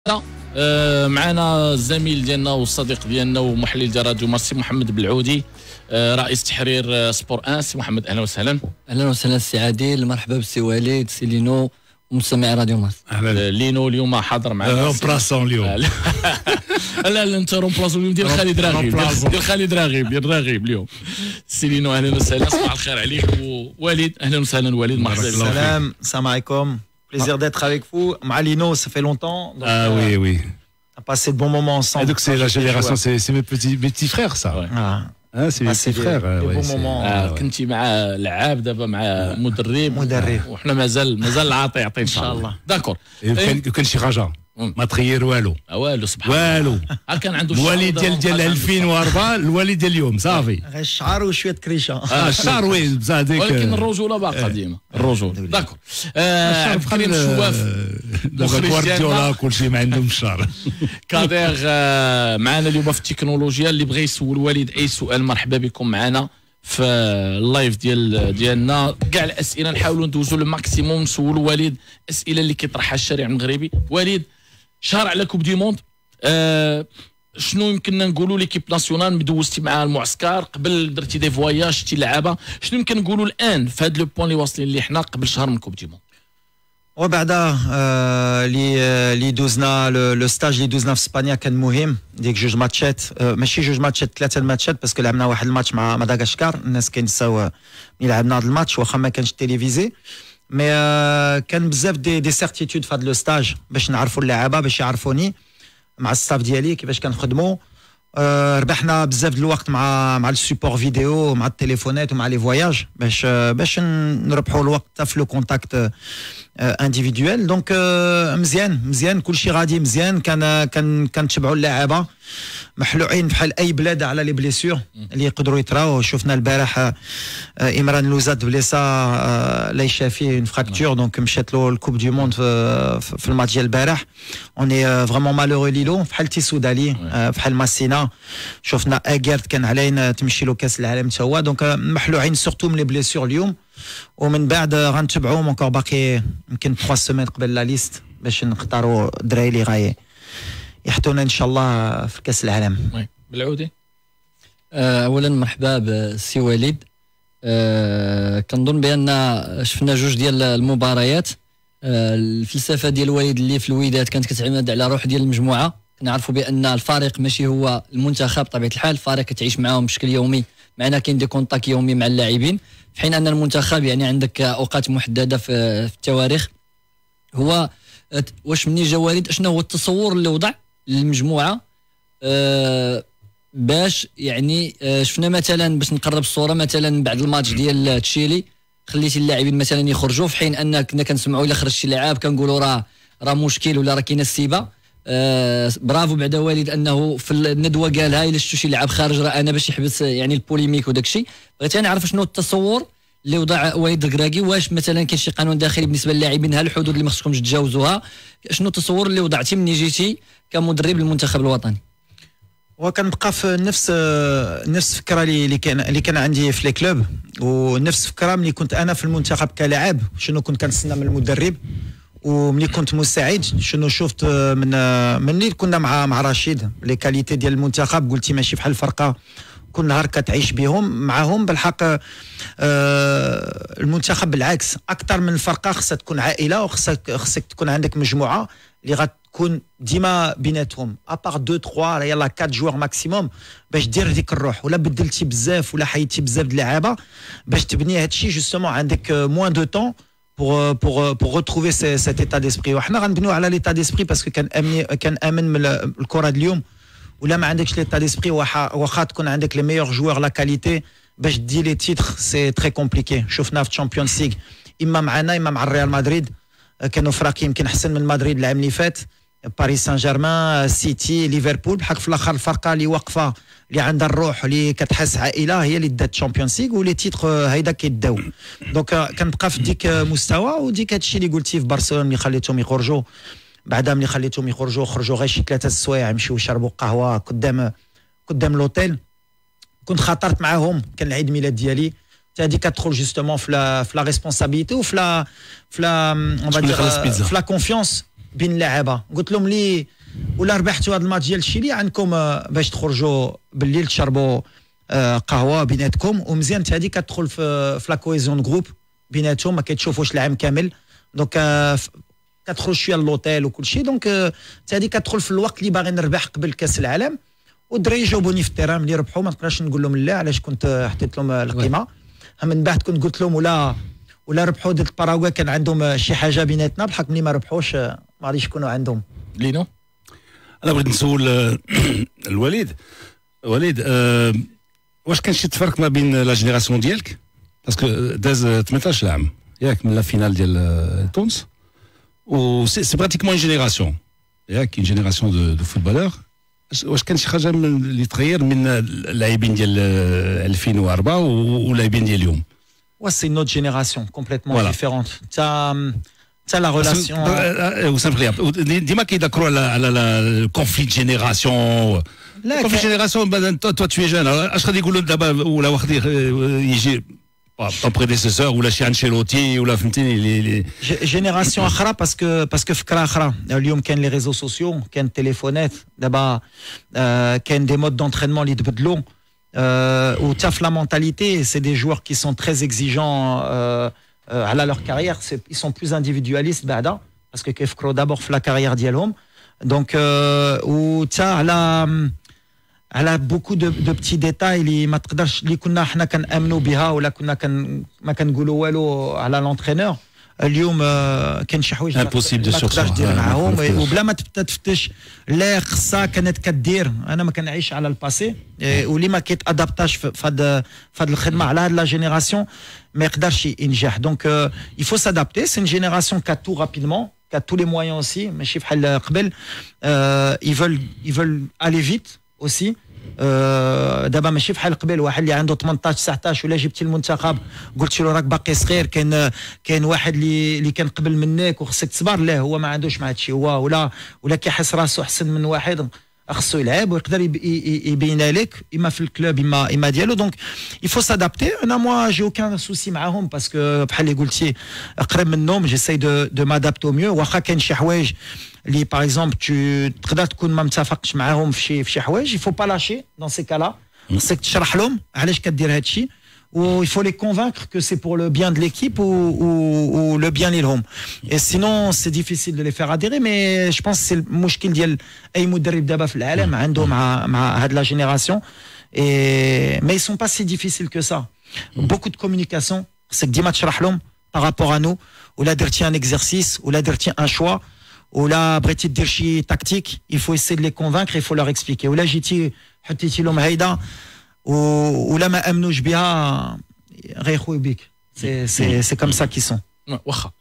معنا الزميل ديالنا والصديق ديالنا ومحلل ديال راديو مرسي محمد بالعودي، رئيس تحرير سبور ان. سي محمد اهلا وسهلا. اهلا وسهلا سي عادل، مرحبا بسي وليد سي لينو ومستمعي راديو مرسي. اهلا لينو اليوم حاضر معنا رومبلاسون اليوم. لا انت رومبلاسون اليوم ديال خالد راغب، ديال خالد راغب اليوم. سي لينو اهلا وسهلا، صباح الخير عليك. ووليد اهلا وسهلا وليد، مرحبا. السلام، السلام عليكم. Plaisir d'être avec vous. Malino, ça fait longtemps. Donc, oui. On a passé de bons moments ensemble. Et donc c'est la génération, c'est mes petits frères ça. Ouais. Ah, c'est mes petits frères. Des bons moments. كنتي مع لعاب دابا مع مدرب وحنا مازال العاطي يعطي ان شاء الله. داكور. وكان شي حاجه ما تغير والو سبحان الله. والو. كان عنده الوالد ديال 2004 الوالد ديال اليوم صافي. غير الشعر وشويه كريشه. الشعر وي بصح هذيك، ولكن الرجوله باقا ديما الرجوله. داكور. عبد الكريم الشواف دابا ديالنا كلشي ما عندهم الشعر. كادير معنا اليوم في التكنولوجيا. اللي بغى يسول وليد اي سؤال مرحبا بكم معنا في اللايف ديالنا. كاع الاسئله نحاولوا ندوزوا الماكسيموم، نسولوا وليد اسئله اللي كيطرحها الشارع المغربي. وليد، شهر على كوب دي موند، شنو يمكننا نقولوا ليكيب ناسيونال؟ مدوزتي مع المعسكر قبل، درتي دي فواياج، شتي لعابه، شنو يمكن نقولوا الان في هذا لو بوين اللي واصلين ليه حنا قبل شهر من كوب دي موند؟ وبعدا اللي دوزنا لو ستاج اللي دوزنا في اسبانيا كان مهم. ديك جوج ماتشات، ماشي جوج ماتشات، 3 الماتشات، باسكو لعبنا واحد الماتش مع مدغشقر. الناس كينساو ملي لعبنا هذا الماتش واخا ما كانش تيليفيزي، مي كان بزاف دي سيرتيتود في هذا لو ستاج باش نعرفوا اللعابه، باش يعرفوني مع الستاف ديالي كيفاش كنخدموا. ربحنا بزاف د الوقت مع السيبور فيديو، مع التليفونات ومع لي فواياج، باش نربحوا الوقت في لو كونتاكت انديفيدويل. دونك مزيان كلشي غادي مزيان. كنتبعوا اللعابه محلوعين بحال اي بلاد على لي بليسيور اللي يقدروا يطراو. شفنا البارح إمران لوزات بليسا لا يشافي اون فراكتور، دونك مشات له الكوب دي موند في الماتش ديال البارح. اوني فريمون مالورو ليلو، بحال تيسودالي، بحال ماسينا. شفنا اكيرت كان علينا تمشي له كاس العالم تا هو. دونك محلوعين سورتو من لي بليسيور اليوم، ومن بعد غنتبعوهم انكور باقي يمكن 3 سيمين قبل لا ليست باش نختاروا الدراري اللي غاي يحطونا ان شاء الله في كاس العالم. بالعودي. اولا مرحبا بسي وليد. كنظن بان شفنا جوج ديال المباريات. الفلسفه ديال الوليد اللي في الوداد كانت كتعتمد على روح ديال المجموعه. كنعرفوا بان الفريق ماشي هو المنتخب بطبيعه الحال، الفريق كتعيش معاهم بشكل يومي، معنا كاين دي كونتاك يومي مع اللاعبين، في حين ان المنتخب يعني عندك اوقات محدده في التواريخ. هو واش مني جا وليد شنو هو التصور اللي وضع للمجموعه باش يعني شفنا مثلا باش نقرب الصوره، مثلا بعد الماتش ديال تشيلي خليتي اللاعبين مثلا يخرجوا، في حين ان كنا كنسمعوا الا خرج شي لاعب كنقولوا راه مشكل ولا راه كاينه السيبه. برافو بعدا والد انه في الندوه قالها الا شفتوا شي لاعب خارج راه انا باش يحبس يعني البوليميك وداك الشيء. بغيت انا نعرف شنو التصور اللي وضع وليد الكراكي. واش مثلا كاين شي قانون داخلي بالنسبه للاعبين، ها الحدود اللي ما خصكمش تتجاوزوها؟ شنو التصور اللي وضعتي ملي جيتي كمدرب للمنتخب الوطني؟ وكنبقى في نفس الفكره اللي كان عندي في لي كلوب، ونفس الفكره ملي كنت انا في المنتخب كلاعب. شنو كنت كنستنى من المدرب، وملي كنت مساعد شنو شفت من اللي كنا مع رشيد. لي كاليتي ديال المنتخب قلتي ماشي بحال الفرقه كل نهار كتعيش بهم معاهم. بالحق المنتخب بالعكس اكثر من الفرقه، خصها تكون عائله، وخصك تكون عندك مجموعه اللي غتكون ديما بيناتهم ابار 2 3 يلا 4 جوار ماكسيموم باش دير ديك الروح. ولا بدلتي بزاف ولا حيدتي بزاف د اللعابه باش تبني هادشي جوستومون عندك موان دو طون pour retrouver cet état d'esprit. وحنا غنبنيو على l'état d'esprit باسكو كان امن من الكره اليوم. ولا ما عندكش l'état d'esprit واخا تكون عندك لي ميور جوار لا كاليتي باش دي لي تيتر سي تري كومبليكي. شفنا في الشامبيونز ليغ اما معنا اما مع الريال مدريد كانوا فراق يمكن احسن من مدريد العام اللي فات، باريس سان جيرمان، سيتي، ليفربول. بحق في الاخر الفرقه اللي واقفه اللي عندها الروح اللي كتحس عائله هي اللي دات الشامبيونز ليغ، ولي تيتر هيدا كيداو. دونك كنبقى في ديك مستوى. وديك هادشي اللي قلتي في برشلونه ملي خليتهم يخرجوا، بعدا ملي خليتهم يخرجوا خرجوا غير شي 3 السوايع يمشيو يشربوا قهوه قدام لوطيل. كنت خاطرت معاهم، كان العيد ميلاد ديالي، هذه كتدخل جوستومون في لا ريسبونسابيلتي وفي لا في لا كونفيونس بين اللعابه قلت لهم لي ولا ربحتوا هذا الماتش ديال تشيلي عندكم باش تخرجوا بالليل تشربوا قهوه بيناتكم ومزيان هذه كتدخل في لا كويزيون جروب بيناتهم ما كتشوفوش العام كامل دونك كتخرج شويه للوتيل وكل شيء دونك هذه كتدخل في الوقت اللي باغي نربح قبل كاس العالم والدراري جاوبوني في التيران ملي ربحوا ما نقدرش نقول لهم لا علاش كنت حطيت لهم القيمه من بعد كنت قلت لهم ولا ربحوا ضد الباراغواي كان عندهم شي حاجه بيناتنا بحق ملي ما ربحوش ما غاديش يكونوا عندهم لينو انا بغيت نسول الوليد واش كان شي تفرق ما بين لا جينيراسيون ديالك باسكو داز 18 عام ياك من لا فينال ديال تونس و سي براتيكمون جينيراسيون ياك une génération de footballeurs واش كان شي حاجه اللي تغير من اللاعبين ديال 2004 واللاعبين ديال اليوم c'est une autre génération complètement différente t'as la relation ديما كيذكروا على conflit de génération لا conflit de génération toi tu es jeune اش غادي يقولوا دابا ولا واحد يجي ton prédécesseur ولا شي انشيلوتي ولا فهمتيني جينيراسيون اخرى باسكو فكره اخرى اليوم كاين لي ريزو سوسيو كاين التليفونات دابا كاين دي مود دونترينمون اللي تبدلوا ou t'as la mentalité c'est des joueurs qui sont très exigeants à leur carrière ils sont plus individualistes بعدا parce que كيفكروا d'abord في la carrière ديالهم donc ou t'as على beaucoup de petits détails اللي ما تقدرش اللي كنا حنا كنامنوا بها ولا كنا ما كنقولوا والو على لونترينور اليوم كاين شي حوايج ما تقدرش دير معاهم وبلا ما تبدا تفتش لا خصها كانت كدير انا ما كنعيش على الباسي واللي ما كيتادابتاش في هاد الخدمه على هاد لا جينيراسيون ما يقدرش ينجح دونك il faut s'adapter c'est une génération qui a tout rapidement qui a tous les moyens aussi ماشي بحال قبل ils veulent aller vite aussi دابا ماشي بحال قبل واحد اللي عنده 18 19 ولا جبتي المنتخب قلت له راك باقي صغير كاين واحد اللي كان قبل منك وخصك تصبر لا هو ما عندوش مع هادشي هو ولا كيحس راسو احسن من واحد خصو يلعب ويقدر يبين لك اما في الكلوب اما ديالو دونك il faut s'adapter انا موا جي اوكان سوسي معاهم باسكو بحال اللي قلتي قريب منهم جيساي دو مادابتو ميو واخا كاين شي حوايج اللي باغ اكزومبل تقدر تكون ما متفقش معاهم في شي حوايج il faut pas lâcher dans ces cas-là خصك تشرح لهم علاش كدير هادشي ou il faut les convaincre que c'est pour le bien de l'équipe ou le bien لهم et sinon c'est difficile de les faire adhérer mais je pense que c'est المشكل ديال اي مدرب دابا في العالم عنده مع هاد la génération et mais ils sont pas si difficiles que ça beaucoup de communication خصك ديما تشرح لهم par rapport à nous ولا درتي un exercice ولا درتي un choix ولا بغيتي دير شي تكتيك il faut essayer de les convaincre il faut leur expliquer ولا جيتي حطيتي لهم هيدا ولا ما امنوش بها غيخوي بك سي كوم سا كي سون واخا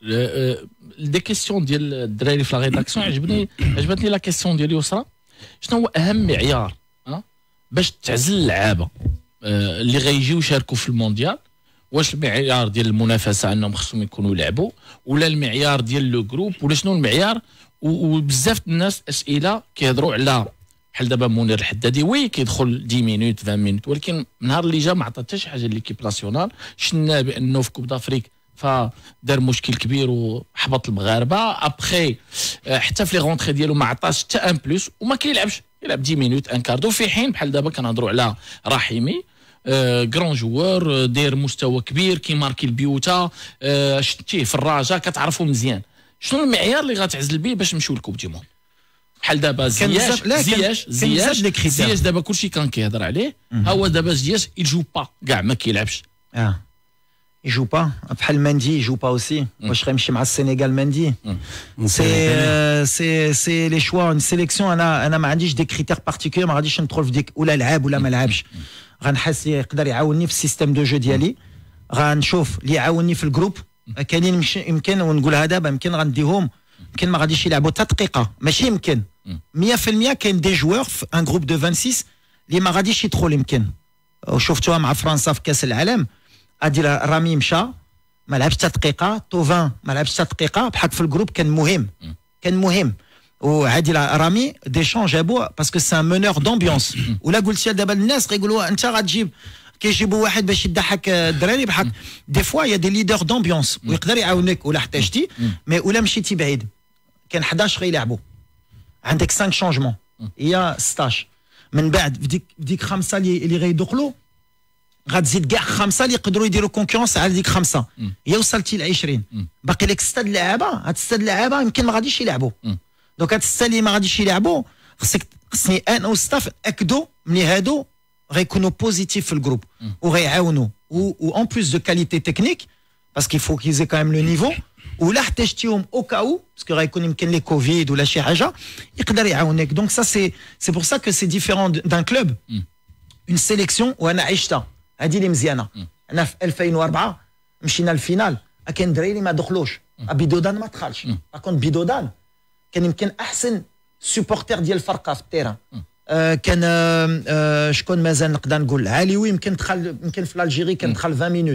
دي كيسيون ديال الدراري في لا ريداكسيون عجبتني لا كيسيون ديال يسرا شنو هو اهم معيار باش تعزل اللعابه اللي غيجيو يشاركوا في المونديال واش المعيار ديال المنافسه انهم خصهم يكونوا يلعبوا ولا المعيار ديال لو جروب ولا شنو المعيار وبزاف الناس اسئله كيهضروا على بحال دابا منير الحدادي وي كيدخل 10 مينوت 20 مينوت ولكن النهار اللي جا ما عطى حتى شي حاجه ليكيب ناسيونال شفنا بانه في كوب دافريك فدار مشكل كبير وحبط المغاربه ابخي حتى في لي غونتري ديالو ما عطاش حتى ان بلس وما كيلعبش يلعب 10 مينوت ان كاردو في حين بحال دابا كنهضروا على رحيمي كرون جوار داير مستوى كبير كيماركي البيوتا شتيه في الرجاء كتعرفوا مزيان شنو المعيار اللي غتعزل به باش نمشيو لكوب دي موند بحال دابا زياش دابا كلشي كان كيهضر عليه ها هو دابا زياش يجو با كاع ما كيلعبش يجو با بحال ماندي يجو با اوسي واش غيمشي مع السنغال ماندي سي لي شوا اون سيليكسيون انا ما عنديش دي كريتير بارتيكولير ما غاديش ندخل في ديك ولا لعب ولا ما لعبش غنحس يقدر يعاونني في السيستم دو جو ديالي غنشوف اللي يعاونني في الجروب كاينين يمكن ونقولها دابا يمكن غنديهم يمكن ما غاديش يلعبوا حتى دقيقه ماشي يمكن 100% كاين دي جوار في ان جروب دو 26 اللي ما غاديش يدخل يمكن وشفتوها مع فرنسا في كاس العالم ادي رامي مشى ما لعبش حتى دقيقه توفان ما لعبش حتى دقيقه بحال في الجروب كان مهم وعادي رامي ديشان جابوه باسكو سي ان مونور دومبيونس ولا قلتي دابا الناس غيقولوا انت غتجيب كيجيبوا واحد باش يضحك الدراري بحال دي فوا يا دي ليدر دومبيونس ويقدر يعاونك ولا احتاجتي مي ولا مشيتي بعيد كان 11 غيلعبوا عندك 5 شونجمون هي 16 من بعد ديك 5 اللي غيدخلوا غتزيد كاع 5 اللي يقدروا يديروا كونكورونس على ديك 5 هي وصلتي ل 20 باقي لك 6 اللعابه هاد 6 اللعابه يمكن ما غاديش يلعبوا دونك هاد 6 اللي ما غاديش يلعبوا خصني انا والستاف ناكدوا ملي هادو غيكونوا بوزيتيف في الجروب وغيعاونوا و اون بلوس دو كاليتي تكنيك باسكو يفو كيزي كايم لو نيفو ولا احتاجتيهم او كاو باسكو غيكون يمكن لي كوفيد ولا شي حاجه يقدر يعاونك دونك سا سي بور سا كو سي ديفيرون دان كلوب اون سيليكسيون وانا عشتها هذه اللي مزيانه انا في 2004 مشينا للفينال كاين دراري اللي ما دخلوش بيدودان ما دخلش كون بيدودان كان يمكن احسن سوبورتير ديال الفرقه في التيران كان شكون مازال نقدر نقول عليوي يمكن دخل يمكن في الجيري كان دخل 20 مينوت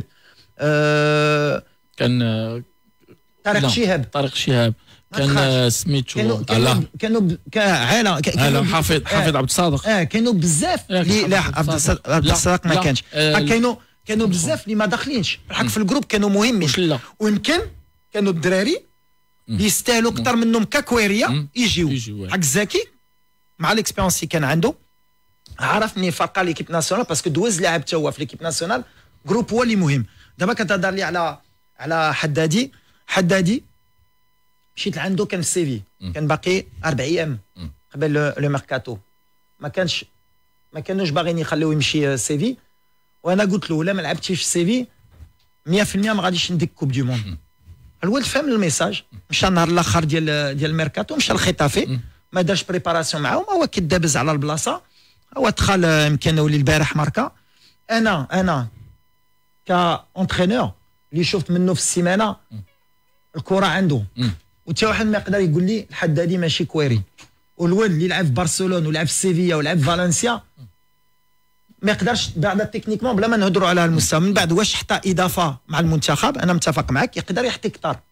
كان طارق شهاب كان سميتو كانوا عائله حافظ عبد الصادق كانوا بزاف اللي لا عبد الصادق ما كانش كانوا بزاف اللي ما داخلينش بالحق في الجروب كانوا مهمين ويمكن كانوا الدراري اللي يستاهلوا اكثر منهم ككويريه يجيو حق زكي مع الاكسبيرونس اللي كان عنده عرف مني فرقه ليكيب ناسيونال باسكو دوز لاعب حتى هو في ليكيب ناسيونال جروب هو اللي مهم دابا كتهضر لي على حدادي مشيت لعنده كان في سيفي كان باقي 4 ايام قبل لو ميركاتو ما كانوش باغيين يخليوه يمشي سيفي وانا قلت له لا ما لعبتيش في سيفي 100% ما غاديش نديك كوب دو موند الولد فهم الميساج مشى النهار الاخر ديال الميركاتو مشى لخيتافي ما دارش بريباراسيون معاهم هو كيدابز على البلاصه هو دخل يمكن ولي البارح ماركا انا كاونترينور اللي شفت منه في السيمانه الكره عنده وتا واحد ما يقدر يقول لي الحدادي ماشي كويري والولد اللي لعب في برشلونه ولعب في سيفيا ولعب في فالنسيا ما يقدرش بعد تكنيكمون بلا ما نهضروا على المستوى من بعد واش حتى اضافه مع المنتخب انا متفق معك يقدر يحتي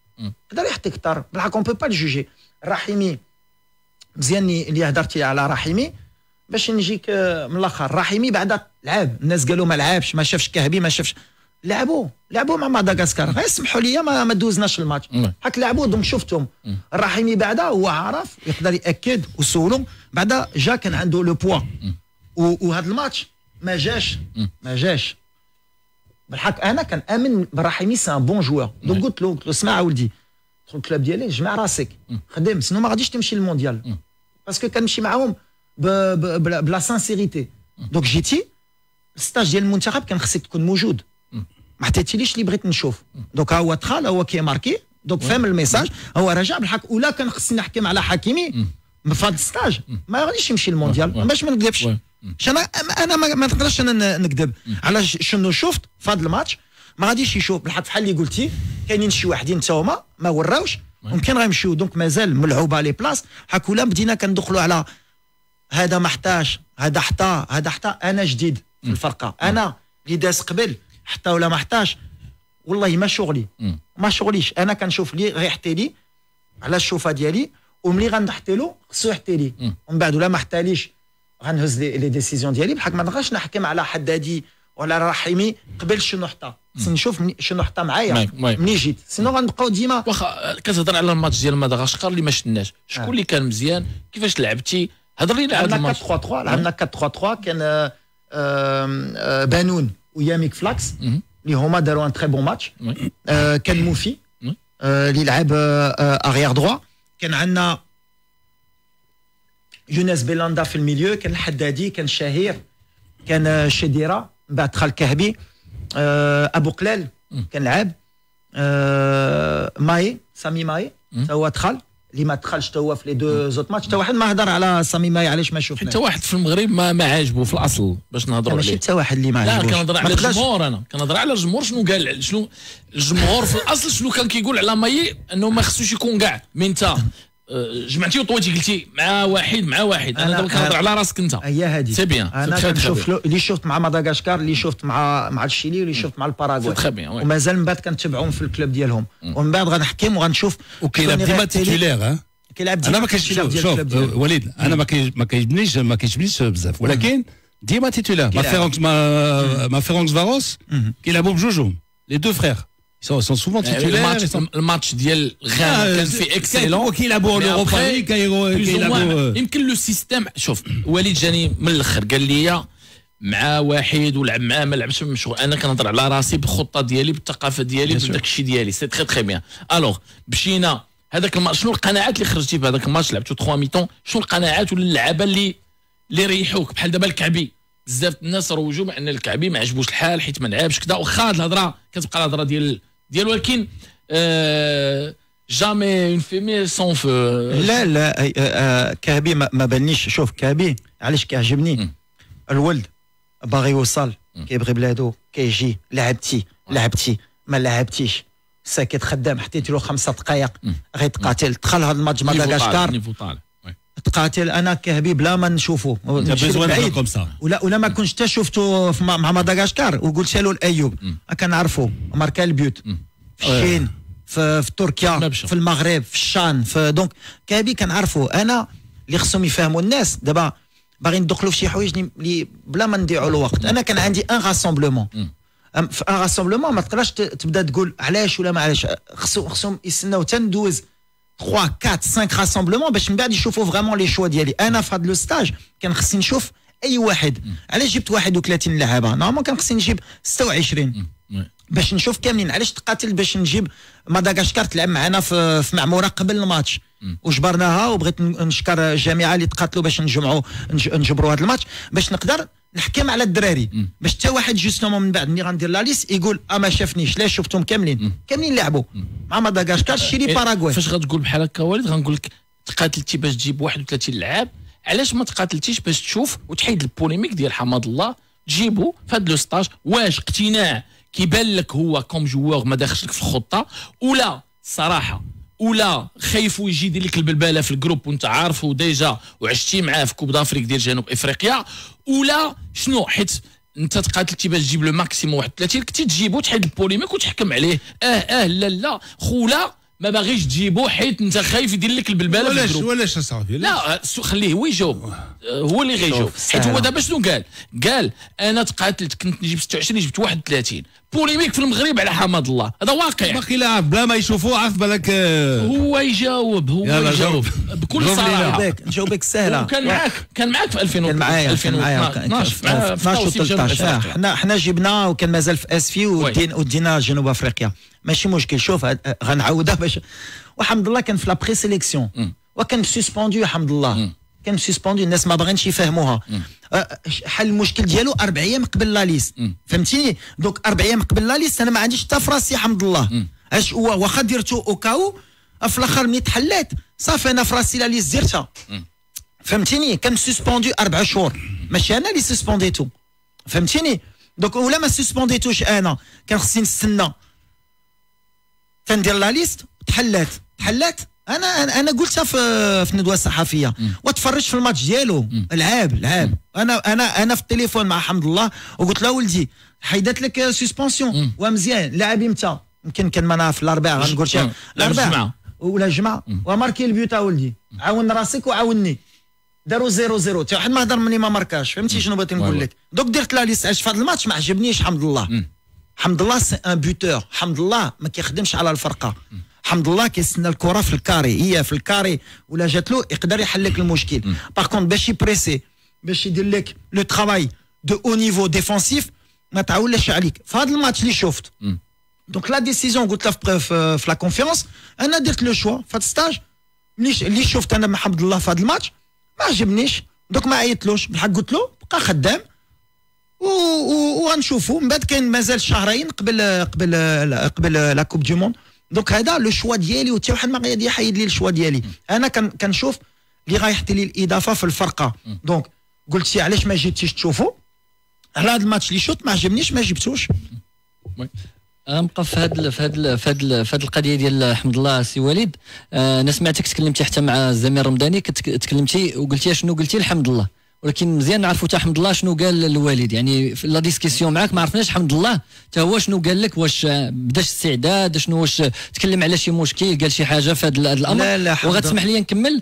كثر بالحق اون بو با جوجي رحيمي مزيان اللي هضرتي على رحيمي باش نجيك من الاخر رحيمي بعد لعب الناس قالوا ما لعبش ما شافش كهبي ما شافش لعبوا مع مدغشقر غير سمحوا لي ما دوزناش الماتش حك لعبوا دونك شفتهم الرحيمي بعدا هو عارف يقدر ياكد وسولهم بعدا جا كان عنده لو بوا وهذا الماتش ما جاش بالحق انا كان امن بالرحيمي سي ان بون جوور دونك قلت له اسمع ولدي دخل الكلاب ديالي جمع راسك خدم سينو ما غاديش تمشي للمونديال باسكو كنمشي معاهم بلا سانسيريتي دونك جيتي الستاج ديال المنتخب كان خصك تكون موجود ما حطيتيليش اللي بغيت نشوف دونك هو دخل هو كي ماركي دونك فهم الميساج هو رجع بالحق ولا كان خصني نحكم على حكيمي في هذا الستاج ما غاديش يمشي للمونديال باش ما نكذبش انا ما نقدرش انا نكذب على شنو شفت في هذا الماتش ما غاديش يشوف بالحق بحال اللي قلتي كاينين شي واحدين تا هما ما وراوش ممكن غيمشيو دونك مازال ملعوبه لي بلاص حك ولا بدينا كندخلوا على هذا محتاج هذا حتى انا جديد في الفرقه انا اللي داز قبل حتى ولا محتاج والله ما شغليش انا كنشوف لي غيحتي لي على الشوفه ديالي وملي غنحتي له خصو يحتي لي ومن بعد ولا ما حتاليش غنهز لي ديسيزيون ديالي بحال ما نبغاش نحكم على حدادي ولا رحيمي قبل شنو حتى نشوف شنو حتى معايا ملي جيت سينو غنبقاو ديما واخا كتهضر على الماتش ديال مدغشقر اللي ما شفناش شكون اللي كان مزيان كيفاش لعبتي هضر لينا على الماتش 4-3-3 لعبنا 4-3-3 كان بانون وياميك فلاكس اللي هما داروا ان تري بون ماتش كان موفي اللي لعب اريير دروا كان عندنا يونس بيلاندا في الميليو كان الحدادي كان شهير كان شديره من بعد دخل كهبي ابو قلال كان لعب ماي سامي ماي هو دخل اللي ما دخلش حتى هو في لي دو زوت ماتش حتى واحد ما هضر على سامي ماي علاش ما شفناش حتى واحد في المغرب ما عاجبو في الاصل باش نهضروا عليه ماشي حتى واحد اللي ما عاجبوش لا كنهضر على الجمهور انا كنهضر على الجمهور شنو قال شنو الجمهور في الاصل شنو كان كيقول على ماي انه ما خصوش يكون كاع مي انت جمعتي وطويتي قلتي مع واحد انا دابا كنهضر على راسك انت هي هذه سي بيان انا كنشوف اللي شفت مع مدغشقر اللي شفت مع الشيلي واللي شفت مع الباراغواي تري بيان ومازال من بعد كنتبعهم في الكلوب ديالهم ومن بعد غنحكم وغنشوف وكيلعب ديما تيتولير كيلعب ديما انا ما كاينش شوف وليد انا ما كيعجبنيش بزاف ولكن ديما تيتولير ما فيرونكس فاروس كيلعبوا بجوجهم لي دو فرير sont souvent titulaires. الماتش ديال غانا كان فيه اكسيلون كيلعبوا الاوروبا ليغ كيلعبوا. يمكن لو سيستيم. شوف وليد جاني من الاخر قال لي مع واحد ولعب معاه ما لعبش مشغول. انا كنهضر على راسي بالخطه ديالي بالثقافه ديالي بداك الشيء ديالي سي تري تري بيان. الوغ مشينا هذاك الماتش. شنو القناعات اللي خرجتي في هذاك الماتش؟ لعبتو 3 ميتون. شنو القناعات ولا اللعابه اللي ريحوك؟ بحال دابا الكعبي بزاف الناس روجوا بان الكعبي ما عجبوش الحال حيت ما لعبش كذا. واخا هاد الهضره كتبقى الهضره ديال ولكن جامي اون فيمي سون فو. لا كعبي ما بانيش. شوف كعبي علاش كيعجبني الولد باغي يوصل كيبغي بلادو كيجي لعبتي ما لعبتيش ساكت خدام حطيت له 5 دقائق غيتقاتل. دخل هذا الماتش مدغشقر تقاتل. انا كهبي بلا ما نشوفه ولا ما كنتش حتى شفته مع مدغشقر وقلت له الايوب كنعرفو ماركا البيوت في الشين في تركيا في المغرب في الشان دونك كهبي كنعرفو. انا اللي خصهم يفهموا الناس دابا باغي ندخلوا في شي حوايج اللي بلا ما نضيعوا الوقت. انا كان عندي ان راسومبلومون في ان راسومبلومون ما تقدرش تبدا تقول علاش ولا ما علاش. خصهم يستناو حتى ندوز 3 4 5 راسومبلومون باش من بعد يشوفوا فريمون لي شوا ديالي. انا في هذا لو ستاج كان خصني نشوف اي واحد. علاش جبت 31 لاعب؟ نورمالمون كان خصني نجيب 26 باش نشوف كاملين. علاش تقاتل باش نجيب مدغشقر تلعب معنا في معموره قبل الماتش وجبرناها. وبغيت نشكر الجامعه اللي تقاتلوا باش نجبروا هذا الماتش باش نقدر نحكم على الدراري باش حتى واحد جوستومون من بعد ملي غندير لا ليست يقول ما شافنيش. لا شفتهم كاملين لعبوا مع مدغشقر شيري باراغواي. فاش غتقول بحال هكا وليد غنقول لك تقاتلتي باش تجيب 31 لاعب. علاش ما تقاتلتيش باش تشوف وتحيد البوليميك ديال حماد الله تجيبو في هذا لو ستاج؟ واش اقتناع كيبان لك هو كوم جوور ما داخلش لك في الخطه ولا صراحه ولا خايفو يجي يدير لك البلباله في الجروب وانت عارفه ديجا وعشتي معاه في كوب دافريك ديال جنوب افريقيا؟ ولا شنو حيت انت تقاتلتي باش تجيب لو ماكسيموم 31 كنتي تجيبو تحيد البوليميك وتحكم عليه لا خولا ما باغيش تجيبو حيت انت خايف يدير لك البلباله في الجروب. ولاش اصاحبي لا خليه هو يجاوب. هو اللي غيجاوب حيت هو دابا شنو قال انا تقاتلت كنت نجيب 26 جبت 31 بوليميك في المغرب على حماد الله. هذا واقع. باقي لاعب بلا ما يشوفوه عارف بالك هو يجاوب بكل صراحه. نجاوبك سهله. كان معاك في 2012 حنا جبنا وكان مازال في اسفي ودينا جنوب افريقيا ماشي مشكل. شوف غنعاودها باش والحمد لله كان في لا بري سيليكسيون وكان سسبوندو الحمد لله كان سسبوندو. الناس ما باغينش يفهموها. حل المشكل ديالو 4 ايام قبل لا ليست فهمتيني. دونك 4 ايام قبل لا ليست انا ما عنديش حتى فراسي الحمد لله. اش هو واخا درتو اوكاو في الاخر ملي تحلات صافي انا فراسي لا ليست درتها فهمتيني. كان سسبوندو 4 شهور ماشي انا اللي سسبونديتو فهمتيني. دونك ولا ما سسبونديتوش انا كان خصني نستنى تندير لا ليست تحلات انا قلتها في الندوه الصحفيه وتفرجت في الماتش ديالو لعاب انا في التليفون مع حمد الله وقلت له ولدي حيدت لك سسبونسيون ومزيان لاعب امتى يمكن كان معنا في الاربعاء غنقول شي الاربعاء ولا الجمعه وماركي البيوت ولدي عاون راسك وعاوني داروا 0-0 حتى واحد ما هضر مني ما ماركاش فهمتي شنو بغيت نقول لك. دوك درت لا ليست في هذا الماتش ما عجبنيش حمد الله. حمد الله سي ان بوتور. حمد الله ما كيخدمش على الفرقه. حمد الله كيستنى الكره في الكاري هي في الكاري ولا جات له يقدر يحل لك المشكل. باغ كونت باش يبريسي باش يدير لك لو ترافاي دو او نيفو ديفونسيف ما تعولش عليك. في هذا الماتش اللي شفت دونك لا ديسيزيون قلت لها في لا كونفيونس انا درت لو شوا في هذا ستاج اللي شفت انا مع حمد الله في هذا الماتش ما عجبنيش. دوك ما عيطلوش بالحق قلت له بقى خدام وغنشوفوا من بعد. كاين مازال شهرين قبل لا كوب دي موند. دونك هذا لو شوا ديالي وحتى واحد ما غادي يحيد لي الشوا ديالي. انا كنشوف اللي غايحطي لي الاضافه في الفرقه. دونك قلت سي علاش ما جيتيش تشوفوا على هذا الماتش اللي شوت ما عجبنيش ما جبتوش. نبقى في هاد القضيه ديال حمد الله سي وليد. انا سمعتك تكلمتي حتى مع الزميل رمضاني تكلمتي وقلتي شنو قلتي لحمد الله ولكن مزيان نعرفوا حتى حمد الله شنو قال الوالد. يعني في لا ديسكسيون معاك ما عرفناش حمد الله حتى هو شنو قال لك. واش بداش استعداد شنو واش تكلم على شي مشكل قال شي حاجه في هذا الامر؟ لا وغتسمح لي نكمل.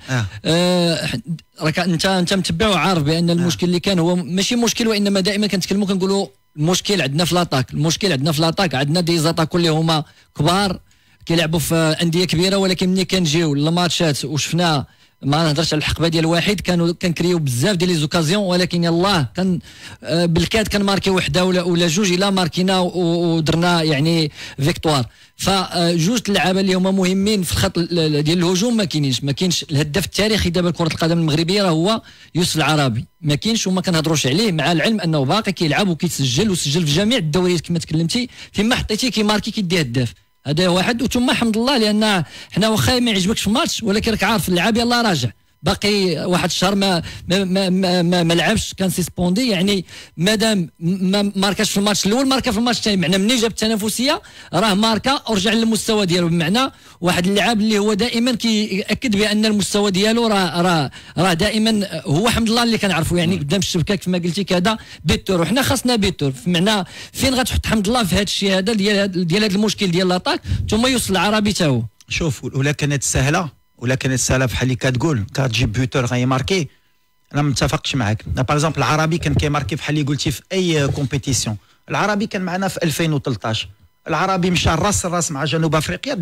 راك انت متبع وعارف بان المشكل اللي كان هو ماشي مشكل وانما دائما كنتكلموا كنقولوا المشكل عندنا في لاطاك، عندنا دي زاتاكو اللي هما كبار كيلعبوا في انديه كبيره، ولكن ملي كنجيو للماتشات وشفنا ما نهضرش على الحقبه ديال واحد كنكريو بزاف ديال لي زوكازيون، ولكن يلاه كان بالكاد كنماركيو وحده ولا جوج الا ماركينا ودرنا يعني فيكتوار. فجوج اللعابه اللي هما مهمين في الخط ديال الهجوم ما كاينش الهداف التاريخي دابا لكره القدم المغربيه راه هو يوسف العربي، ما كاينش وما كنهضروش عليه، مع العلم انه باقي كيلعب وكيسجل وسجل في جميع الدوريات كما تكلمتي، فيما حطيتيه كيماركي كيدي هداف. هذا واحد. وثم الحمد لله لان حنا واخا ما يعجبكش في الماتش ولكن راك عارف اللعاب يلاه راجع، باقي واحد الشهر ما لعبش كان سيسبوندي، يعني مادام ما ماركاش في الماتش الاول ماركا في الماتش الثاني، معنى منين جاب التنافسيه راه ماركا ورجع للمستوى ديالو، بمعنى واحد اللاعب اللي هو دائما كيأكد بان المستوى ديالو راه دائما هو الحمد لله اللي كنعرفوا، يعني قدام الشبكه كما قلتي كذا بيتور، وحنا خاصنا بيتور، بمعنى فين غتحط الحمد لله في هذا الشيء هذا ديال هذا المشكل ديال لاطاك، ثم يوصل العربي حتى هو. شوف ولا كانت سهله بحال اللي كتقول كتجيب بيوتور غيماركي، انا ما متفقش معاك. باغ اكزومبل العربي كان كيماركي بحال اللي قلتي في اي كومبيتيسيون، العربي كان معنا في 2013، العربي مشى راس مع جنوب افريقيا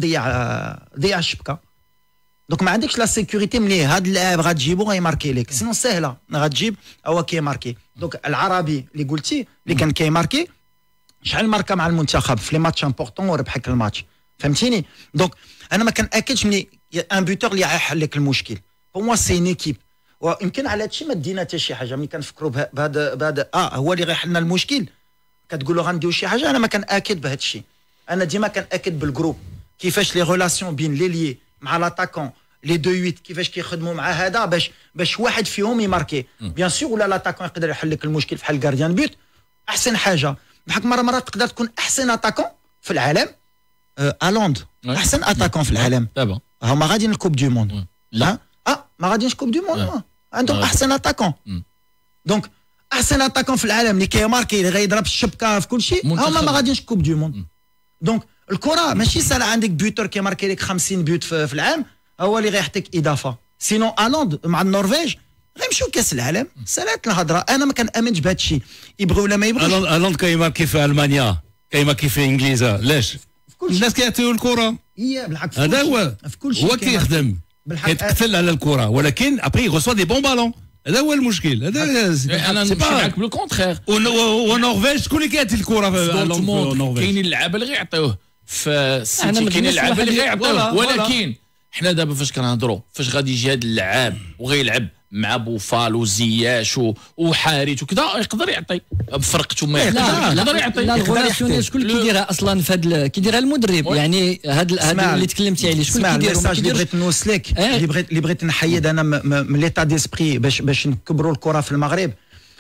ضيع الشبكه، دونك ما عندكش لا سيكوريتي ملي هاد اللاعب غتجيبو غيماركي لك، سينو سهله غتجيب هو كيماركي. دونك العربي اللي قلتي اللي كان كيماركي شحال ماركا مع المنتخب في لي ماتش امبورطون وربحك الماتش، فهمتيني؟ دونك انا ما كنأكدش ملي ان بوتور اللي غيحل لك المشكل، بور موا سي ان ايكيب، ويمكن على هادشي ما دينا حتى شي حاجه، ملي كنفكروا بهذا هو اللي غيحل لنا المشكل كتقولوا غنديروا شي حاجه، انا ما كنأكد بهذا الشيء، انا ديما كنأكد بالجروب كيفاش لي ريلاسيون بين لي لي مع لاتاكون لي دو 8 كيفاش كيخدموا مع هذا باش واحد فيهم يماركي، بيان سور ولا لاتاكون يقدر يحل لك المشكل بحال الكارديان بوت، احسن حاجه بحال مره تقدر تكون احسن اتاكون في العالم، الوند احسن اتاكون في العالم دابا هما غاديين الكوب دو موند، لا ما غاديينش كوب دو موند، عندهم احسن اتاكون، دونك احسن اتاكون في العالم اللي كيماركي اللي غيضرب الشبكه في كل شيء هما ما غاديينش كوب دو موند. دونك الكره ماشي سهله، عندك بيوتر كيماركي لك 50 بيوت في العام هو اللي غيحطيك اضافه، سينو الوند مع النرويج غيمشيو كاس العالم، سالات الهضره، انا ما كنامنش بهذا الشيء، يبغيو ولا ما يبغيوش. الوند كيماركي في المانيا، كيماركي في انجليزا، لاش الناس كيعطيو الكره؟ هي بالعكس هذا هو كيخدم كيتقتل على الكره، ولكن ابري يغوسوا دي بون بالون، هذا هو المشكل. هذا انا نمشي معاك بالكونتخير. ونرويج شكون اللي كيعطي الكره في النرويج؟ كاينين اللعابه اللي غيعطيوه في السيتي، كاينين اللعابه اللي غيعطيوه، ولكن حنا دابا فاش كنهضروا فاش غادي يجي هذا اللعاب وغيلعب مع بوفال وزياش وحارث وكذا يقدر يعطي بفرقته، ما يقدر يعطي. لا الغولاسيون شكون اللي كيديرها اصلا في هذا كيديرها المدرب، يعني هذا اللي تكلمتي عليه شكون اللي كيدير؟ الميساج اللي بغيت نوصلك اللي بغيت نحيد انا من ليتا ديسبري باش نكبروا الكره في المغرب،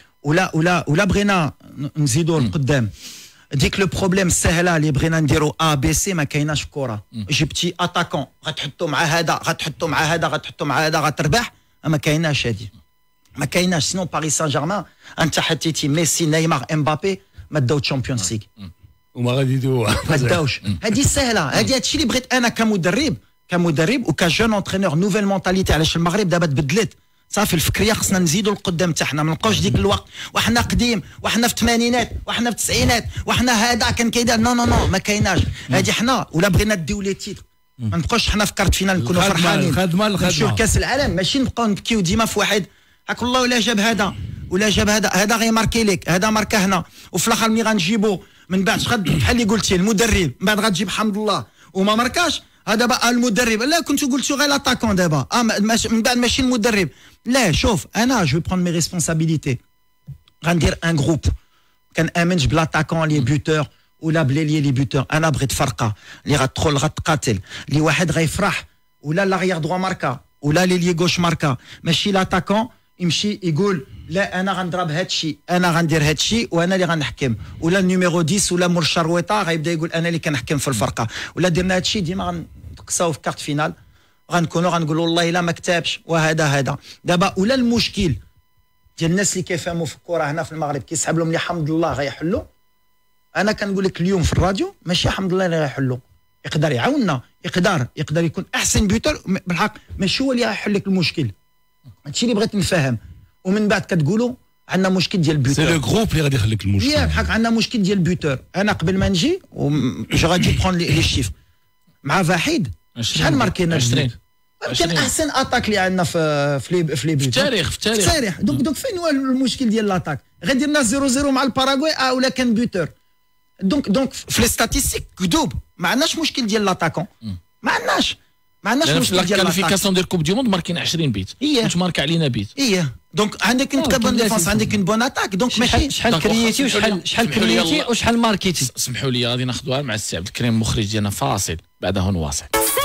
ولا بغينا نزيدوا لقدام ديك لو بروبليم السهله اللي بغينا نديروا بي سي ما كايناش في الكره، جبتي اتاكون غتحطوا مع هذا غتحطوا مع هذا غتحطوا مع هذا غتربح، ما كايناش هادي، ما كايناش. سينو باريس سان جيرمان انت حطيتي ميسي نيمار امبابي ما داو تشامبيونز ليغ وما غادي يدوها، ما داوش، هادي سهله، هادي هادشي اللي بغيت انا كمدرب وكجون اونترينور نوفيل مونتاليتي، علاش المغرب دابا تبدلت صافي الفكريه، خصنا نزيدوا القدام تاعنا، ما نبقاوش ديك الوقت وحنا قديم وحنا في الثمانينات وحنا في التسعينات وحنا هذا كان كيدير نو ما كايناش هادي، حنا ولا بغينا نديو لي تيتر ما نبقاوش حنا في كارت فينال نكونوا فرحانين، الخدمه نمشيو كاس العالم، ماشي نبقاو نبكيو ديما في واحد هاك والله ولا جاب هذا ولا جاب هذا غيماركي لك، هذا ماركا هنا، وفي الاخر ملي غنجيبو من بعد بحال اللي قلتي المدرب من بعد غتجيب حمد الله وما ماركاش، هذا بقى المدرب، لا كنتو قلتو غير لاتاكون دابا من بعد ماشي المدرب، لا شوف انا جو برون مي ريسبونسابيليتي، غندير ان جروب كنامنش بلاتاكون لي بوتور ولا بليلي لي بوتور، انا بغيت فرقه اللي غتدخل غتقاتل، اللي واحد غيفرح ولا لاغيير دروا ماركا ولا ليلي غوش ماركا، ماشي لاتاكون يمشي يقول لا انا غنضرب هادشي انا غندير هادشي وانا اللي غنحكم، ولا النيميرو 10 ولا مور الشرويطه غيبدا يقول انا اللي كنحكم في الفرقه، ولا درنا هادشي ديما غنقصاو في كارت فينال، غنكونوا غنقولوا والله الا ما كتابش وهذا دابا. ولا المشكل ديال الناس اللي كيفهموا في الكره هنا في المغرب كيسحب لهم اللي حمد الله غيحلوا، انا كنقول لك اليوم في الراديو ماشي حمد الله اللي غيحلوا، يقدر يعاوننا، يقدر يكون احسن بيوتر بالحق، ماشي هو اللي غيحل لك المشكل، هادشي اللي بغيت نفهم. ومن بعد كتقولوا عندنا مشكل ديال البوتور. سي لو جروب اللي غادي يخليك المشكل. ياك حق عندنا مشكل ديال البوتور. انا قبل ما نجي جو غادي بخون لي شيف مع فحيد شحال ماركينا 20 كان احسن اتاك اللي عندنا في لي بيوت في التاريخ. دونك فين هو المشكل ديال لاتاك؟ غادي لنا 0-0 مع الباراغواي ولا كان بوتور. دونك في لي ستاتيستيك كذوب ما عندناش مشكل ديال لاتاكون. ما عندناش مشكل ديال الكاليفيكاسيون ديال كوب دي موند ماركين 20 بيت كنت مارك علينا بيت. دونك عندك انت كبون ديفونس عندك اون بون اتاك. دونك ماشي شحال كرييتي وشحال كرييتي وشحال ماركيتي. سمحوا لي غادي ناخذوها مع السي عبد الكريم مخرج ديالنا فاصل بعدها نواصل.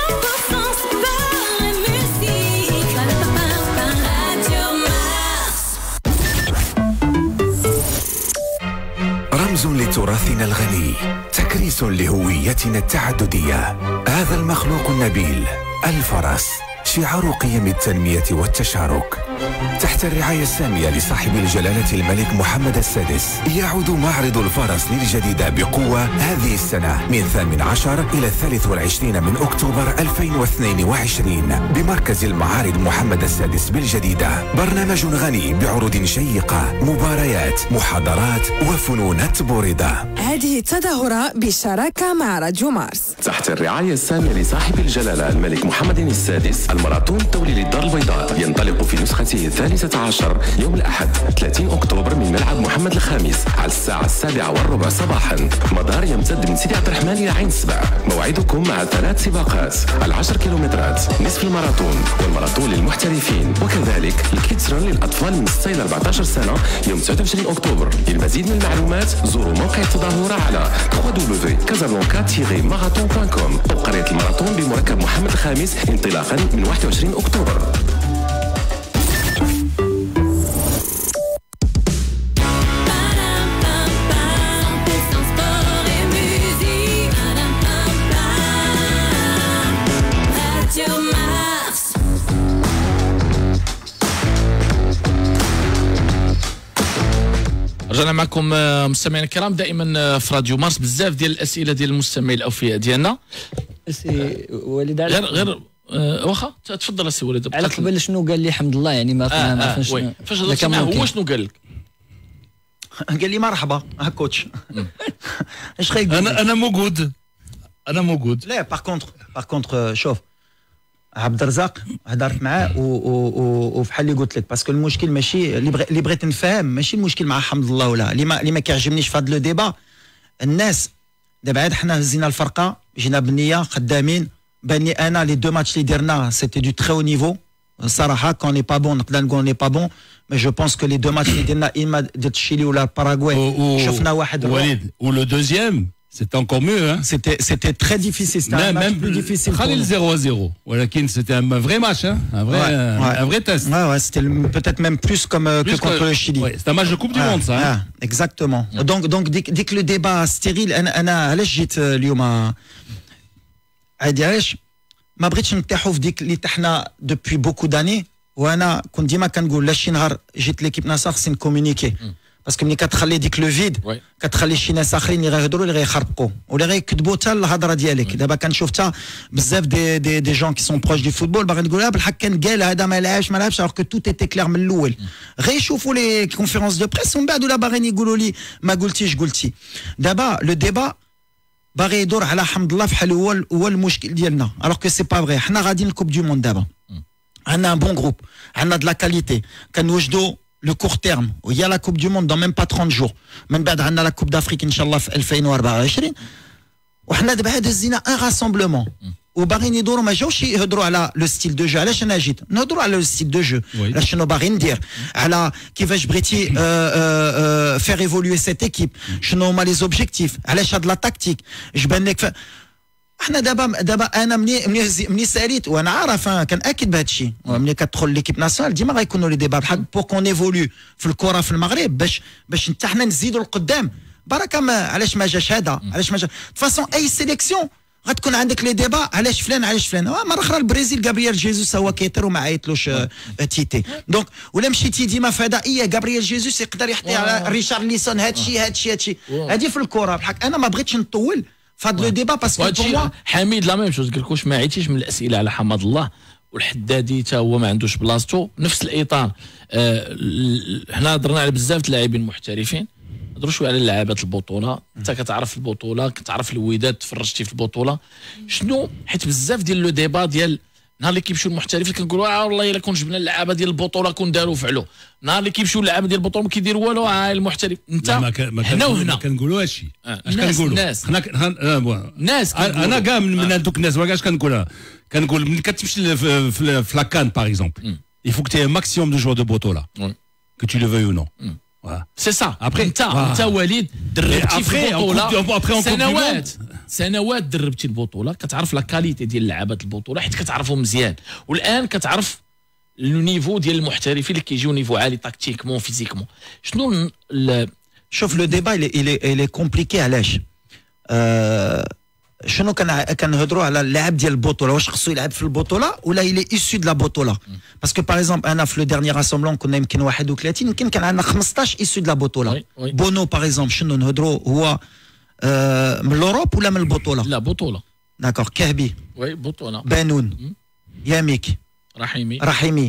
رمز لتراثنا الغني، تكريس لهويتنا التعددية. هذا المخلوق النبيل الفرس شعار قيم التنمية والتشارك. تحت الرعاية السامية لصاحب الجلالة الملك محمد السادس يعود معرض الفرس للجديدة بقوة هذه السنة من 18 إلى 23 من أكتوبر 2022 بمركز المعارض محمد السادس بالجديدة. برنامج غني بعروض شيقة، مباريات، محاضرات وفنونات بوردة. هذه التظاهرة بالشراكة مع راديو مارس تحت الرعاية السامية لصاحب الجلالة الملك محمد السادس. الماراثون الدولي للدار البيضاء ينطلق في نسخته 13 يوم الأحد 30 أكتوبر من ملعب محمد الخامس على الساعة 7:15 صباحا. مدار يمتد من سيدي عبد الرحمن إلى عين سبع. موعدكم مع 3 سباقات: 10 كيلومترات، نصف الماراثون، والماراثون للمحترفين، وكذلك الكيدز ران للأطفال من 6 إلى 14 سنة يوم 29 أكتوبر. للمزيد من المعلومات زوروا موقع التظاهرة على www.casablanca-marathon.com أو قرية الماراثون بمركب محمد الخامس انطلاقا من 21 أكتوبر. رجعنا معكم مستمعينا الكرام. دائما في راديو مارس بزاف ديال الاسئله ديال المستمعين الاوفياء ديالنا. وليد غير واخا تفضل السي وليد. على قبل شنو قال لي حمد الله يعني ما عرفناش فاش هضرت معاه هو شنو قال لك؟ قال لي مرحبا كوتش. اش خايقول؟ انا موجود. لا باغ كونتر شوف عبد الرزاق هضرت معاه وفحال اللي قلت لك باسكو المشكل ماشي اللي بغيت نفهم ماشي المشكل مع حمد الله ولا اللي ما كيعجبنيش في هذا لو ديبا. الناس دابا عاد حنا هزينا الفرقه جينا بالنيه خدامين. باني انا لي دو ماتش اللي درنا سيتي دو تري او نيفو صراحه. كون ني با بون نقدر نقول ني با بون مي جو بونس كو لي دو ماتش اللي درنا اما ضد تشيلي ولا باراغواي شفنا واحد وليد ولو دوزيام c'était encore mieux, hein. C'était très difficile, c'était un match plus difficile. Khalil 0-0. ولكن c'était un vrai match, hein. Un vrai test. Ouais, c'était peut-être même plus que contre le Chili. Ouais, c'est un match de Coupe du Monde, ça. Hein. Exactement. Donc dès que le débat stérile, أنا علاش جيت اليوم عادي علاش ما بغيتش نطيحوا في ديك اللي طحنا depuis beaucoup d'années. وانا كنت ديما كنقول لا شي نهار جيت ليكيب ناصر خصني نكومونيكي. باسكو ملي كتخلي ديك لو فيد كتخلي شي ناس اخرين اللي غيهضروا اللي غيخربقوا ولا غيكذبوا حتى الهضره ديالك. دابا كنشوف حتى بزاف دي جون كي سون بروش دي فوتبول باغي تقول بالحق كان قال هذا ما لعبش الوغ كو تو ايتي كلير من الاول. غيشوفوا لي كونفيرونس دو بريس ومن بعد ولا باغيين يقولوا لي ما قلتيش قلتي. دابا لو ديبا باغي يدور على حمد الله فحال هو المشكل ديالنا الوغ كو سي با فغي. حنا غاديين الكوب دو موند دابا عندنا ان بون جروب عندنا دو لا كاليتي كنوجدوا le court terme. Il y a la Coupe du Monde dans même pas 30 jours. من بعد عندنا la Coupe d'Afrique إن شاء الله في 2024. وحنا دابا دزينا ان راسمبلومون وباغيين يدوروا ما جاوش يهضروا على لو ستيل دو جو. علاش انا جيت نهضروا على لو ستيل دو جو على شنو باغي ندير على كيفاش بغيتي فير ايفولوي سيت ايكيب شنو هما لي زوبجيكتيف علاش هاد لا تاكتيك اش بان لك. احنا دابا انا مني ساليت وانا عارف كان اكيد بهذا الشيء. ملي كتدخل ليكيب ناسيونال ديما غيكونوا لي ديبات بحال بور كون ايفولو في الكره في المغرب باش حتى حنا نزيدوا لقدام. بركه علاش ما جاش هذا علاش ما جا فاصون اي سيليكسيون غتكون عندك لي ديبا علاش فلان مره اخرى البرازيل غابرييل جيسوس هو كيطير وما عيطلوش تيتي. دونك ولا مشيتي ديما فضائيه غابرييل جيسوس يقدر يحطي على ريشارليسون هادشي هادي في الكره بحال انا ما بغيتش نطول فهاد لو ديبا باسكو بور موا حميد لا ميم شوز قال لك واش ما عيتيش من الاسئله على حمد الله والحدادي حتى هو ما عندوش بلاصتو نفس الاطار. حنا هضرنا على بزاف د اللاعبين محترفين، نهضروا شويه على لعابه البطوله. انت كتعرف البطوله، كتعرف الوداد، تفرجتي في البطوله شنو، حيت بزاف ديال لو ديبا ديال نهار اللي كيمشيو المحترفين كنقولوا والله الا كون جبنا اللعابه ديال البطوله كون داروا فعلوا، نهار اللي كيمشيو اللعابه ديال البطوله ما كيديروا والو. المحترف انت حنا وهنا كنقولوا هادشي اش كنقولوا الناس انا كاع من هذوك الناس ما كاش كنقول ملي كتمشي في لاكان باغ اكزومبل il faut que tu aies un maximum de joueurs de بطوله que tu le veuilles ou non. سي سا. انت وليد دربتي في البطوله سنوات دربتي البطوله، كتعرف لا كاليتي ديال لعابه البطوله حيت كتعرفهم مزيان، والان كتعرف لو نيفو ديال المحترفين اللي كيجيو نيفو عالي تاكتيكمون فيزيكمون. شنو شوف لو ديبا il est compliqué علاش شنو كنهضروا على اللاعب ديال البطوله، واش خصو يلعب في البطوله ولا الى ايسو د لا بطوله. باسكو باغ اكزومبل انا في لو ديرني راسومبلون كنا يمكن 31 يمكن كان عندنا 15 ايسو د لا بطوله. بونو باغ اكزومبل شنو نهضروا هو من الاوروب ولا من البطوله؟ لا بطوله. داكور. كهبي وي بطوله. بانون ياميك رحيمي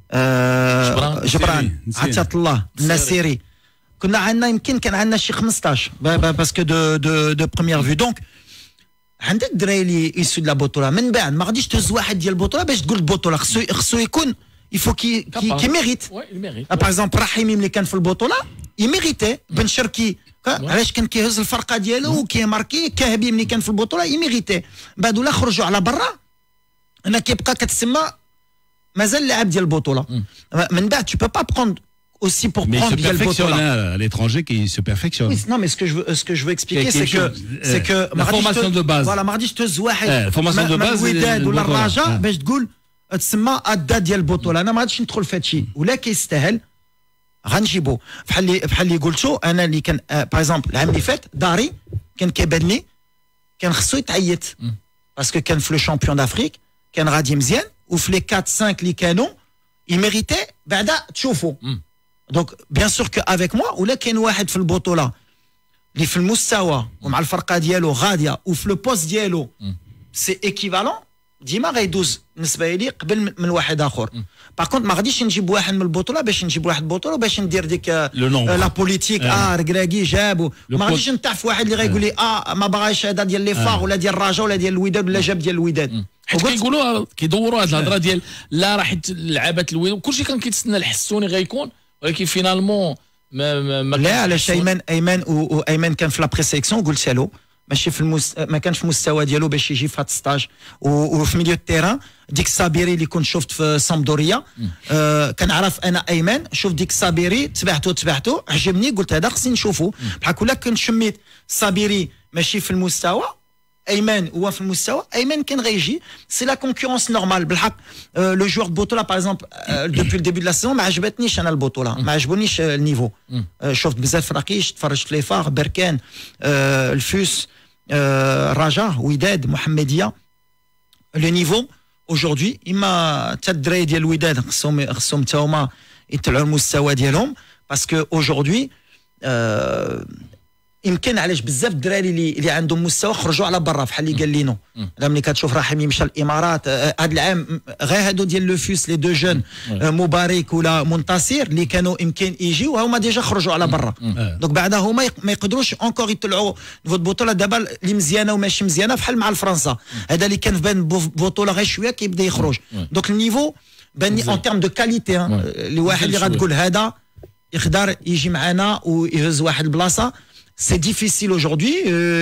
جبران عطية الله النسيري. كنا عندنا يمكن كان عندنا شي 15 باسكو دو بروميير فيو. دونك عندك الدراري اللي يسود لا بطوله، من بعد ما غاديش تهز واحد ديال البطوله باش تقول البطوله خصو يكون يفو كي ميريت. باغ اكزومبل رحيمي ملي كان في البطوله يميريتي، بن شركي علاش كان كيهز الفرقه ديالو وكيماركي. كهبي ملي كان في البطوله يميريتي. بعد ولا خرجوا على برا انا كيبقى كتسمى مازال لاعب ديال البطوله. من بعد tu peux pas prendre aussi pour prendre ديال البطوله. À l'étranger qui se perfectionne. Oui, non mais ce que je veux expliquer c'est que la formation de base. Voilà ما غاديش تهز واحد formation de base الوداد ولا الرجاء باش تقول تسمى ادا ديال البطوله. انا ما غاديش ندخل في هادشي ولا كيستاهل غنجيبو. بحال اللي قلتو انا اللي كان باغ اكزومبل العام اللي فات داري كان كيبان لي كان خصو يتعيط باسكو كان في لو شامبيون دافريك كان غادي مزيان وفي لي 4 5 اللي كانوا يميريتي بعدا تشوفوا. دونك بيان سور كو افيك موا ولا كاين واحد في البطوله اللي في المستوى ومع الفرقه ديالو غاديه وفي لو بوست ديالو سي ايكيفالون ديما غيدوز بالنسبه لي قبل من واحد اخر. باغ كونت ما غاديش نجيب واحد من البطوله باش نجيب واحد البطوله باش ندير ديك لا بوليتيك ركراكي جاب. ما غاديش نتاع في واحد اللي غايقول لي ما باغاش هذا ديال لي فار ولا ديال الرجاء ولا ديال الوداد ولا جاب ديال الوداد. حيت كيقولوا كيدوروا هذه الهضره ديال لا راه حيت لعابه الوداد وكلشي كان كيتسنى الحسوني غيكون، ولكن فينالمون ما لا علاش ايمن كان في لا بري سيليكسيون قلتها له ماشي في ما كانش في المستوى ديالو باش يجي في هذا الستاج. وفي ميليو التيران ديك الصابيري اللي كنت شفت في سامدوريا كنعرف انا ايمن. شوف ديك الصابيري تبعته عجبني قلت هذا خصني نشوفه. بحال كل كنت شميت الصابيري ماشي في المستوى ايمن هو في المستوى. ايمن كان غيجي سي لا كونكورونس نورمال بالحق. لو جوور دو بطوله باغ اكزومبل دوبي الديبي دو لا سيزون ما عجبتنيش انا البطوله، ما عجبونيش النيفو. شفت بزاف فراقيش تفرجت في لي فار بركان الفوس رجاء وداد محمديه. لو نيفو اaujourd'hui اما حتى الدراري ديال الوداد خصهم حتى هما يطلعوا المستوى ديالهم باسكو aujourd'hui يمكن علاش بزاف الدراري اللي عندهم مستوى خرجوا على برا بحال اللي قال لينو. ملي كتشوف رحيمي مشى الامارات هذا العام غير هادو ديال لو فوس لي دو جون مبارك ولا منتصر اللي كانوا يمكن يجيو هما ديجا خرجوا على برا. دونك بعدا هما ما يقدروش اونكور يطلعوا في البطوله دابا اللي مزيانه وماشي مزيانه بحال مع الفرنسا. هذا اللي كان في بان بطوله غير شويه كيبدا يخرج. دونك النيفو بان اون تيرم دو كاليتي اللي واحد اللي غتقول هذا يقدر يجي معنا ويهز واحد البلاصه. C'est difficile aujourd'hui,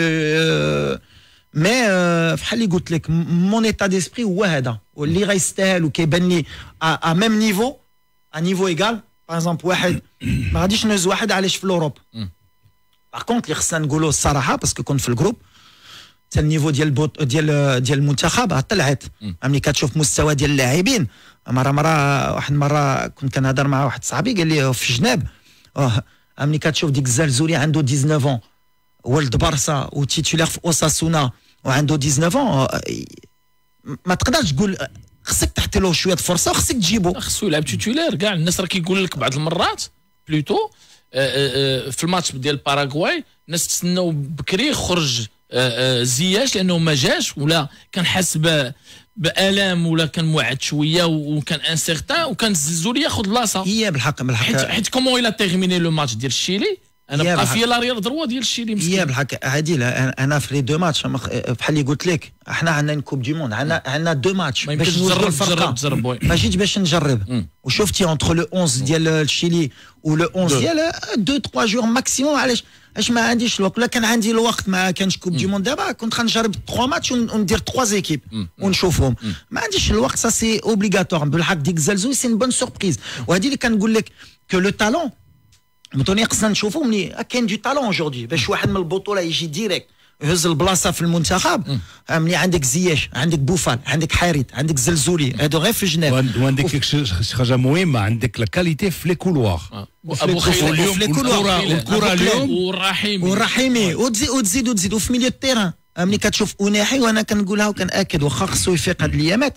mais بحال اللي قلت لك mon état d'esprit هو هذا واللي غيستاهل وكيبان لي à même niveau à niveau égal. par exemple واحد ما غاديش نهز واحد علاش في الاوروب. par contre اللي خصنا نقولوا الصراحه باسكو كنت في الجروب حتى النيفو ديال المنتخب طلعت. ملي كتشوف مستوى ديال اللاعبين واحد المره كنت كنهضر مع واحد صاحبي قال لي في جناب ملي كتشوف ديك الزلزولي عنده 19 ولد بارسا وتيتولير في اوساسونا وعنده 19 ما تقدرش تقول خصك تعطي له شويه فرصه وخصك تجيبو. خصو يلعب تيتولير كاع الناس راه كيقول لك بعض المرات بلوتو في الماتش ديال باراغواي الناس تسناو بكري خرج زياش لانه ما جاش ولا كان حاس بالام ولا كان موعد شويه وكان انسيغتان وكان الزلزول ياخذ بلاصه. هي بالحق حيت كومون الى تيرميني لو ماتش ديال الشيلي انا بقى فيا لاريير دروا ديال الشيلي مسكين. هي بالحق عادل انا في لي دو ماتش بحال اللي قلت لك احنا عندنا ان كوب دي موند عندنا دو ماتش باش تجرب ما جيتش باش نجرب وشفتي اونتر لو 11 ديال الشيلي و لو 11 ديال 2 3 جور ماكسيموم. علاش ما عنديش الوقت؟ لا كان عندي الوقت ما كانش كوب دي موند دابا كنت غنجرب 3 ماتش وندير 3 زيكيب ونشوفهم. ما عنديش الوقت سا سي اوبليغاتوار بالحق. ديك الزلزول سي بون سوربريز وهذه اللي كنقول لك كو لو تالون متوني خصنا نشوفوا ملي كاين دو تالون اجوردي باش واحد من البطوله يجي ديريكت يهز البلاصه في المنتخب. ملي عندك زياش عندك بوفال عندك حارث عندك زلزولي هادو غير في جنيف وعندك شي حاجه مهمه عندك لا كاليتي في لي كولوار ابو خيل في الكره اليوم والرحيمي وتزيد وفي ميليو التيران ملي كتشوف أناحي وانا كنقولها وكنأكد واخا خصو يفيق هاد الايامات.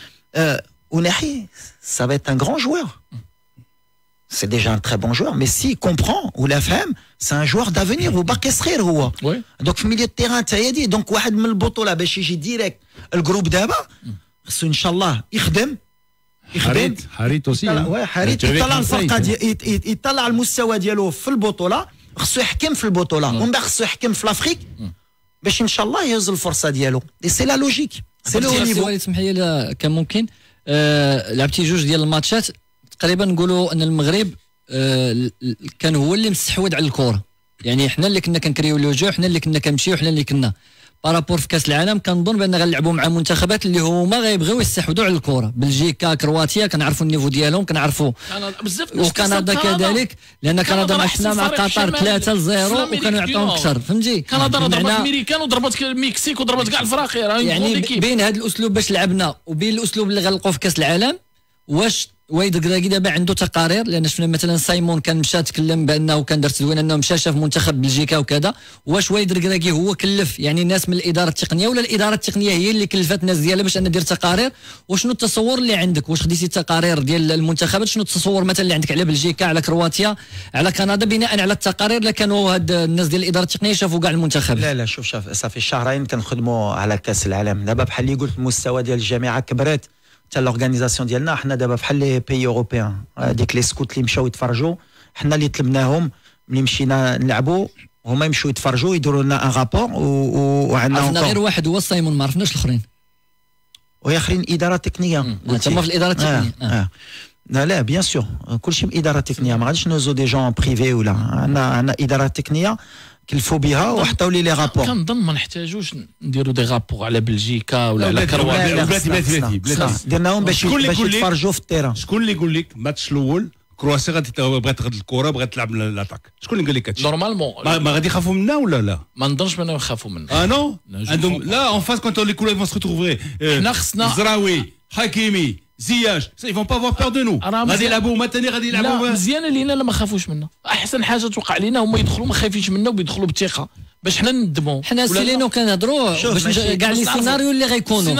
أناحي ça va être un grand joueur. C'est déjà un très bon joueur, mais s'il comprend ou la femme, c'est un joueur d'avenir ou باقي صغير هو. Donc في ميليو التيران تايدي دونك واحد من البطوله باش يجي ديريكت الجروب دابا خصو ان شاء الله يخدم حريت اوسي حريت يطلع الفرقه يطلع المستوى ديالو في البطوله. خصو يحكم في البطوله ومن بعد خصو يحكم في لافريك باش ان شاء الله يهز الفرصه ديالو. سي لا لوجيك سي لو نيفو. اسمح لي كان ممكن لعبتي جوج ديال الماتشات تقريبا نقولوا ان المغرب كان هو اللي مستحوذ على الكره. يعني حنا اللي كنا كنكريو لو جو حنا اللي كنا كنمشيو حنا اللي كنا بارابور في كاس العالم. كنظن بان غنلعبوا مع منتخبات اللي هما غيبغيو يستحوذوا على الكره. بلجيكا كرواتيا كنعرفوا النيفو ديالهم كنعرفوا وكندا كذلك لان كندا مشنا مع قطر 3-0 وكانوا يعطيهم اكثر فهمتي. كندا ضربت الميريكان وضربت المكسيك وضربت كاع الفراقي. يعني بين هذا الاسلوب باش لعبنا وبين الاسلوب اللي غنلقاو في كاس العالم واش وايد كراكي دابا عنده تقارير؟ لان شفنا مثلا سايمون كان مشى تكلم بانه كان دار تدوين انه مشى شاف منتخب بلجيكا وكذا. واش وايد كراكي هو كلف يعني الناس من الاداره التقنيه ولا الاداره التقنيه هي اللي كلفت الناس ديالها باش انها دير تقارير؟ وشنو التصور اللي عندك؟ واش خديتي التقارير ديال المنتخبات؟ شنو التصور مثلا اللي عندك على بلجيكا على كرواتيا على كندا بناء على التقارير اللي كانوا هاد الناس ديال الاداره التقنيه شافوا كاع المنتخب؟ لا شوف صافي شهرين كنخدموا على كاس العالم. دابا بحال اللي قلت المستوى ديال الجامعه كبرت حتى لورغانيزاسيون ديالنا. حنا دابا بحال لي بيي اوروبيان ديك لي سكوت اللي مشاو يتفرجوا حنا اللي طلبناهم ملي مشينا نلعبوا هما يمشوا يتفرجوا يديروا لنا ان رابور وعندنا عرفنا غير واحد هو سايمون ما عرفناش الاخرين واخرين اداره تكنيه. تما في الاداره التقنيه لا بيان سور كلشي باداره تقنيه ما غاديش نوزو دي جون بريفي ولا عندنا اداره تقنيه كلفوا بها وحطوا لي رابور. كنظن ما نحتاجوش نديروا دي رابور على بلجيكا ولا على كرواتيا. بلاتي درناهم باش يتفرجوا في التيران. شكون اللي يقول لك الماتش الاول كرواتيا بغات تاخذ الكره بغات تلعب لاطاك؟ شكون اللي قال لك هادشي؟ نورمالمون ما غادي يخافوا منا ولا لا؟ ما نظنش بانهم يخافوا منا. نو عندهم لا اون فاس كونت لي كولور فون سو ريتروفي حنا خصنا زراوي حكيمي زياش ils vont pas avoir peur de nous. غادي يلعبوا هما ثاني غادي يلعبوا مزيانه لينا لا ما خافوش منا. احسن حاجه توقع لينا هما يدخلوا ما خايفينش منا وبيدخلوا بثقه باش حنا ندموا. حنا سيلينو كنهضروا باش كاع لي سيناريو اللي غيكونوا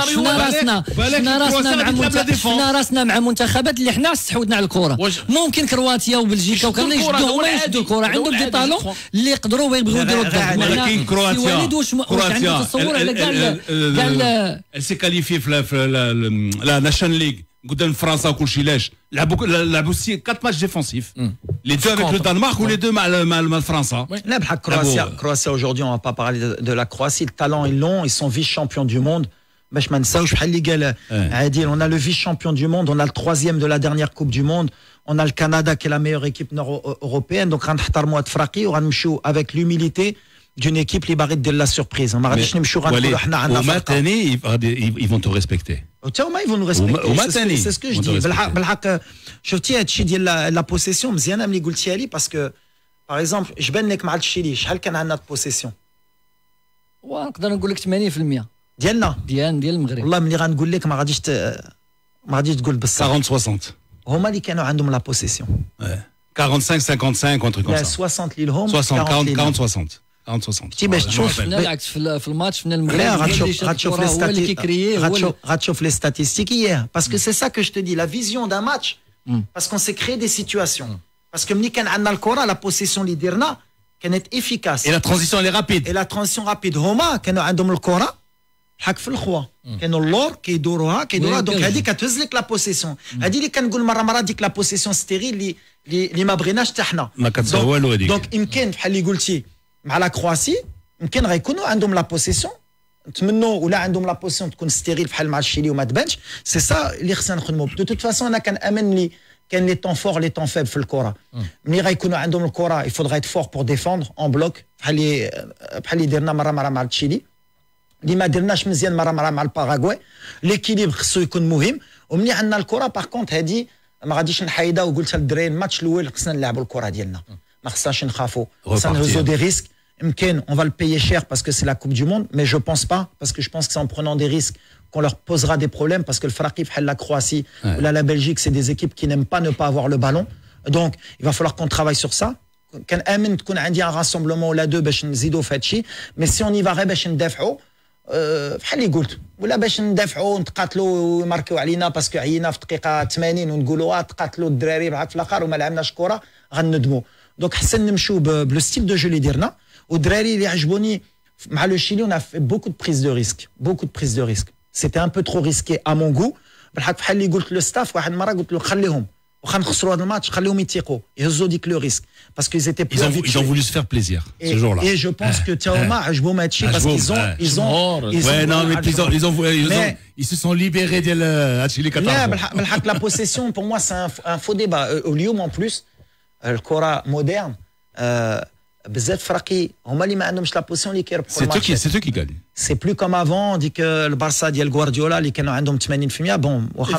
حنا راسنا مع منتخبات اللي حنا استحوذنا على الكره. ممكن كرواتيا وبلجيكا وكان يشدوا هما يشدوا الكره عندهم دي طالون اللي يقدروا يبغيو يديروا الضغط. ولكن كرواتيا عنده تصور على كاع سي كاليفي في لا ناشن ليغ قدام فرنسا وكل شيء. لاش لعبوا 4 ماتش ديفونسيف les deux avec le Danemark ou les deux مع فرنسا. لا بالحق كرواتيا aujourd'hui on va pas parler de la Croatie. le talent ils l'ont, ils sont vice-champions du monde. باش ما نساوش بحال اللي قال عادل on a le vice-champion du monde, on a le 3e de la dernière coupe du monde, on a le Canada qui est la meilleure équipe nord-européenne. donc غنحترموا هاد الفراقي وغنمشيو avec l'humilité d'une équipe اللي باغي دير لا سوربريز. ما غاديش نمشيو غنقولوا حنا عندنا فرقه. وما ثاني ils vont te respecter. حتى هما ils vont nous respecter. c'est ce que je dis. بالحق شفتي هادشي ديال لا بوسيسيون مزيانه ملي قلتيها لي باسكو باغ اكزومبل جبان لك مع الشيلي شحال كان عندنا بوسيسيون؟ ونقدر نقول لك 80% ديالنا ديال المغرب. والله ملي غنقول لك ما غاديش تقول بصح 40-60 هما اللي كانوا عندهم لا بوسيسيون. 45-55 contre comme ça. 60 ليهم 40-60 تي باش تشوف بالعكس في الماتش من المغرب غتشوف لي ستاتيستيك غتشوف لي ستاتيستيك hier parce que c'est ça que je te dis la vision d'un match parce qu'on s'est créé des situations parce que ملي كان عندنا الكره لا بوسيسيون اللي درنا كانت efficace et la transition elle est rapide هما كانوا عندهم الكره بحال في الخوا كانوا اللور كيدوروها دونك هذه كتهز لك لا بوسيسيون هذه اللي كنقول مره ديك لا بوسيسيون ستيريل اللي ما بغيناش حتى حنا ما كتسوى والو هذيك دونك يمكن بحال اللي قلتي مع لا كرواسي يمكن غيكونوا عندهم لا بوسيسيون نتمنوا ولا عندهم لا بوسيسيون تكون ستيريل بحال مع الشيلي وما تبانش سي سا اللي خصنا نخدموا دو توت فاسون انا كنامن لي كاين لي طون فور لي طون فيبل في الكره ملي غيكونوا عندهم الكره يفودغا يت فور بور ديفوندر اون بلوك بحال اللي درنا مره مع التشيلي اللي ما درناش مزيان مره مع الباراغواي ليكيليبر خصو يكون مهم وملي عندنا الكره باغ كونت هذه ما غاديش نحيدها وقلتها للدراري الماتش الاول خصنا نلعبوا الكره ديالنا ما خصناش نخافوا خصنا نهزوا دي ريسك يمكن on va le payer cher parce que c'est la Coupe du Monde mais je pense pas parce que je pense que c'est en prenant des risques qu'on leur posera des problèmes parce que le Fraki بحال la Croatie ou la Belgique c'est des équipes qui n'aiment pas ne pas avoir le ballon donc il va falloir qu'on travaille sur ça كنامن تكون عندي un rassemblement ولا deux باش نزيدوا في هادشي mais si on y va غير باش ندافعوا بحال اللي قلت ولا باش ندافعوا ونتقاتلوا ويماركيو علينا باسكو عينا في دقيقه 80 ونقولوا تقاتلوا الدراري معاك في الاخر وما لعبناش كره غندموا دونك حسن نمشيو بلو ستيل دو جو اللي درنا والدراري اللي عجبوني مع لو شيلي on a fait beaucoup de prise de risque c'était un peu trop risqué à mon goût بالحق بحال اللي قلت للستاف واحد المره قلت له خليهم واخا نخسروا هذا الماتش خليهم يتيقوا يهزوا ديك لو ريسك parce qu'ils étaient plus ils ont voulu se faire plaisir ce jour-là et je pense que Taoma عجبهم هادشي parce qu'ils ont non mais ils se sont libérés ديال هادشي اللي كتعرفوا بالحق la possession pour moi c'est un faux débat اليوم en plus الكره مودرن بزاف فرقي هما اللي ما عندهمش لا بوسيون اللي كيربحوا الماتش سي تو كي غادي سي بلو كوم افون ديك البارسا ديال غوارديولا اللي كانوا عندهم 80% بون واخا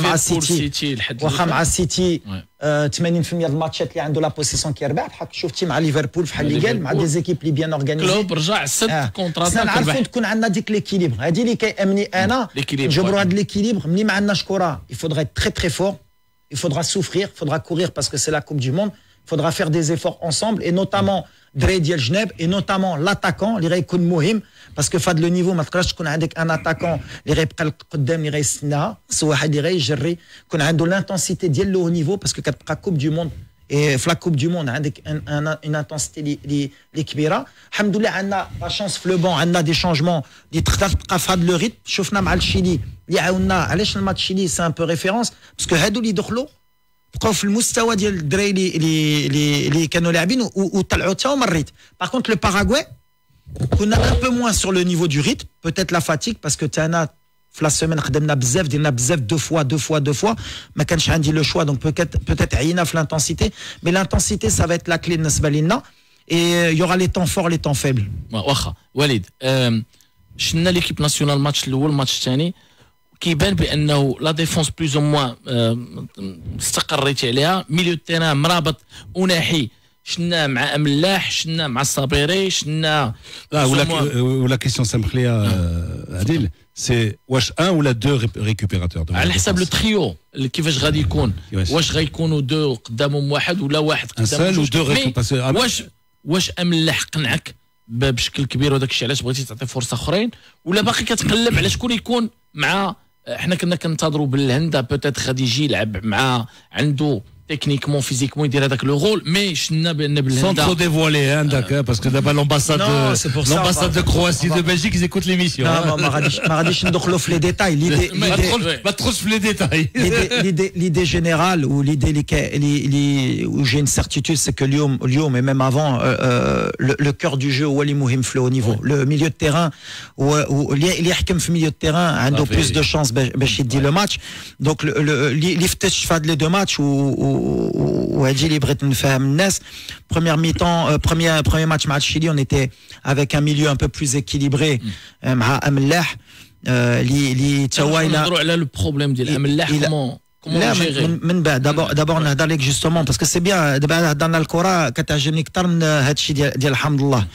مع السيتي 80% ديال الماتشات اللي عنده لا بوسيسيون كيربح بحال شفتي مع ليفربول بحال اللي قال مع دي زيكيب اللي بيان اورغانيزي كلوب رجع 6 كونترات نعرفوا تكون عندنا ديك ليكيليبر هذه اللي كيامني انا نجبروا هذا ليكيليبر ملي ما عندناش كره il faudra être très très fort il faudra souffrir il faudra courir parce que c'est la Coupe du Monde il faudra faire des efforts ensemble et notamment دري ديال جناب et notamment l'attaquant اللي غيكون مهم باسكو فهاد لو نيفو ما تقدرش تكون عندك ان اتاكون اللي غيبقى قدام اللي غيستناها خصو واحد اللي غيجري يكون عنده لانتونسيتي ديال لو نيفو باسكو كتبقى كوب دو موند اي في لا كوب دو موند عندك ان انتونسيتي اللي كبيره الحمد لله عندنا لا شانس في لو بون عندنا دي شونجمون اللي تقدر تبقى في هذا لو ريتم شفنا مع الشيلي اللي عاونا علاش الماتش الشيلي سي ان بو ريفيرونس باسكو هادو اللي دخلوا بقاو في المستوى ديال الدراري اللي كانوا لاعبين وطلعوا حتى هما الريت باغ كونت لو باراغواي كنا ان بو موان سور لو نيفو دو ريت بوتيت لا فاتيك باسكو تانا في لا سيمين خدمنا بزاف درنا بزاف دو فوا ما كانش عندي لو شوا دونك بوتيت عينا في لانتونسيتي مي لانتونسيتي سا فايت لا كلي بالنسبه لينا اي يوغا لي طون فور لي طون فيبل واخا وليد شفنا ليكيب ناسيونال الماتش الاول الماتش الثاني كيبان بانه لا ديفونس بلوز او موان استقريتي عليها ميليو تيران مرابط وناحي شنا مع املاح شنا مع الصابيري شنا ولا كيسيون سامح لي عادل سي واش ان ولا دو ريكوبيراتور على حسب لو تريو كيفاش غادي يكون واش غيكونوا دو قدامهم واحد ولا واحد قدامهم واش املاح قنعك بشكل كبير وداك الشيء علاش بغيتي تعطي فرصه اخرين ولا باقي كتقلب على شكون يكون مع احنا كنا كنتظروا بالهندا بوتيت غادي يجي يلعب مع عنده تكنيكمون فيزيكمون يدير هذاك لو رول مي شفنا بان بالهندا سون ترو ديفوالي عندك باسكو دابا لومباساد دو كرواسي دو بلجيك زيكوت ليميسيون ما غاديش ندخلوا في لي ديتاي ما تدخلش في لي ديتاي ليدي جينيرال و ليدي اللي و جي ان سيرتيتود سي كو اليوم اي ميم افون لو كور دو جو هو اللي مهم في لو نيفو لو ميليو دو تيران اللي يحكم في ميليو دو تيران عنده بلوس دو شانس باش يدي لو ماتش دونك اللي فتش في هاد لي دو ماتش وهادي اللي بغيت نفهم الناس première mi-temps premier match مع الشيلي on était avec un milieu un peu plus équilibré مع املاح اللي تواينا نهضروا على لو بروبليم ديال املاح لا من بعد دابور نهضر لك جوستومون باسكو سي بيان دابا هضرنا الكره كتعجبني اكثر من هادشي ديال الحمد لله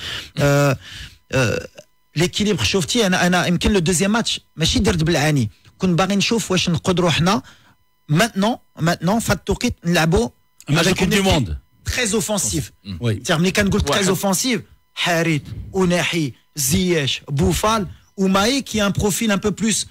ليكيليبر شفتي انا يمكن لو دوزيام ماتش ماشي درت بالعاني كنت باغي نشوف واش نقدروا حنا maintenant في التوقيت نلعبوا avec une équipe très offensive ملي كنقول très offensive حارث وناحي زياش بوفال وماي qui a un profil un peu plus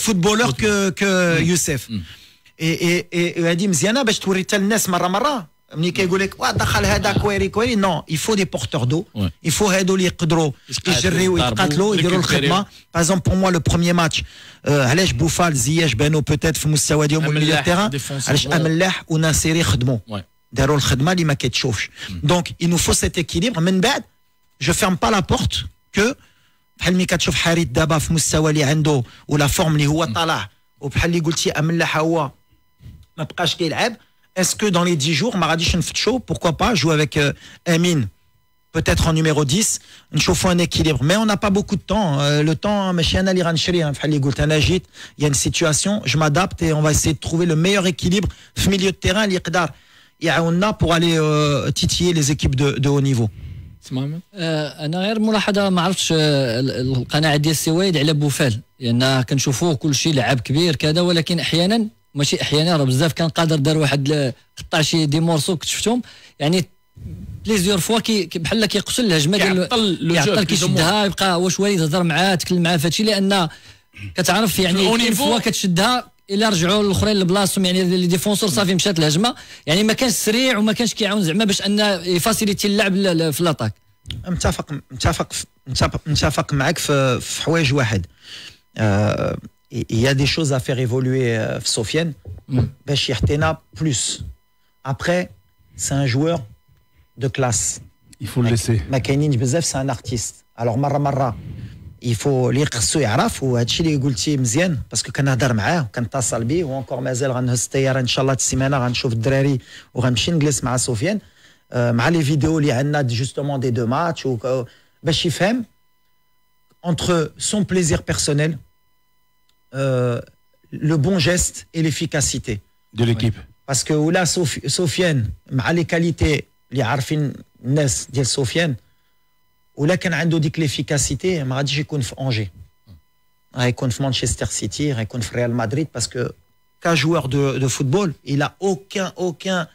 footballeur que Youssef et هذه مزيانه باش توري حتى الناس مره ملي كيقول لك دخل هذا كويري نو il faut des porteurs d'eau il faut هادو اللي يقدروا يجريو يتقاتلوا يديروا الخدمه باغ بور موا لو بروميير ماتش علاش بوفال زياش بانوا بوتيت في المستوى ديالهم الميليو تيران علاش املاح وناصري خدموا داروا الخدمه اللي ما كتشوفش دونك il nous faut cet équilibre من بعد je ferme pas la porte que بحال ملي كتشوف حريت دابا في المستوى اللي عنده ولا فورم اللي هو طالع وبحال اللي قلتي املاح هو ما بقاش كيلعب. Est-ce que dans les 10 jours, Maradish Nfetcho, pourquoi pas jouer avec Amin, peut-être en numéro 10, une chauffe un équilibre. Mais on n'a pas beaucoup de temps. Le temps, il y a une situation, je m'adapte et on va essayer de trouver le meilleur équilibre au milieu de terrain, pour aller titiller les équipes de haut niveau. انا غير ملاحظه ما عرفتش القناعه ديال السويد على بوفال لان كنشوفوه كل شيء لعب كبير كذا ولكن احيانا ماشي احيانا راه بزاف كان قادر دار واحد قطع شي دي مورسو كنت شفتهم يعني بليزيور فوا بحال كيقتل الهجمه ديال يعطل كيشدها يبقى واش وليد هضر معاه تكلم معاه فهادشي لان كتعرف يعني فوا كتشدها الا رجعوا الاخرين لبلاصتهم يعني لي ديفونسور صافي مشات الهجمه يعني ما كانش سريع وما كانش كيعاون زعما باش ان يفاسيليتي اللعب في لاطاك. متفق معك في حوايج واحد. Il y a des choses à faire évoluer Sofiane باش يحتينا plus. Après c'est un joueur de classe. Il faut le laisser. ما كاينينش بزاف c'est un artiste. Alors مرة il faut اللي خصو يعرف وهادشي اللي قلتي مزيان باسكو كنهضر معاه وكنتصل به وانكور مازال غنهز الطياره ان شاء الله السيمانه غنشوف الدراري وغنمشي نجلس مع سفيان مع لي فيديو اللي عندنا جوستومون دي دو ماتش باش يفهم entre son plaisir personnel le bon geste et l'efficacité de l'équipe. Parce que là Sofiane مع les qualités اللي عارفين الناس ديال سفيان ولا كان عنده ديك ليفيكاسيتي ما غاديش يكون في انجي غيكون في مانشستر سيتي غيكون في ريال مدريد باسكو كا joueur de football il a aucun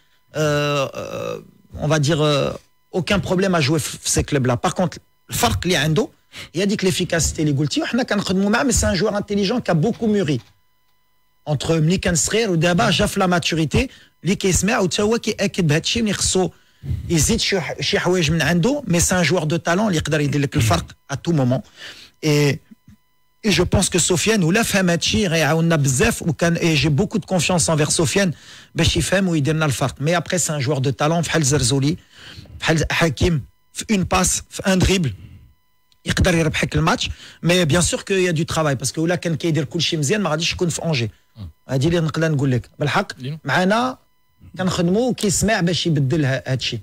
on va dire aucun problème à jouer في ces clubs là. Par contre الفرق اللي عنده هي ديك ليفيكاسيتي اللي قلتي وحنا كنخدموا معاه. مي سي ان جوار انتيليجون كا بوكو موري entre ملي كان صغير ودابا جا في لا ماتوريتي اللي كيسمع وتا هو كياكد بهذا الشيء ملي خصو يزيد شي حوايج من عنده. مي سي ان جوار دو تالون اللي يقدر يدير لك الفرق ا تو مومون. اي جو بونس كو سفيان ولا فهم هادشي غيعاوننا بزاف وكان جي بوكو دو كونفيونس انفير سفيان باش يفهم ويدير لنا الفرق. مي ابري سي ان جوار دو تالون بحال زرزولي بحال حكيم في اون باس في ان دريبل يقدر يربحك الماتش. مي بيان سور كو يا دو ترافاي باسكو ولا كان كيدير كلشي مزيان ما غاديش يكون في انجي. هادي اللي نقدر نقول لك بالحق معنا كنخدموا وكيسمع باش يبدل هادشي.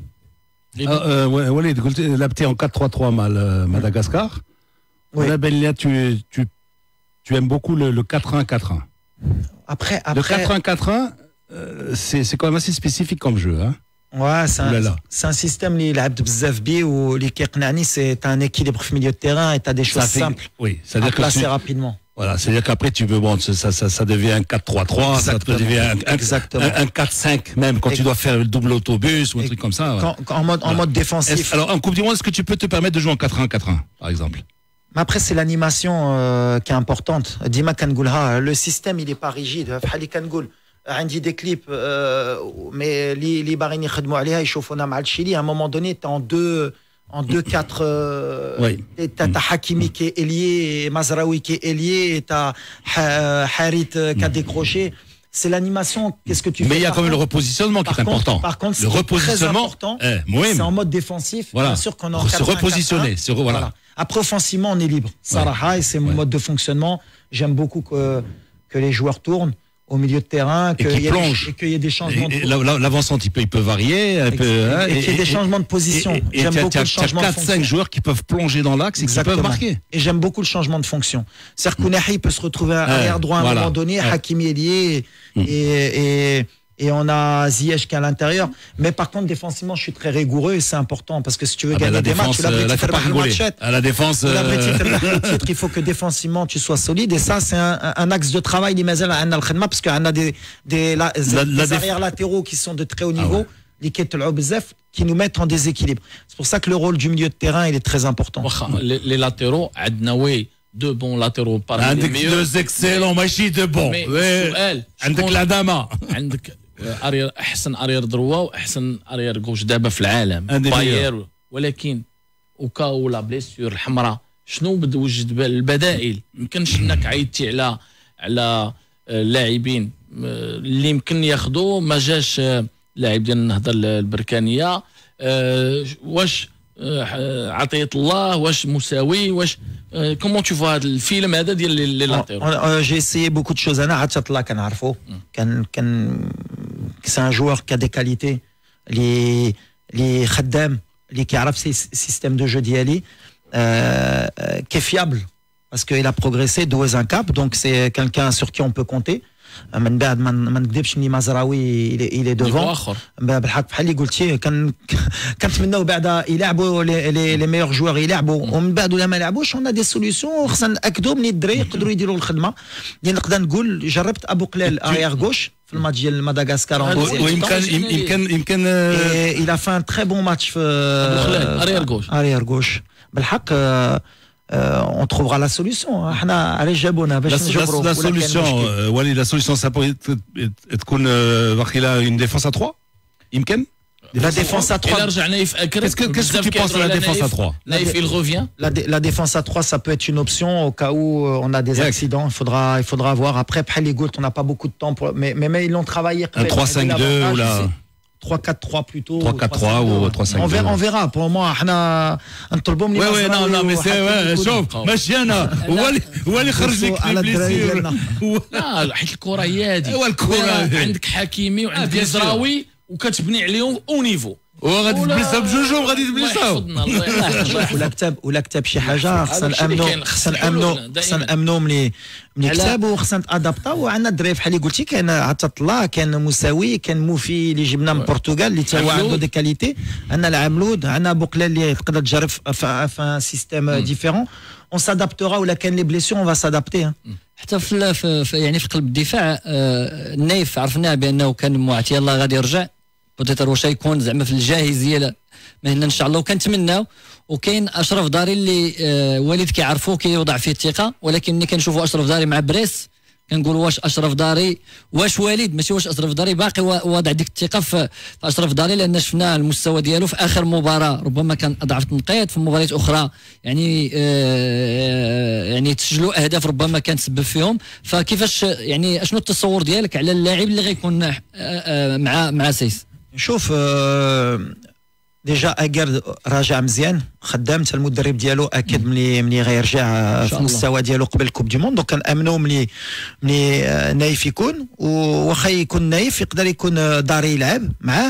Walid, tu es en 4-3-3 Madagascar. Oui. Là, Belia, tu aimes beaucoup le 4-1-4-1. Après, le 4-1-4-1, c'est quand même assez spécifique comme jeu. Hein. Ouais, c'est un système qui est bzaf bi ou qui c'est un équilibre au milieu de terrain et tu as des choses simples à placer rapidement. Voilà, c'est-à-dire qu'après tu peux ça devient un 4-3-3, ça devient un 4-5 même quand tu dois faire le double autobus ou un truc comme ça. Ouais. En mode défensif. Alors en Coupe du Monde, est-ce que tu peux te permettre de jouer en 4-1-4-1 par exemple? Mais après c'est l'animation qui est importante. Dima Kangoulha, le système il est pas rigide. Fahali Kangoul, عندي des clips mais les barini خدموا عليها يشوفونا مع الشيلي à un moment donné tu en 2-4 t'as Hakimi qui est ailier, Mazraoui qui est ailier, t'as Harit qui a décroché. C'est l'animation, qu'est-ce que tu fais? Mais il y a quand même le repositionnement qui est important. Par contre, le repositionnement, c'est en mode défensif. Voilà. Bien sûr qu'on a se repositionner. Voilà. Après, offensivement, on est libre. Sarah, c'est mon mode de fonctionnement. J'aime beaucoup que les joueurs tournent au milieu de terrain, qu'il y ait des changements de position. L'avancement, il peut varier un peu. Et qu'il y ait des changements de position. J'aime beaucoup le changement de fonction. 4-5 joueurs qui peuvent plonger dans l'axe et qui peuvent marquer. Et j'aime beaucoup le changement de fonction. C'est-à-dire qu'Ounahi peut se retrouver arrière droit à un moment donné, Hakimi est lié et on a Ziyech qui est à l'intérieur. Mais par contre, défensivement, je suis très rigoureux et c'est important parce que si tu veux gagner des matchs, la défense, il faut que défensivement tu sois solide et ça, c'est un axe de travail parce qu'on a des arrières latéraux qui sont de très haut niveau, qui nous mettent en déséquilibre. C'est pour ça que le rôle du milieu de terrain, il est très important. Les latéraux, deux bons latéraux parmi les meilleurs. Deux excellents machines de bons. عندك الادامه ارير احسن ارير دروا واحسن ارير غوش دابا في العالم Un des باير، ولكن وكاو لا بليسيور الحمراء شنو بده وجد البدائل؟ يمكنش انك عيطتي على اللاعبين اللي يمكن ياخذوا، ما جاش لاعب ديال النهضه البركانيه، واش عطيه الله، واش مساوي، واش كومون تشوفوا هذا الفيلم هذا ديال لي لاتيرو؟ جي اسيي بوكو دو شوز. انا عطيه الله كنعرفو، كان سي ان جوور كا دي كاليتي اللي خدام، اللي كيعرف سيستيم دو جو ديالي، qui est fiable parce qu'il a progressé, doué un cap, donc c'est quelqu'un sur qui on peut compter. من بعد ما نكذبش ني مزراوي il est devant. بالحق بحال اللي قلتي كنتمناو بعدا يلعبوا لي ميور جوار يلعبوا، ومن بعد ولا ما لعبوش on a des solutions. خصنا ناكدوا من الدراري يقدروا يديروا الخدمه. اللي نقدر نقول جربت ابو قلال اريير غوش في الماتش ديال مدغشقر، ويمكن il a fait un très bon match في اريير غوش. بالحق on trouvera la solution. احنا علاش جابونا باش نجبروا la solution. وليد la solution ça peut تكون واخيلا une défense à 3 يمكن. La défense à 3. إلا رجع نايف أكرم. Qu'est-ce que tu penses de la défense à 3? Naïf, il revient. La défense à 3, ça peut être une option au cas où on a des accidents. Il faudra voir. Après, on n'a pas beaucoup de temps. Mais ils l'ont travaillé. Un 3-5-2 ou là 3-4-3 plutôt. 3-4-3 ou 3-5-2. On verra. Pour moi, oui, non, mais c'est شوف ماشي انا هو اللي خرج لك البليسيور. لا حيت الكره هي هذه. هو الكره عندك حكيمي وعندك مزراوي وكتبني عليهم او نيفو، وغادي تبليسها بجوجهم، غادي تبليسها ولا كتب شي حاجه خصنا نامنوا ملي كتابوا، وخصنا نادابطاو. وعندنا الدراري بحال اللي قلتي، كاين عطا الله، كان مساوي، كان موفي اللي جبنا من البرتغال اللي تا هو عنده دي كاليتي، عندنا العملود، عندنا بوقلال اللي تقدر تجرب في ان سيستيم ديفيرون. اون سادابتورا، ولا كان لي بليسيون اون فا سادابتي. حتى في يعني في قلب الدفاع النايف عرفناه بانه كان معطي الله غادي يرجع، بوتيتر واش يكون زعما في الجاهزيه ما هنا ان شاء الله، وكنتمناو. وكاين اشرف داري اللي والد كيعرفوه كيوضع فيه الثقه، ولكن ملي كنشوفوا اشرف داري مع بريس كنقول واش اشرف داري، واش والد ماشي واش اشرف داري باقي واضع ديك الثقه في اشرف داري، لان شفنا المستوى ديالو في اخر مباراه ربما كان اضعف تنقيط، في مباريات اخرى يعني تسجلوا اهداف ربما كان تسبب فيهم. فكيفاش يعني اشنو التصور ديالك على اللاعب اللي غيكون مع سيس؟ شوف ديجا اكير راجع مزيان، خدام حتى المدرب ديالو اكد ملي غيرجع في المستوى ديالو قبل الكوب دي موند. دونك كنامنوا ملي نايف يكون، واخا يكون نايف يقدر يكون داري يلعب معاه.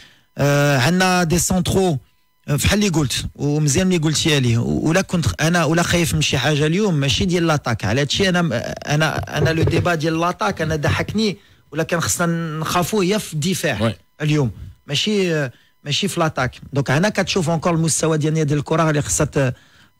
عندنا دي سونترو بحال اللي قلت، ومزيان اللي قلتي ليه. ولا كنت انا ولا خايف من شي حاجه اليوم ماشي ديال لاطاك، على هادشي انا لو ديبا ديال لاطاك انا ضحكني، ولكن خصنا نخافوا هي في الدفاع اليوم، ماشي في لاطاك. دونك هنا كتشوف اونكور المستوى ديال الكره اللي خصها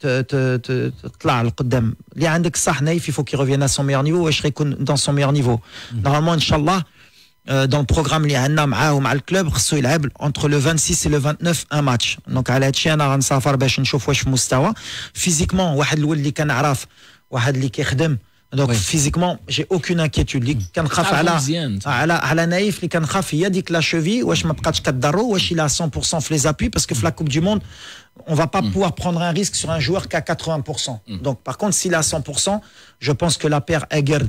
تطلع لقدام. اللي عندك صح نايف يفو كي ريفيان ا سون ميور نيفو. واش غيكون دون سون ميور نيفو نورمالمون ان شاء الله دون البروغرام اللي عندنا معاه ومع الكلوب خصو يلعب انتر لو 26 و لو 29 ان ماتش. دونك على هادشي انا غنسافر باش نشوف واش في مستوى فيزيكمون. واحد الولد اللي كنعرف، واحد اللي كيخدم، دونك فيزيكمون جي اوكين انكيتود. اللي كنخاف على نايف، اللي كنخاف هي ديك لا شوفي واش ما بقاتش كضرو، واش الى 100% في لي زابوي، باسكو في لا كوب دي موند on va pas pouvoir prendre un risque sur un joueur qui a 80%. Donc par contre s'il est à 100%, je pense que la paire Egerd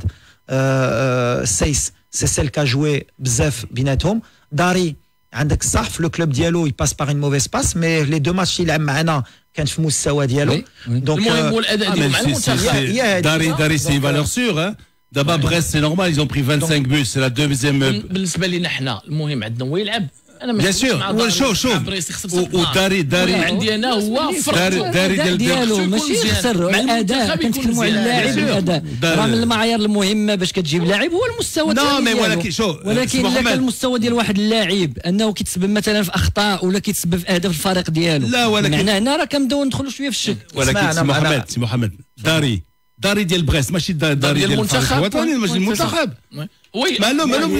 Seyss c'est celle qui a joué bzaf بيناتهم. داري عندك صح في لو كلوب ديالو يباس باغ une mauvaise passe، mais les deux matchs اللي لعب معنا كان في مستوى ديالو. دونك المهم هو الاداء ديالو مع المنتخب. داري سي فالور سور. دابا Brest c'est normal, ils ont pris 25 buts, c'est la deuxième. بالنسبه لنا حنا المهم عندنا هو يلعب. انا بيان سور شوف وداري عندي انا هو داري ديالو ماشي يخسر الاداء. كنتكلموا على اللاعب الاداء، راه من المعايير المهمه باش كتجيب لاعب هو المستوى ديالو. ولكن الا كان المستوى ديال واحد اللاعب انه كيتسبب مثلا في اخطاء ولا كيتسبب في اهداف الفريق ديالو، لا ولكن معناه هنا راه كنبداو ندخلوا شويه في الشك. ولكن سي محمد داري ديال بريست ماشي داري ديال المنتخب الوطني، ماشي المنتخب. Oui, malum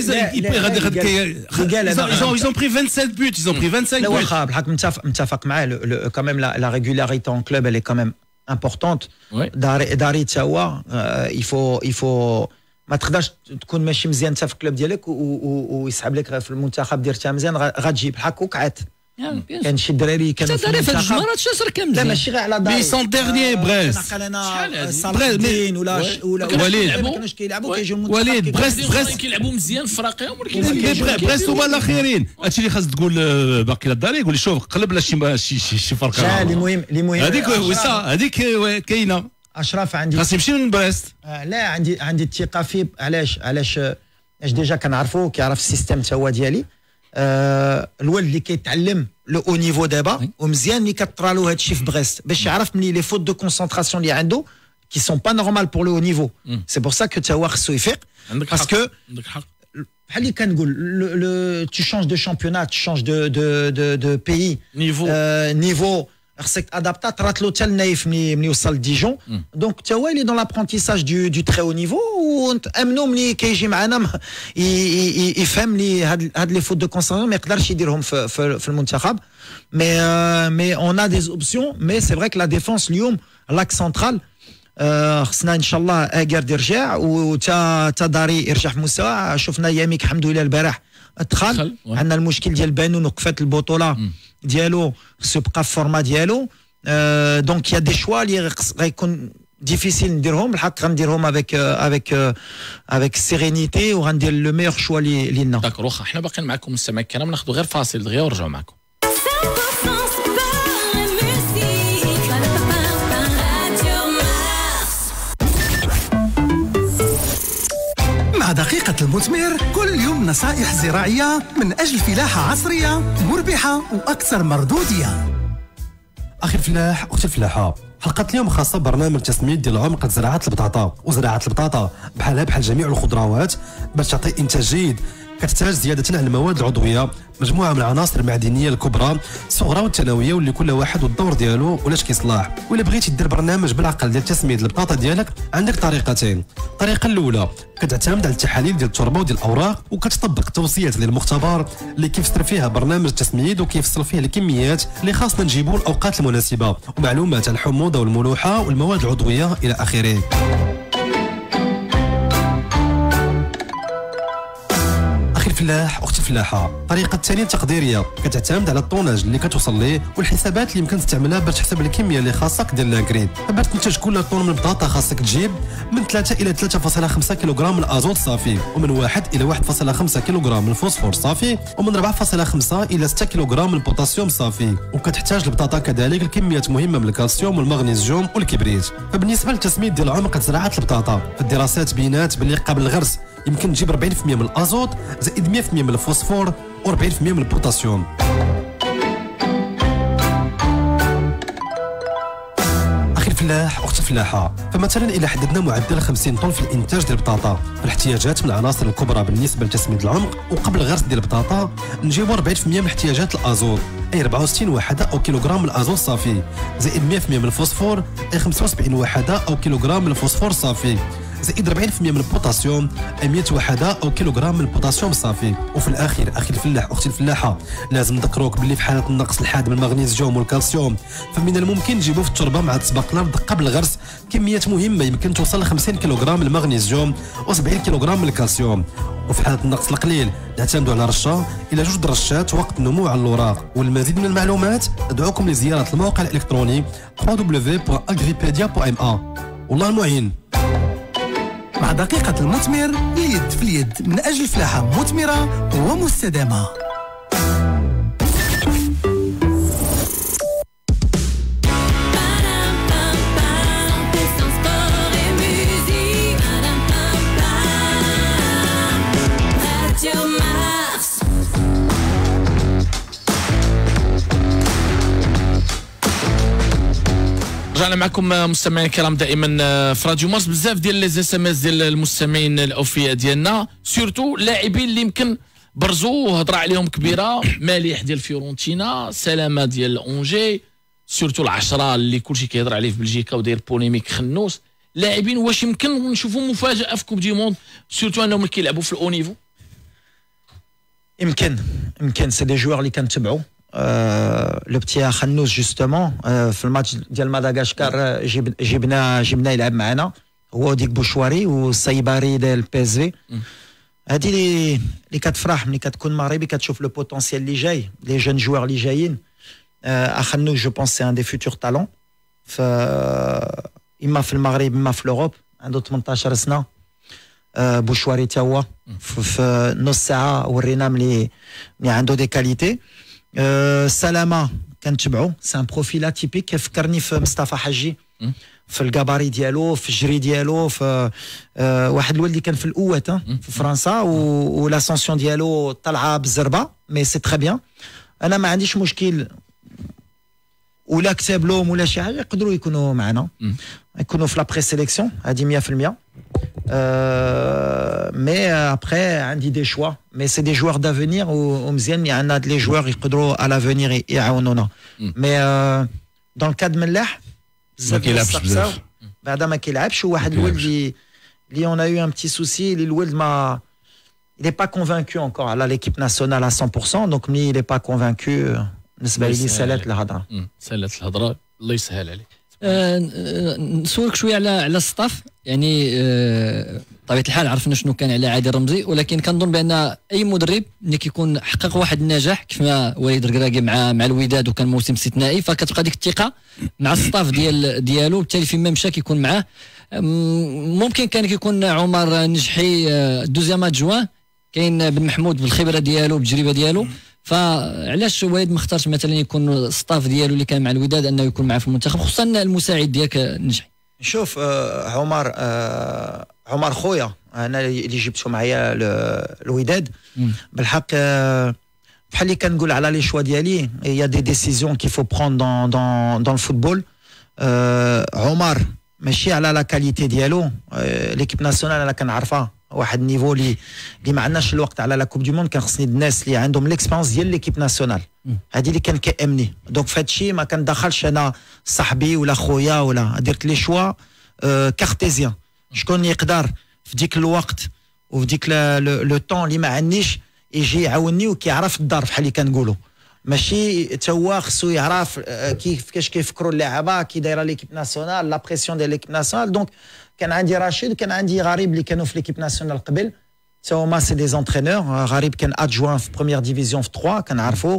ils ont pris 27 buts, ils ont pris 25 buts. واخا بالحق متفق معاه. quand même la régularité en club elle est quand même importante. داري تا هو il faut ما تقدرش تكون ماشي مزيان انت في الكلوب ديالك ويسحب لك في المنتخب درتها مزيان غتجيب الحق وقعت. كان شي دراري كانوا في المنتخب في الجمهورات شاسر كامل لا ماشي غير على داري مي سون ديرنيي بريست قال انا صالح الدين ولا وليد ما كانوش كيلعبوا كيجيو المنتخب وليد بريست كيلعبوا مزيان في فراقيهم ولكن بريست هما الاخرين. هادشي اللي خاص تقول باقي الداري يقول لي شوف قلب لا شي فرقه اللي مهم هذيك هذيك كاينه. اشرف عندي خاص يمشي من بريست. لا عندي الثقه فيه. علاش ديجا كنعرفو كيعرف السيستم تا هو ديالي. الولد اللي كيتعلم لو او نيفو دابا ومزيان اللي كطرالو هذا الشيء في بغيست باش يعرف ملي لي فوت دو كونسونطراسيون اللي عنده كي سون با نورمال بور لو او نيفو. سي بور سا كو تا هو خصو يفيق باسكو عندك حق. بحال اللي كنقول tu changes de championnat, tu changes de pays, niveau خصك ادابتا. طرات له حتى النايف ملي وصل ديجون. دونك تا هو اللي دون لابرونتيساج دو تري او نيفو ونتامنوا ملي كيجي معنا يفهم لي هاد لي فوت دو كونسونطراسيون ما يقدرش يديرهم في المنتخب. مي اون ا دي اوبسيون. مي سي فري كو لا ديفونس اليوم لاك سنترال خصنا ان شاء الله اكار يرجع وتا داري يرجع في مستوى. شفنا ياميك الحمد لله البارح دخل. عندنا المشكل ديال بانون وقفات البطوله ديالو خصو يبقى في الفورما ديالو. دونك يا دي شوا اللي غيكون ديفيسيل نديرهم. الحق غنديرهم افيك سيرينيتي وغندير لو ميور شوا اللي لينا. داكور واخا حنا باقيين معكم مستمعين الكرام ناخذوا غير فاصل دغيا ونرجعوا معكم. مع دقيقة المثمر كل يوم نصائح زراعية من أجل فلاحة عصرية مربحة وأكثر مردودية. أخي الفلاح أختي الفلاحة، حلقة اليوم خاصة برنامج تسميد ديال عمق زراعة البطاطا. وزراعة البطاطا بحال جميع الخضروات باش تعطي إنتاج جيد كتحتاج زيادة على المواد العضوية، مجموعة من العناصر المعدنية الكبرى الصغرى والثانوية واللي كل واحد والدور ديالو ولاش كيصلاح. وإلا بغيتي دير برنامج بالعقل ديال تسميد البطاطا ديالك عندك طريقتين. الطريقة الأولى كتعتمد على التحاليل ديال التربة وديال الأوراق وكتطبق التوصيات ديال المختبر اللي كيفسر فيها برنامج التسميد وكيفصل فيه الكميات اللي خاصنا نجيبو الأوقات المناسبة ومعلومات عن الحموضة والملوحة والمواد العضوية إلى آخره. الفلاح اختي الفلاحه، الطريقه الثانيه التقديريه كتعتمد على الطوناج اللي كتوصل ليه والحسابات اللي يمكن تستعملها باش تحسب الكميه اللي خاصك ديال لاكريد. باش تنتج كل طن من البطاطا خاصك تجيب من 3 الى 3.5 كيلوغرام من الازوت صافي ومن 1 الى 1.5 كيلوغرام من الفوسفور صافي ومن 4.5 الى 6 كيلوغرام من البوتاسيوم صافي. وكتحتاج البطاطا كذلك الكميات مهمه من الكالسيوم والمغنيسيوم والكبريت. فبالنسبه للتسميد ديال عمق زراعه البطاطا فالدراسات بينات باللي قبل الغرس يمكن تجيب 40% من الازوت زائد 100% من الفوسفور و40% من البوتاسيوم. اخي الفلاح اختي الفلاحه، فمثلا الى حددنا معدل 50 طن في الانتاج ديال البطاطا فالاحتياجات من العناصر الكبرى بالنسبه لتسميد العمق وقبل الغرس ديال البطاطا نجيبوا 40% من احتياجات الازوت اي 64 وحده او كيلوغرام من الازوت صافي زائد 100% من الفوسفور اي 75 وحده او كيلوغرام من الفوسفور صافي زائد 40% من البوتاسيوم 100 وحده او كيلوغرام من البوتاسيوم صافي. وفي الاخير اخي الفلاح اختي الفلاحه لازم نذكروك باللي في حاله النقص الحاد من المغنيسيوم والكالسيوم فمن الممكن نجيبوا في التربه مع تسباق الارض قبل الغرس كميات مهمه يمكن توصل ل 50 كيلوغرام من المغنيسيوم و70 كيلوغرام من الكالسيوم. وفي حاله النقص القليل نعتمدوا على رشه الى 2 رشات وقت النمو على الاوراق. والمزيد من المعلومات ادعوكم لزياره الموقع الالكتروني www.agripedia.ma. والله المعين. مع دقيقة المثمر اليد في اليد من أجل فلاحة مثمرة ومستدامة. رجعنا معكم مستمعين الكرام دائما في راديو مارس. بزاف ديال لي اس ام اس ديال المستمعين الاوفياء ديالنا سورتو لاعبين اللي يمكن برزوا وهضره عليهم كبيره. مالح ديال فيورنتينا، سلامه ديال اونجي، سورتو العشره اللي كلشي كيهضر عليه في بلجيكا وداير بوليميك خنوس. لاعبين واش يمكن نشوفوا مفاجاه في كوب دي موند سورتو انهم كيلعبوا في الاو نيفو؟ يمكن سي دي جوار اللي كنتبعوا. لو بتي خنوس جوستومون في الماتش ديال مدغشقر جبنا يلعب معنا. هو وديك بوشواري والسايباري ديال البي اس في. هذه اللي كتفرح ملي كتكون مغربي كتشوف لو بوتونسيال اللي جاي لي جون جوار اللي جايين. اخنوك جو بونس سي ان دي فيوتور تالون اما في المغرب اما في لوروب، عنده 18 سنه. بوشواري تا هو في نص ساعه ورينا ملي عنده دي كاليتي. سلامه كنتبعو سي ان بروفيل اتيبيك كيفكرني في مصطفى حجي في الكاباري ديالو في الجري ديالو في واحد الولد اللي كان في القوات في فرنسا ولاسونسيون ديالو طالعه بالزربه مي سي تري بيان. انا ما عنديش مشكل ولا كتاب لهم ولا شي حاجه يقدروا يكونوا معنا يكونوا في لا بري سيليكسيون هذه 100%. مي ابخي عندي دي شوا مي سي دي جوار دافونير ومزيان عندنا لي جوار يقدروا على لافونير يعاونونا. مي دون الكاد ملاح ما كيلعبش بزاف بعدا ما كيلعبش. وواحد الولد اللي اون ا يو ان بتي سوسي اللي الولد ما il est pas convaincu encore على l'équipe nationale à 100%. donc ملي il est pas convaincu بالنسبه لي سالات الهضره. سالات الهضره الله يسهل عليك. نسولك شويه على الستاف يعني بطبيعه الحال عرفنا شنو كان على عادل رمزي، ولكن كنظن بان اي مدرب ملي كيكون حقق واحد النجاح كيف ما وليد الركراكي مع الوداد وكان موسم استثنائي فكتبقى ديك الثقه مع الستاف ديالو بالتالي فيما مشى كيكون معاه. ممكن كان كيكون عمر نجحي دوزيام ادجوان كاين بن محمود بالخبره ديالو بالتجربه ديالو، فعلاش وليد ما اختارش مثلا يكون الستاف ديالو اللي كان مع الوداد انه يكون معاه في المنتخب خصوصا المساعد ديالك نجحي؟ شوف عمر خويا انا اللي جبته معايا الوداد بالحق بحال اللي كنقول على لي شوا ديالي يا دي ديسيزيون كي فو بروندر دون الفوتبول. عمر ماشي على لا كاليتي ديالو ليكيب ناسيونال انا كنعرفها واحد النيفو اللي ما عندناش الوقت على لا كوب دو موند. كان خصني الناس اللي عندهم ليكسبيرونس ديال ليكيب ناسيونال هذه اللي كان كيامني. دونك في هذا الشيء ما كندخلش انا صاحبي ولا خويا ولا درت لي شوا كارتيزيان. شكون يقدر في ديك الوقت وفي ديك لو طون اللي ما عنديش يجي يعاوني وكيعرف الدار بحال اللي كنقولوا. ماشي تا هو خصو يعرف كيفاش كيفكروا اللعابه كي دايره ليكيب ناسيونال لا بريسيون ديال ليكيب ناسيونال. دونك كان عندي رشيد وكان عندي غريب اللي كانوا في ليكيب ناسيونال قبل تا هما سي دي زونترينور. غريب كان ادجوان في بروميير ديفيزيون في 3 كنعرفوا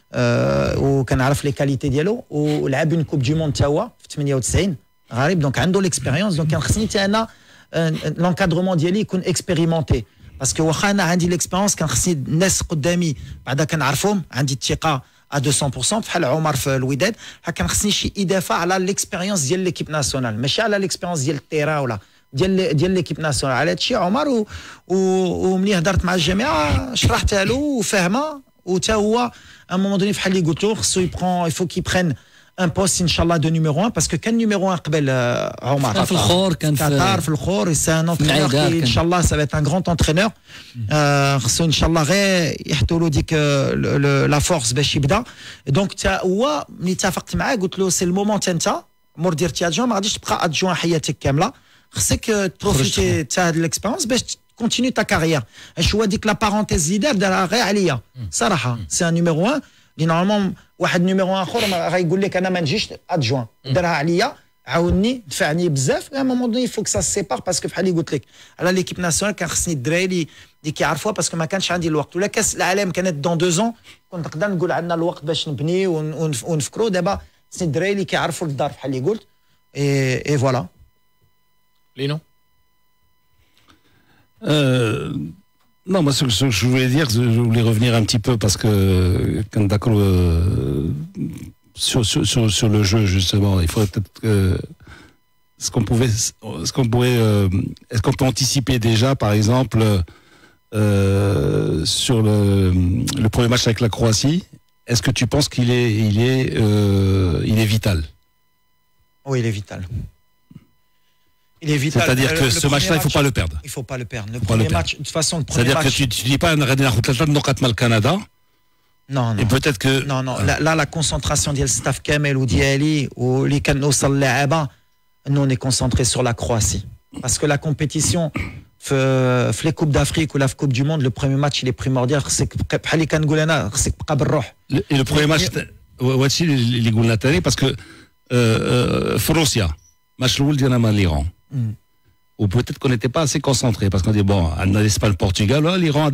وكنعرف لي كاليتي ديالو ولعب اون كوب دو موند تا هو في 98 غريب. دونك عنده ليكسبيريونس. دونك كان خصني حتى انا لونكادرومون ديالي يكون اكسبيريمونتي باسكو واخا انا عندي ليكسبيريونس كان خصني الناس قدامي بعدا كنعرفهم عندي الثقه à 200% بحال عمر في الوداد. كان خصني شي اضافه على ليكسبيريونس ديال ليكيب ناسيونال ماشي على ليكسبيريونس ديال التيرا ولا ديال ليكيب ناسيونال. على هادشي عمر وملي هضرت مع الجامعه شرحتها له وفاهمه وتا هو ا مومون دوني بحال اللي قلت له خصو يبرون يفو كي برين ان بوست ان شاء الله دو نيميرو 1 باسكو كان نيميرو 1 قبل عمر كان في الخور كان في قطر في الخور سي ان انترينور ان شاء الله سا فيت ان غران انترينور. خصو ان شاء الله غير يحطوا له ديك لا فورس باش يبدا. دونك تا هو ملي اتفقت معاه قلت له سي المومون انت مور دير ادجوان ما غاديش تبقى ادجوان حياتك كامله خصك تروفيتي تاع هاد الاكسبيريونس باش كونتينيو تا كارير. اش هو ديك لا بارونتيز اللي دارها غير عليا صراحه سي ان نيميرو 1 اللي نورمالمون واحد نيميرو اخر غايقول لك انا ما نجيش ادجوان دارها عليا عاوني دفعني بزاف. ا مومون دوني فوك سا سيبار باسكو بحال اللي قلت لك على ليكيب ناسيونال كان خصني الدراري اللي كيعرفوها باسكو ما كانش عندي الوقت. ولا كاس العالم كانت دون 2 ans كنت نقدر نقول عندنا الوقت باش نبني ونفكروا. دابا خصني الدراري اللي كيعرفوا الدار بحال اللي قلت اي فوالا. لينو Non, moi, ce que je voulais dire, je voulais revenir un petit peu parce que, d'accord, sur le jeu, justement, il faudrait peut-être est-ce qu'on peut anticiper déjà, par exemple, sur le premier match avec la Croatie, est-ce que tu penses qu'il est vital? Oui, il est vital. Il est vital. C'est-à-dire que ce match-là, il ne faut pas le perdre. Il ne faut pas le perdre. Le premier match, de toute façon, le premier match... C'est-à-dire que tu ne dis pas le Canada. Non, non. Et peut-être que... Non, non. Là, la concentration du staff Kamel ou d'Yali ou les canaux Salahaba, nous, on est concentrés sur la Croatie. Parce que la compétition, les Coupes d'Afrique ou la Coupe du Monde, le premier match, il est primordial. C'est que et le premier match, les Goulnatani, parce que Frosia, match l'oul d'Yanama l'Iran. ou peut-être qu'on n'était pas assez concentré parce qu'on dit bon, on a l'Espagne, Portugal, l'Iran a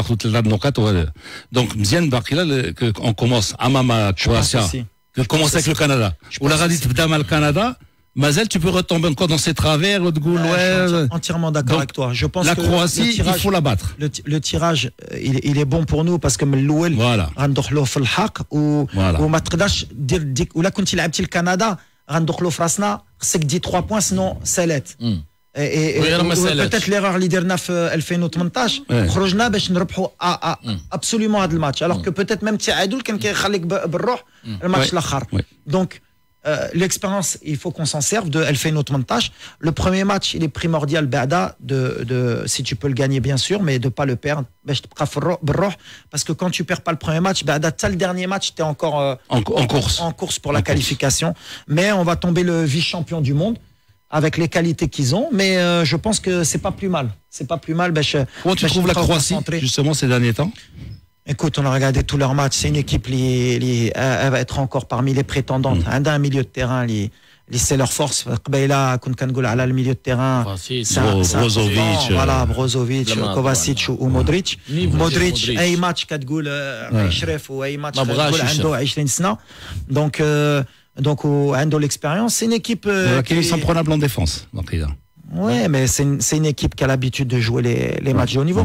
donc مزيان باقي là qu'on commence Amama, Croatie, que commence avec le Canada. Ou la radite bdama le Canada, Mazel, tu peux retomber encore dans ces travers, je suis entièrement d'accord avec toi. Je pense la que Croatie, tirage, il faut la battre. Le tirage, il est bon pour nous parce que Melouel, غندخلوا في الحق وما تقدرش دير ديك ولا كنتي لعبتي الكندا غندخلوا في راسنا خصك دي 3 بوين سنون سالات. peut-être l'erreur اللي درنا في 2018 خرجنا باش نربحوا ابسوليومون هذا الماتش alors que peut-être même التعادل كان كيخليك بالروح الماتش الاخر. Donc l'expérience, il faut qu'on s'en serve de 2018. Le premier match, il est primordial, Bada, si tu peux le gagner, bien sûr, mais de ne pas le perdre. Parce que quand tu ne perds pas le premier match, Bada, tu as le dernier match, tu es encore en course pour la qualification. Mais on va tomber le vice-champion du monde avec les qualités qu'ils ont. Mais je pense que ce n'est pas plus mal. C'est pas plus mal. Comment tu trouves la Croatie, justement, ces derniers temps? Écoute, on a regardé tous leurs matchs. C'est une équipe qui va être encore parmi les prétendantes. Un milieu de terrain, c'est leur force. Là, quand on a le milieu de terrain, Brozovic, Brozovic, Kovacic ou Modric. Modric, un match qui a Ishref ou un match qui a 20 سنة. Donc, Ando l'expérience, c'est une équipe qui est imprenable en défense. Donc, ouais, mais c'est une équipe qui a l'habitude de jouer les matchs de haut niveau.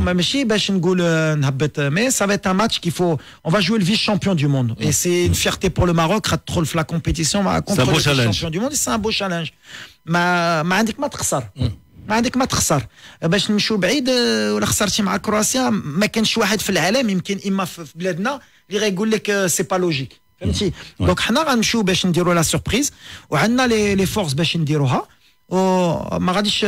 Mais ça va être un match qu'il faut. On va jouer le vice-champion du monde. Et c'est une fierté pour le Maroc. La compétition contre le vice-champion du monde. C'est un beau challenge. ما عندك ما تخسر. ما عندك ما تخسر. باش نمشيو بعيد ولا خسرتي مع كرواتيا ما كانش واحد في العالم يمكن اما في بلادنا اللي غيقول لك سي با لوجيك. فهمتي؟ دونك حنا غنمشيو باش نديروا لا سوربريز وعندنا لي فورس باش نديروها. ما غاديش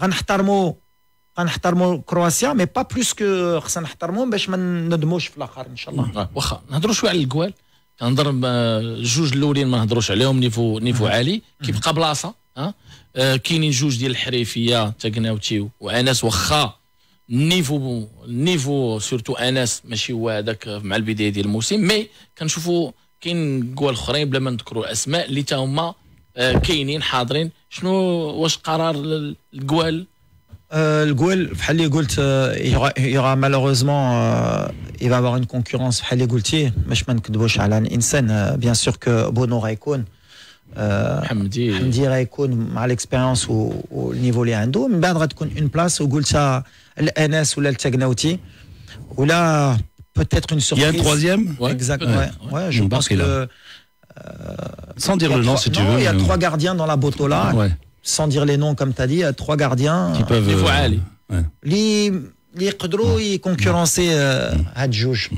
غنحترموا كرواتيا مي با بلوس كو خصنا نحترموهم باش ما ندموش في الاخر ان شاء الله. واخا نهضروا شويه على الجوال كنهضر جوج الاولين ما نهضروش عليهم نيفو عالي كيبقى بلاصه كاينين جوج ديال الحريفيه تاكناوتي وانس واخا النيفو سورتو انس ماشي هو هذاك مع البدايه ديال الموسم مي كنشوفوا كاين جوال اخرين بلا ما نذكروا اسماء اللي تا هما كاينين حاضرين. شنو واش قرار الجوال؟ الجوال بحال اللي قلت يرى مالوروزمون il va avoir une concurrence بحال اللي قلتي باش ما نكذبوش على الانسان. بيان سور كو بونو غيكون حمدي غيكون مع الاكسبيريونس والنيفو اللي عنده. من بعد غتكون اون بلاس وقلتها الانس ولا التاكناوتي ولا peut-être une surprise. Il y a un troisième? Exact. Ouais, je pense que sans dire le nom si tu veux. Il y a 3 gardiens dans la Botola. Sans dire les noms comme tu as dit, il y a 3 gardiens qui peuvent اللي يقدروا يكونكورونسي هاد جوج.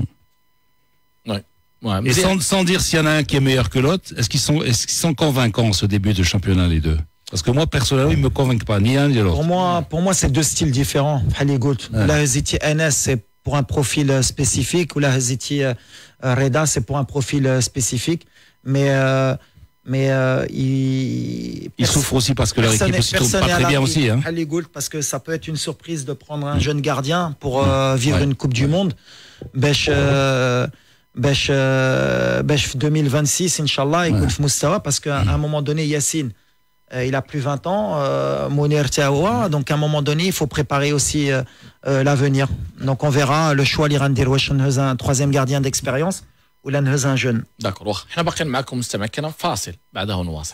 Et sans dire s'il y en a un qui est meilleur que l'autre, est-ce qu'ils sont convaincants ce début de championnat les deux? Parce que moi personnellement ils me convainquent pas ni l'un ni l'autre. Pour moi c'est 2 styles différents. بحال اللي قلت لا هزيتي انس c'est pour un profil spécifique ou la Haziti Reda c'est pour un profil spécifique mais ils souffrent aussi parce que leur équipe aussi tourne pas très bien aussi parce que ça peut être une surprise de prendre un jeune gardien pour vivre une coupe du monde باش في 2026 inchallah يكون في مستوى parce qu'à un moment donné Yassine il a plus 20 ans, Mounir Tiaoua, donc à un moment donné, il faut préparer aussi l'avenir. Donc on verra le choix l'Iran Dirwesh, un 3e gardien d'expérience ou un jeune. D'accord. احنا باقيين معكم مستمعين فاصل بعده نواصل.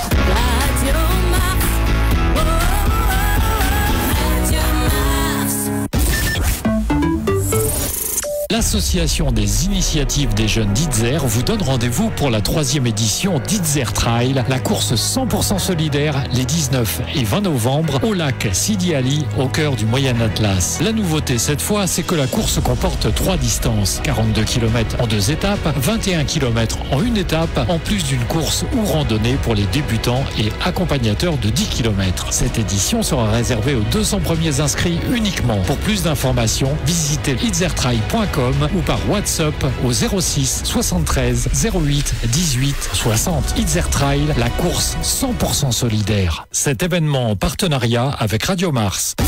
L'association des initiatives des jeunes d'Itzer vous donne rendez-vous pour la 3e édition d'Itzer Trail, la course 100% solidaire les 19 et 20 novembre au lac Sidi Ali, au cœur du Moyen Atlas. La nouveauté cette fois, c'est que la course comporte 3 distances, 42 km en 2 étapes, 21 km en une étape, en plus d'une course ou randonnée pour les débutants et accompagnateurs de 10 km. Cette édition sera réservée aux 200 premiers inscrits uniquement. Pour plus d'informations, visitez itzertrail.com ou par WhatsApp au 06 73 08 18 60. Itzer Trail, la course 100% solidaire. Cet événement en partenariat avec Radio Mars.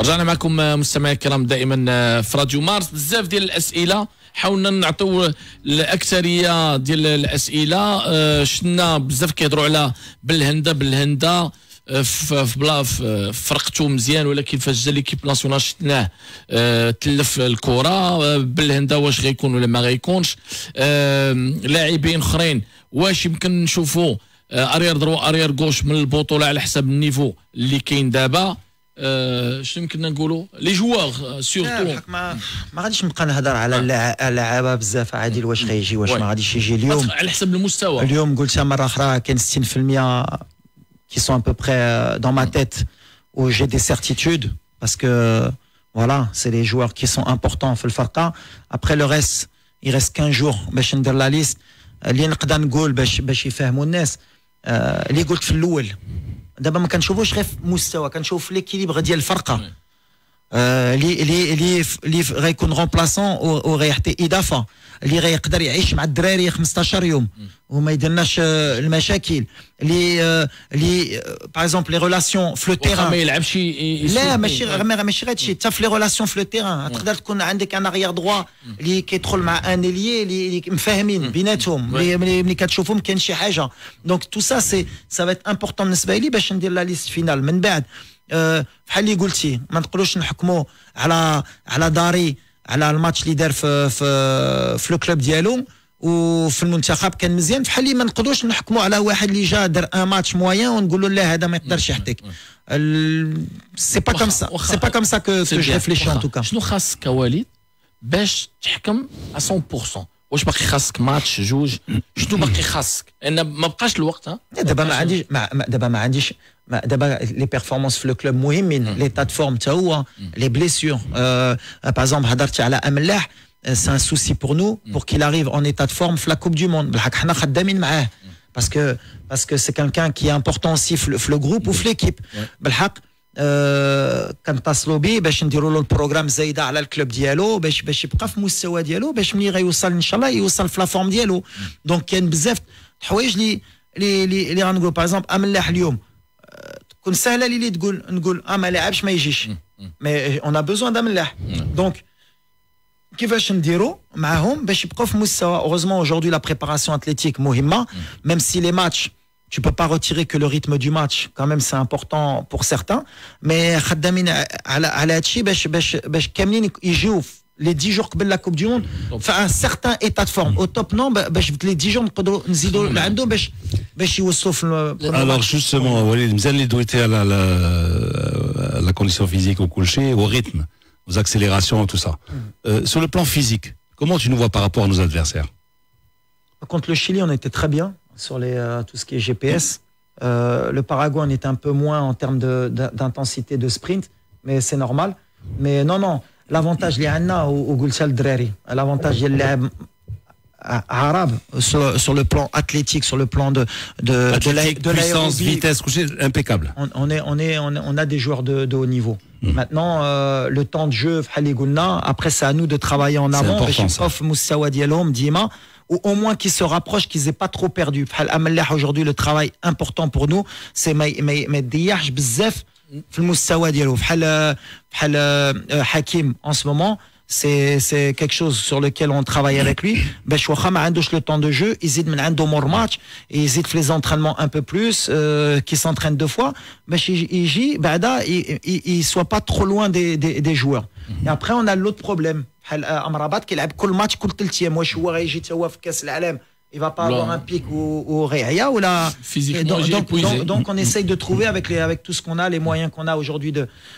رجعنا معكم مستمعي الكرام دائما في راديو مارس. بزاف ديال الاسئله حاولنا نعطيو الاكثريه ديال الاسئله. شفنا بزاف كيهضروا على بالهنده في فرقته مزيان، ولكن فاش جا ليكيب ناسيونال شفناه تلف الكره. بالهنده واش غيكون ولا ما غيكونش؟ لاعبين اخرين واش يمكن نشوفوا اريير دروا اريير غوش من البطوله على حسب النيفو اللي كاين دابا؟ شنو يمكن نقولوا لي جوار سورتو؟ ما غاديش نبقى نهضر على اللعابه بزاف. عادل واش غيجي واش ما غاديش يجي اليوم على حسب المستوى. اليوم قلتها مره اخرى كاين 60% qui sont à peu près dans ma tête où j'ai des certitudes parce que voilà, c'est les joueurs qui sont importants في الفرقه. Après le reste, il reste 15 jours باش ندير لا ليست اللي نقدر نقول باش يفهموا الناس. اللي قلت في الاول دابا ما كنشوفوش غير في مستوى، كنشوف ليكيليبر ديال الفرقه. اللي غيكون رومبلاسون وغيعطي اضافه، اللي غيقدر يعيش مع الدراري 15 يوم وما يديرناش المشاكل. اللي باغ اكزومبل لي ريلاسيون في لو تيران ما يلعبش. لا ماشي غير هادشي، حتى في لي ريلاسيون في لو تيران تقدر تكون عندك ان اريير دروا اللي كيدخل مع ان اليي اللي مفاهمين بيناتهم، ملي كتشوفهم كاين شي حاجه. دونك تو سا سي سا فا امبورطون بالنسبه لي باش ندير لا ليست فينال. من بعد بحال اللي قلتي ما نقولوش نحكموا على داري على الماتش اللي دار في لو كلوب ديالو وفي المنتخب كان مزيان، بحال اللي ما نقدروش نحكموا على واحد اللي جا دار ان ماتش موين ونقولوا لا هذا ما يقدرش يحتك. سي با كوم سا، سي با كوم سا كو جو ريفليشي ان توكا. شنو خاصك كوالد باش تحكم 100%؟ واش باقي خاصك ماتش جوج؟ شنو باقي خاصك؟ لان ما بقاش الوقت. دابا ما عنديش دابا لي بيرفورمانس في لو كلوب مهمين، لي تاد فورم حتى هو، لي بليسيور. باغ اكزومبل هضرتي على املاح، سي ان سوسي بور نو بور كيل اريف اون ايتا دو فورم في لا كوب دو موند. بالحق حنا خدامين معاه باسكو سي كالكان كي امبورطون سي في لو جروب وفي ليكيب. بالحق كنتصلوا به باش نديروا له البروغرام زايده على الكلوب ديالو باش يبقى في المستوى ديالو، باش ملي غيوصل ان شاء الله يوصل في لا فورم ديالو. دونك كاين بزاف الحوايج اللي غنقول باغ اكزومبل املاح اليوم تكون سهله لي نقول ما لعبش ما يجيش، مي اون ا بوزوان d'Amelaح. دونك كيفاش نديروا معاهم باش يبقاو في مستوى؟ اوروزمون aujourd'hui la préparation athlétique مهمه، même si les matchs tu peux pas retirer que le rythme du match quand même c'est important pour certains، mais خدامين على هادشي باش كاملين يجيو les 10 jours قبل لا كوب دي موند في ان سيغتان ايتا دو فورم او توب نون باش في لي 10 jours نقدروا نزيدوا لعندهم باش يوصلوا في. Alors justement وليد مزال اللي دويتي على la condition physique وكل شيء au rythme aux accélérations et tout ça. Sur le plan physique, comment tu nous vois par rapport à nos adversaires? Contre le Chili, on était très bien sur tout ce qui est GPS. Le Paraguay, on était un peu moins en termes d'intensité de sprint, mais c'est normal. Mais non, l'avantage اللي عندنا وقلتها للدراري، l'avantage ديال اللاعب arabe sur le plan athlétique, sur le plan de puissance, vitesse, impeccable. On a des joueurs de haut niveau. Maintenant, le temps de jeu, après c'est à nous de travailler en avant. Ou au moins qu'ils se rapprochent, qu'ils aient pas trop perdu. Aujourd'hui, le travail important pour nous, c'est في المستوى ديالو. بحال حكيم en ce moment c'est quelque chose sur lequel on travaille avec lui باش واخا ما عندوش le temps de jeu يزيد من عنده مور ماتش، يزيد في les entraînements un peu plus qui s'entraîne 2 fois باش يجي بعدا il soit pas trop loin des joueurs. Et après on a l'autre problème بحال امرابط كيلعب كل ماتش كل 3 ايام، واش هو غيجي حتى هو في كاس العالم il va pas avoir un pic ou Réa ou là donc on essaye de trouver avec tout ce qu'on a, les moyens qu'on a aujourd'hui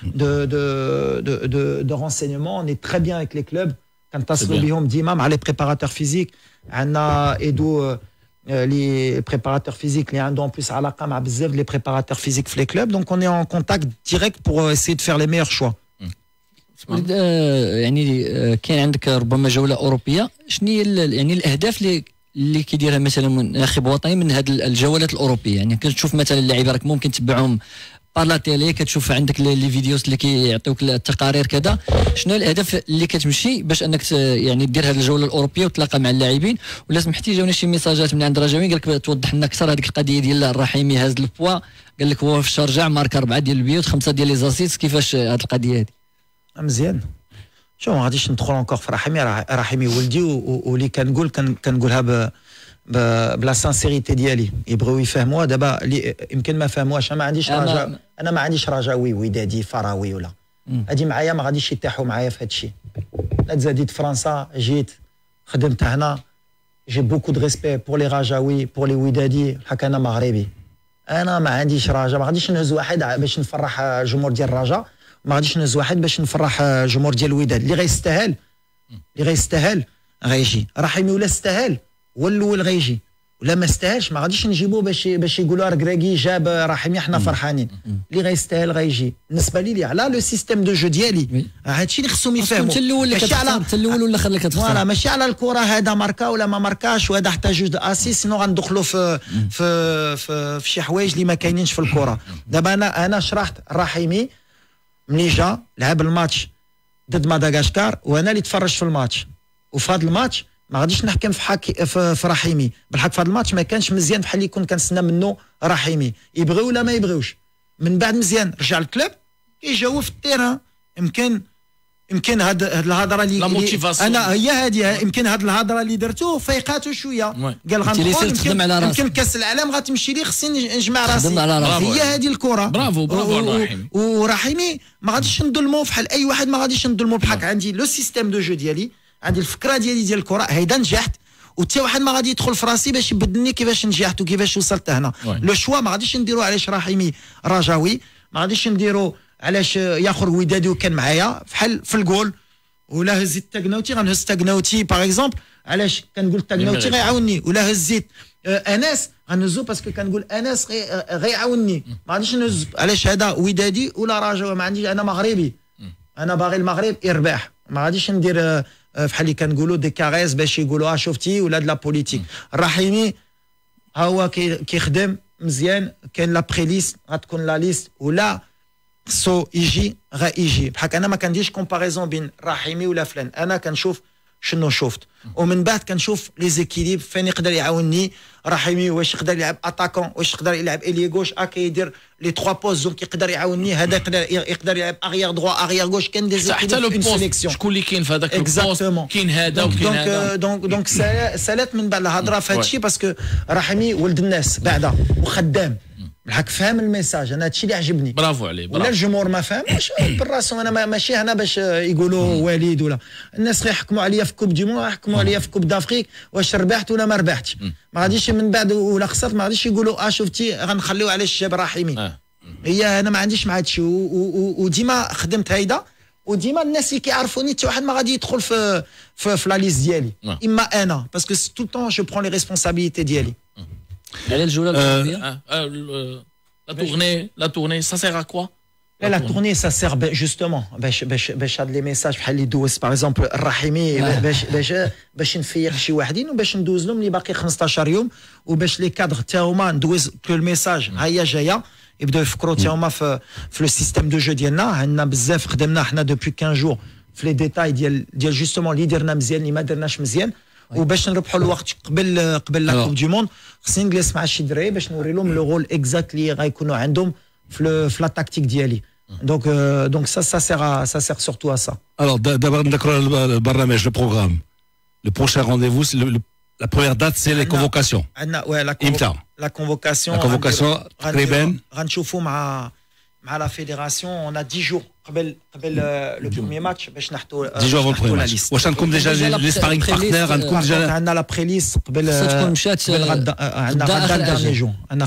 de renseignement. On est très bien avec les clubs. Quand تصلوا بهم ديما مع les préparateurs physiques. عندنا ايدو les préparateurs physiques اللي عندهم plus علاقه مع بزاف les préparateurs physiques في les clubs. Donc on est en contact direct pour essayer de faire les meilleurs choix. يعني كاين عندك ربما جوله اوروبيه، شنو هي يعني الاهداف اللي كيديرها مثلا منتخب وطني من هذه الجولات الاوروبيه؟ يعني كتشوف مثلا اللعيبه راك ممكن تتبعهم بار لا تيلي، كتشوف عندك لي فيديوز اللي كيعطيوك التقارير كذا، شنو الاهداف اللي كتمشي باش انك يعني دير هذه الجوله الاوروبيه وتلاقى مع اللاعبين؟ ولا سمحتي جاونا شي ميساجات من عند رجاوي قال لك توضح لنا اكثر هذيك القضيه ديال الرحيمي هاز البوا، قال لك هو في الشارجه مارك 4 ديال البيوت 5 ديال لي زاسيت، كيفاش هذه القضيه هذه؟ مزيان شو ما غاديش ندخل انكور في رحيمي ولدي واللي كنقولها بلا سانسيريتي ديالي يبغيو يفهموها دابا يمكن ما فهموهاش. انا ما عنديش رجاوي ودادي فراوي ولا هادي معايا ما غاديش يتاحوا معايا في هادشي. لا تزاديت فرنسا جيت خدمت هنا جي بوكو دو ريسبي بور لي رجاوي بور لي ودادي حك انا مغربي. انا ما عنديش رجا ما غاديش نهز واحد باش نفرح الجمهور ديال الرجاء ما غاديش نهز واحد باش نفرح الجمهور ديال الوداد. اللي غيستاهل غيجي. رحيمي ولا استاهل هو الاول غيجي ولا ما استاهلش ما غاديش نجيبوه باش يقولوا ركراكي جاب رحيمي حنا فرحانين. اللي غيستاهل غيجي. بالنسبه لي على لو سيستيم دو جو ديالي هادشي اللي خصهم يفهموا. انت الاول اللي كتختار انت الاول ولا خليك كتختار فوالا ماشي على الكره هذا ماركا ولا ما ماركاش وهذا حتى جوج دو اسيس سينو غندخلوا في شي حوايج اللي ما كاينينش في الكره. دابا انا شرحت رحيمي ملي جا لعب الماتش ضد مدغشقر وانا اللي تفرجت في الماتش وفي هذا الماتش ما غاديش نحكم في رحيمي. بالحق في هذا الماتش ما كانش مزيان بحال اللي كنت كنتسنى منه رحيمي. يبغيو ولا ما يبغيوش من بعد مزيان رجع الكلوب يجاوب في التيران. يمكن هاد الهضره اللي انا هي هذه يمكن هاد الهضره اللي درتو فيقاتو شويه قال غندخل يمكن كاس العالم غتمشي لي خصني نجمع راسي. هي هذه الكره. برافو رحيمي. ورحيمي ما غاديش نظلمو بحال اي واحد ما غاديش نظلمو بحال عندي لو سيستيم دو جو ديالي عندي الفكره ديالي ديال الكره هيدا نجحت وتا واحد ما غادي يدخل في راسي باش يبدلني كيفاش نجحت وكيفاش وصلت هنا. لو شوا ما غاديش نديرو علاش رحيمي رجاوي ما غاديش نديرو علاش ياخذ ودادي وكان معايا بحال في الجول ولا هزيت تاكناوتي غنهز تاكناوتي باغ اكزومبل. علاش كنقول تاكناوتي غيعاوني ولا هزيت انس غنهزو باسكو كنقول انس غيعاوني ما غاديش نهز علاش هذا ودادي ولا رجاوي ما عنديش. انا مغربي انا باغي المغرب يربح ما غاديش ندير بحال اللي كنقولوا دي كاريز باش يقولوا شفتي ولا د لا بوليتيك. رحيمي ها هو كيخدم مزيان كاين لا بريليست غتكون لا ليست ولا خصو يجي غيجي. بحال انا ما كنديرش كومباريزون بين رحيمي ولا فلان. انا كنشوف شنو شفت ومن بعد كنشوف لي زيكيليب فين يقدر يعاونني. رحيمي واش يقدر يلعب اتاكون واش يقدر يلعب الي غوش كيدير لي 3 بوز دونك يقدر يعاونني. هذا يقدر يلعب اغيير دروا اغيير غوش. كاين دي زيكيليب حتى لو بوست شكون اللي كاين في هذاك البوست كاين هذا وكاين هذا. دونك سالات من بعد الهضره في هذا الشيء باسكو رحيمي ولد الناس بعدا وخدام بالحق فهم الميساج. انا هادشي اللي عجبني. برافو عليه. ولا الجمهور ما فهمش بالراسهم. انا ماشي هنا باش يقولوا وليد ولا الناس غيحكموا عليا في كوب دي مون غيحكموا عليا في كوب دافريك واش ربحت ولا ما ربحتش. ما غاديش من بعد ولا خسرت ما غاديش يقولوا شفتي غنخليو علاش جاب رحيمي. هي انا ما عنديش مع هادشي وديما خدمت هيدا وديما الناس اللي كيعرفوني حتى واحد ما غادي يدخل في لا ليست ديالي اما انا باسكو تو طون جو برون لي ريسبونسابيلتي ديالي. على الجوله الاولى la tournée ça sert à quoi? La tournée ça sert justement باش هاد لي ميساج بحال اللي دوز باغ اكزومبل الرحيمي باش نفيق شي واحدين وباش ندوز لهم اللي باقي 15 يوم وباش لي كادر تا هما ندوز كل الميساج ها هي جايه يبداو يفكروا تا هما في لو سيستيم دو جو ديالنا. عندنا بزاف خدمنا حنا دوبوي 15 جور في لي ديتاي ديال جوستومون اللي درنا مزيان اللي ما درناش مزيان وباش نربحوا الوقت قبل لا كوب دي موند خصني نجلس مع شي دراري باش نوري لهم لو رول اكزاكت اللي غيكونوا عندهم في لا تاكتيك ديالي. دونك ça sert surtout à ça. Alors d'abord نذكروا البرنامج le programme. Le prochain rendez-vous la première date c'est les convocations. عندنا la convocation تقريبا غنشوفوا مع لا فيدراسيون on a 10 jours قبل لو بروميير ماتش باش نحطوا 10 jours avant le premier match. واش غنكون ديجا لي سبارينغ بارتنير غنكون ديجا عندنا لا بريليست قبل تكون مشات عندنا غدا داني جو عندنا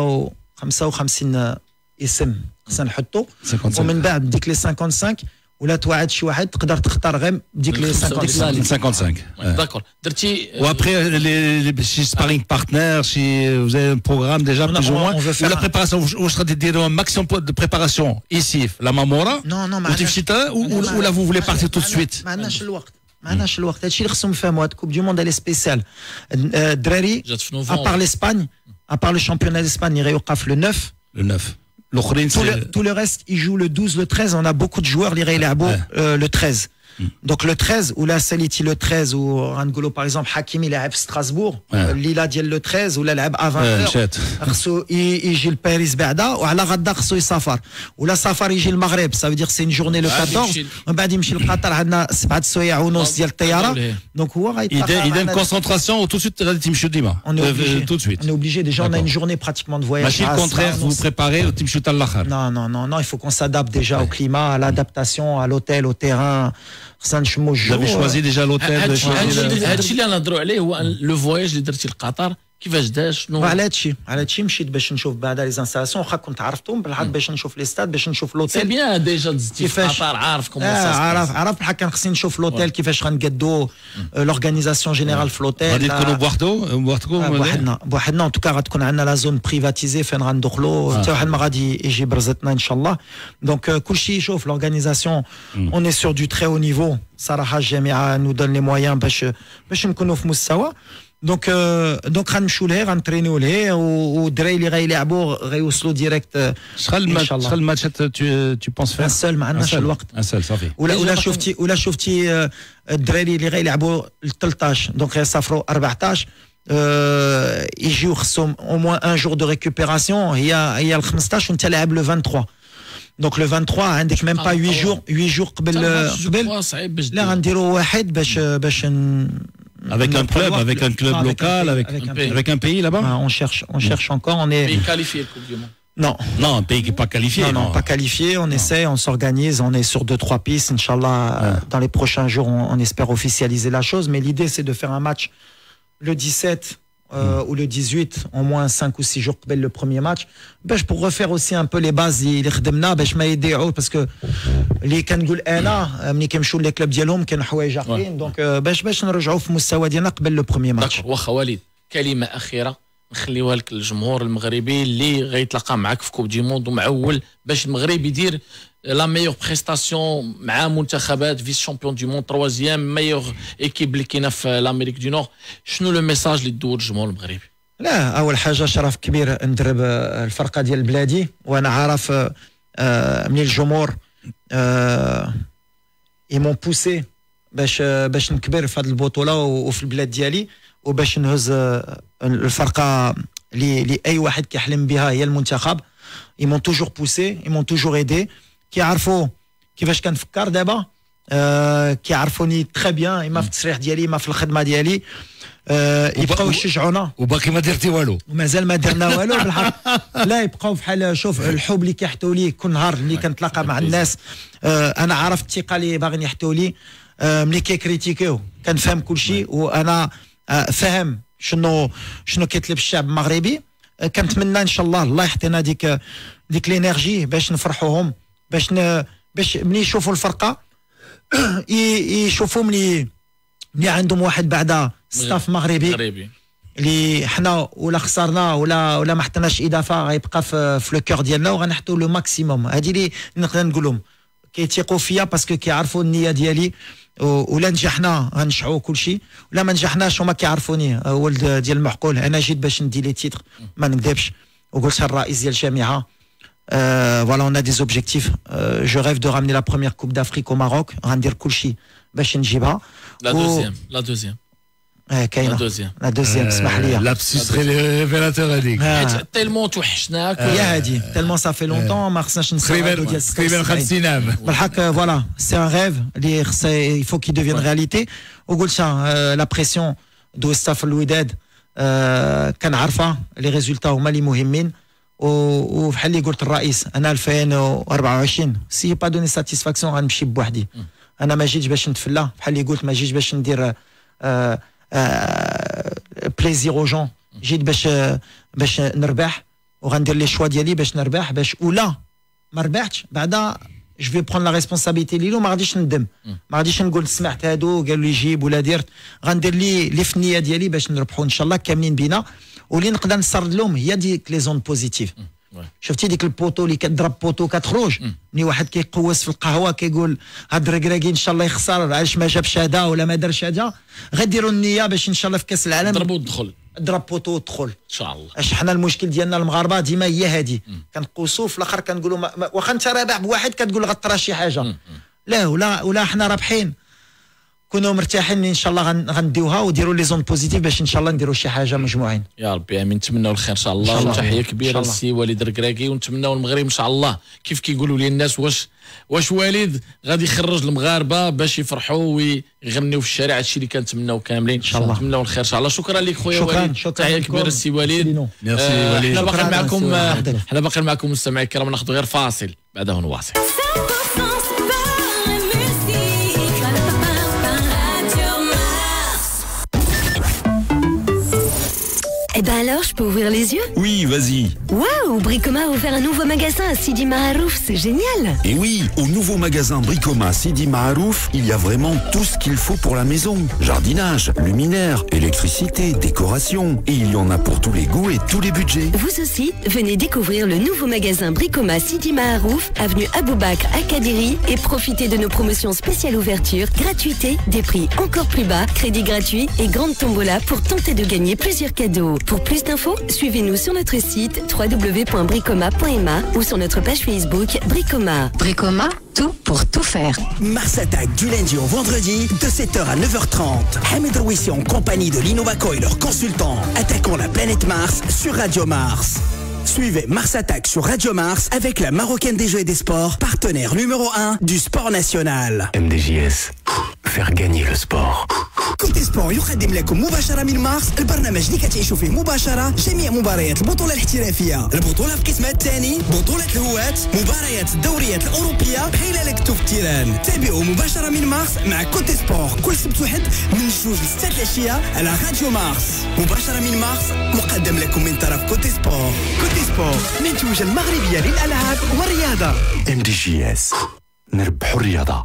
55 اسم خصنا نحطوا ومن بعد ديك لي 55 ولا توعد شي واحد تقدر تختار غير ديك لي 55. D'accord. درتي وابري لي شي سبارينغ بارتنير شي vous avez un programme déjà plus ou moins ولا بريباراسيون واش غادي ديروا un maximum de préparation ici la Mamora وتمشي ولا vous voulez partir tout de suite. ما عندناش الوقت هادشي اللي خصهم يفهموا. هاد كوب دي موند الي سبيسيال الدراري ابار لاسبان ابار لو شامبيونات داسبان اللي غيوقف لو 9 الاخرين tout le reste ils jouent le 12 le 13 on a beaucoup de joueurs اللي غيلعبوا le 13 Donc le 13 ou la Saliti le 13 ou غنقولوا par exemple Hakimi لعب في ستراسبور الليله ديال le 13 ولا لعب افان خصو يجي لباريس بعدا وعلى غدا خصو يسافر ولا سافر يجي المغرب ça veut dire c'est une journée le 14 ومن بعد يمشي لقطر عندنا 7 سوايع ونص ديال الطياره donc هو غيتلاقى il a une concentration tout de suite غادي تمشيو ديما tout de suite on est obligé déjà on a une journée pratiquement de voyage ماشي الكونترير vous préparez وتمشيو حتى الاخر non il faut qu'on s'adapte déjà au climat à l'adaptation à l'hôtel au terrain خصنا نشمو الجو. Vous avez choisi déjà l'hôtel. هادشي اللي نهضروا عليه هو لو فواياج اللي درتي لقطر كيفاش داز شنو على هادشي مشيت باش نشوف بعدا لي زانستالاسيون واخا كنت عرفتهم بالحق باش نشوف لي ستاد باش نشوف لوتيل سي بيان ديجا دزتي في قطر عارف كومون عارف بحال كان خصني نشوف لوتيل كيفاش غنقادو لورغانيزاسيون جينيرال في لوتيل غادي تكونوا بوحدكم بوحدنا ان توكا غتكون عندنا لا زون بريفاتيزي فين غندخلوا حتى واحد ما غادي يجي برزتنا ان شاء الله دونك كلشي شوف لورغانيزاسيون اون اي سور دو تري او نيفو صراحه الجامعه نو دون لي مويان باش نكونوا في مستوى دونك غنمشيو ليه غنترينيو ليه والدراري اللي غيلعبوا غيوصلوا ديريكت شحال الماتشات tu penses faire سول ما عندناش الوقت صافي ولا شفتي الدراري اللي غيلعبوا ل 13 دونك غيسافروا 14 يجيو خصهم او موان ان جور دو ريكوبيراسيون هي ال 15 وانت لاعب لو 23 دونك لو 23 عندك ميم با 8 جور قبل لا غنديروا واحد باش avec un club local avec un pays là-bas on cherche encore on est pays qualifié le Coupe du Monde non un pays qui n'est pas qualifié non pas qualifié on essaie on s'organise on est sur 2-3 pistes inchallah dans les prochains jours on espère officialiser la chose mais l'idée c'est de faire un match le 17 ou le 18 au moins 5 ou 6 jours قبل le premier match pour refaire aussi un peu les bases اللي خدمنا باش ما يضيعوا parce que اللي كنقول انا ملي كنمشيو لي كلوب ديالهم كانوا حوايج اخرين دونك باش نرجعوا في المستوى ديالنا قبل لو بروميير ماتش. واخا وليد كلمه اخيره نخليوها لك الجمهور المغربي اللي غيتلاقى معك في كوب دي موند ومعول باش المغرب يدير لا ميور بريستاسيون مع منتخبات فيس شامبيون دي موند تروازيام ميور ايكيب اللي كاينه في الامريك دو نور شنو لو ميساج اللي تدوز الجمهور المغربي؟ لا اول حاجه شرف كبير ندرب الفرقه ديال بلادي وانا عارف من الجمهور يمون بوسي باش نكبر في هذه البطوله وفي البلاد ديالي وباش نهز الفرقه اللي اي واحد كيحلم بها هي المنتخب يمون توجور بوسي يمون توجور ايدي كيعرفوا كيفاش كنفكر دابا كيعرفوني تري بيان اما في التصريح ديالي اما في الخدمه ديالي يبقاو يشجعونا وباقي ما درتي والو ومازال ما درنا والو بالحق لا يبقاو بحال شوف الحب اللي كيحطوا لي كل نهار اللي كنتلاقى مع الناس انا عرفت الثقه اللي باغيين يحطوا لي ملي كيكريتيكيو كنفهم كل شيء وانا فاهم شنو كيطلب الشعب المغربي كنتمنى ان شاء الله يحطينا ديك الانرجي باش نفرحوهم باش ملي يشوفوا الفرقه يشوفوا ملي عندهم واحد بعدا ستاف مغربي اللي حنا ولا خسرنا ولا ما حطيناش اضافه غيبقى في لو كور ديالنا وغنحطوا لو ماكسيموم هذه اللي نقدر نقول لهم كيتيقوا فيا باسكو كيعرفوا النيه ديالي ولا نجحنا غنشعوا كل شيء ولا ما نجحناش هما كيعرفوني ولد ديال المعقول انا جيت باش ندي لي تيتر ما نكذبش وقلت الرئيس ديال الجامعه voilà on a des objectifs je rêve de ramener la première coupe d'Afrique au Maroc غندير كل شيء باش نجيبها la deuxième كاينه لا دوزيام اسمح لي لابسيس ريفيلاتور هذيك تيلمون توحشناك هي هادي تيلمون صافي لونطون ما خصناش نسيو تقريبا 50 عام بالحق فوالا سي ان ريف اللي خص يفو كي دوفيان رياليتي وقلتها لا بريسيون دو ستاف الوداد كنعرفها لي ريزولتا هما اللي مهمين وبحال اللي قلت الرئيس انا 2024 سي با دوني ساتيسفاكسيون غنمشي بوحدي انا ما جيتش باش نتفلا بحال اللي قلت ما جيتش باش ندير بليزير او جون جيت باش نربح وغندير لي شوا ديالي باش نربح باش ولا ما ربحتش بعدا جو في برون لا ريسبونسابيلتي ليلو ما غاديش ندم ما غاديش نقول سمعت هادو قالوا لي جيب ولا درت غندير لي في النيه ديالي باش نربحوا ان شاء الله كاملين بينا واللي نقدر نسرد لهم هي ديك لي زون بوزيتيف شفتي ديك البوطو اللي كتضرب بوطو كتخرج ملي واحد كيقوس في القهوه كيقول هاد الركراكي ان شاء الله يخسر علاش ما جابش هذا ولا ما دارش هذا غديروا النيه باش ان شاء الله في كاس العالم ضربوا ودخل ضرب بوطو ودخل ان شاء الله اش حنا المشكل ديالنا المغاربه ديما هي هادي كنقوسوا في الاخر كنقولوا واخا انت رابح بواحد كتقول غطرا شي حاجه لا ولا حنا رابحين كونوا مرتاحين ان شاء الله غنديوها وديروا لي زون بوزيتيف باش ان شاء الله نديروا شي حاجه مجموعين. يا ربي امين، نتمناو الخير ان شاء الله. وتحيه كبيره للسي وليد الركراكي، ونتمناو المغرب ان شاء الله كيف كيقولوا لي الناس واش وليد غادي يخرج المغاربه باش يفرحوا ويغنيوا في الشارع. هادشي اللي كنتمناو كاملين ان شاء الله. نتمناو الخير ان شاء الله. شكرا لك خويا وليد، تحيه كبيره للسي وليد. حنا باقي معكم مستمعي الكرام، ناخذ غير فاصل بعده نواصل. Eh ben alors, je peux ouvrir les yeux? Oui, vas-y. Waouh, Bricoma a ouvert un nouveau magasin à Sidi Maharouf, c'est génial. Et oui, au nouveau magasin Bricoma Sidi Maharouf, il y a vraiment tout ce qu'il faut pour la maison. Jardinage, luminaire, électricité, décoration. Et il y en a pour tous les goûts et tous les budgets. Vous aussi, venez découvrir le nouveau magasin Bricoma Sidi Maharouf, avenue Aboubakr à Kadiri, et profitez de nos promotions spéciales ouverture, gratuité, des prix encore plus bas, crédit gratuit et grande tombola pour tenter de gagner plusieurs cadeaux. Pour plus d'infos, suivez-nous sur notre site www.bricoma.ma ou sur notre page Facebook Bricoma. Bricoma, tout pour tout faire. Mars attaque du lundi au vendredi de 7h à 9h30. Hamid Rouissi en compagnie de l'Innovaco et leurs consultants. Attaquons la planète Mars sur Radio Mars. Suivez Mars Attaque sur Radio Mars avec la Marocaine des Jeux et des Sports, partenaire numéro 1 du sport national. MDJS, faire gagner le sport. كوتي سبور يقدم لكم مباشرة من مارس البرنامج اللي كتعيشوا فيه مباشرة جميع مباريات البطولة الاحترافية، البطولة في قسمها الثاني، بطولة الهواة، مباريات الدوريات الأوروبية بحال لك في التيران. تابعوا مباشرة من مارس مع كوتي سبور كل سبت وحد من 2 ل 6 العشية على راديو مارس. مباشرة من مارس مقدم لكم من طرف كوتي سبور. كوتي سبور منتوجة المغربية للألعاب والرياضة. MDJS، نربحوا الرياضة.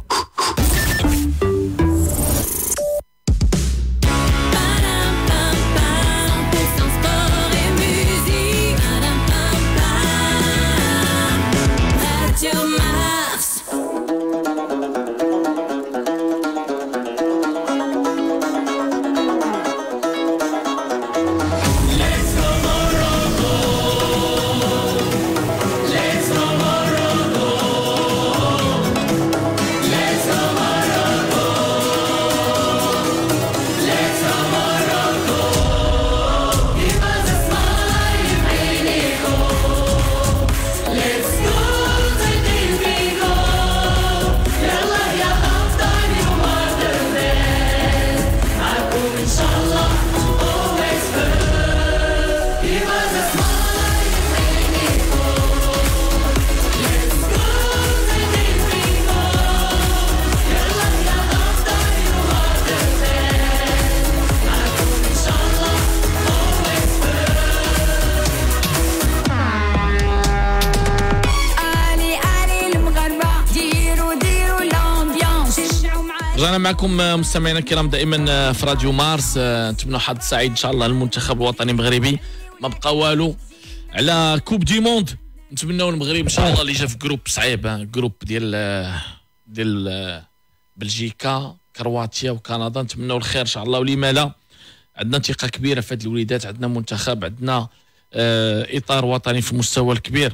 رجعنا معكم مستمعينا الكرام دائما في راديو مارس. نتمنى حظ سعيد ان شاء الله للمنتخب الوطني المغربي. ما بقى والو على كوب دي موند. نتمناو المغرب ان شاء الله اللي جا في جروب صعيب، جروب ديال بلجيكا كرواتيا وكندا. نتمناو الخير ان شاء الله، ولما لا. عندنا ثقه كبيره في هاد الوليدات، عندنا منتخب، عندنا اطار وطني في المستوى الكبير.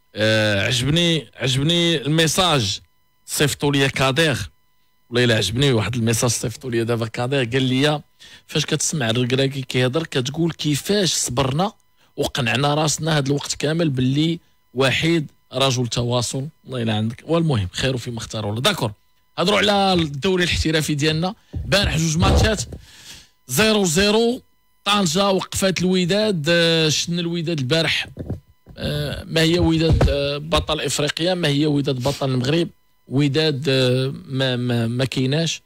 عجبني الميساج صيفطوا لي كادير، والله الا عجبني واحد الميساج صيفطوا لي دابا كادير، قال لي فاش كتسمع الركراكي كيهضر كتقول كيفاش صبرنا وقنعنا راسنا هذا الوقت كامل باللي واحد رجل تواصل. الله يلا عندك. والمهم خير فيما اختاروا الله. داكور، هضروا على الدوري الاحترافي ديالنا. بارح 2 ماتشات 0-0. طنجة وقفات الوداد. شن الوداد البارح؟ ما هي وداد بطل افريقيا، ما هي وداد بطل المغرب. وداد ما كايناش.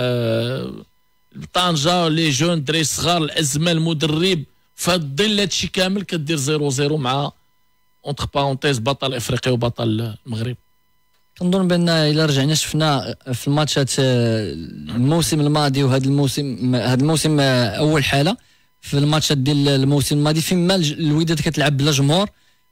طنجة لي جون دري صغار، الازمه، المدرب، في الظل هادشي كامل كدير 0-0 مع اونتر بارونتيز بطل افريقيا وبطل المغرب. كنظن بان الا رجعنا شفنا في الماتشات الموسم الماضي وهذا الموسم اول حاله في الماتشات ديال الموسم الماضي فيما الوداد كتلعب بلا جمهور،